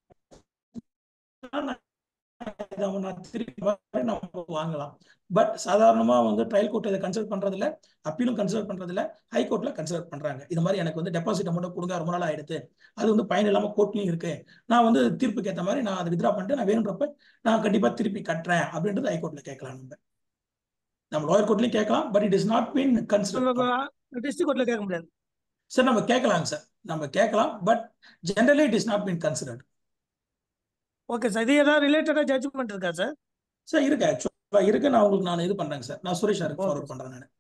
திருப்பி நம்ம வாங்கலாம். பட் சாதாரணமா வந்து ட்ரையல் கோர்ட் இதை கன்சிடர் பண்றது இல்ல, அப்பீலும் கன்சிடர் பண்றது இல்ல, ஹைகோர்ட்ல கன்சிடர் பண்றாங்க. இது மாதிரி எனக்கு வந்து டெபாசிட் அமௌண்ட் கொடுங்க, ரொம்ப நாள் ஆயிடுது, அது வந்து பயன் இல்லாம கோர்ட்லயும் இருக்கு, நான் வந்து தீர்ப்புக்கு ஏற்ற மாதிரி நான் அதை வித்ரா பண்ணிட்டு நான் வேணுன்றப்ப நான் கண்டிப்பா திருப்பி கட்டுறேன் அப்படின்றது ஹைகோர்ட்ல கேட்கலாம். நம்ம நம்ம லோயர் கோர்ட்லயும் கேட்கலாம், but it is not been consider. District கோர்ட்ல கேட்க முடியாது சார். நம்ம கேட்கலாங்க சார், நம்ம கேட்கலாம், but generally it is not been considered. Okay sir. இது ஏதாவது ரிலேட்டடா ஜட்ஜ்மெண்ட் இருக்கா சார்? சார் இருக்கு, ஆக்சுவலா இருக்கு. நான் உங்களுக்கு நான் இது பண்றேங்க சார், நான் சுரேஷ் சாருக்கு ஃபார்வர்ட் பண்றேன் நான்.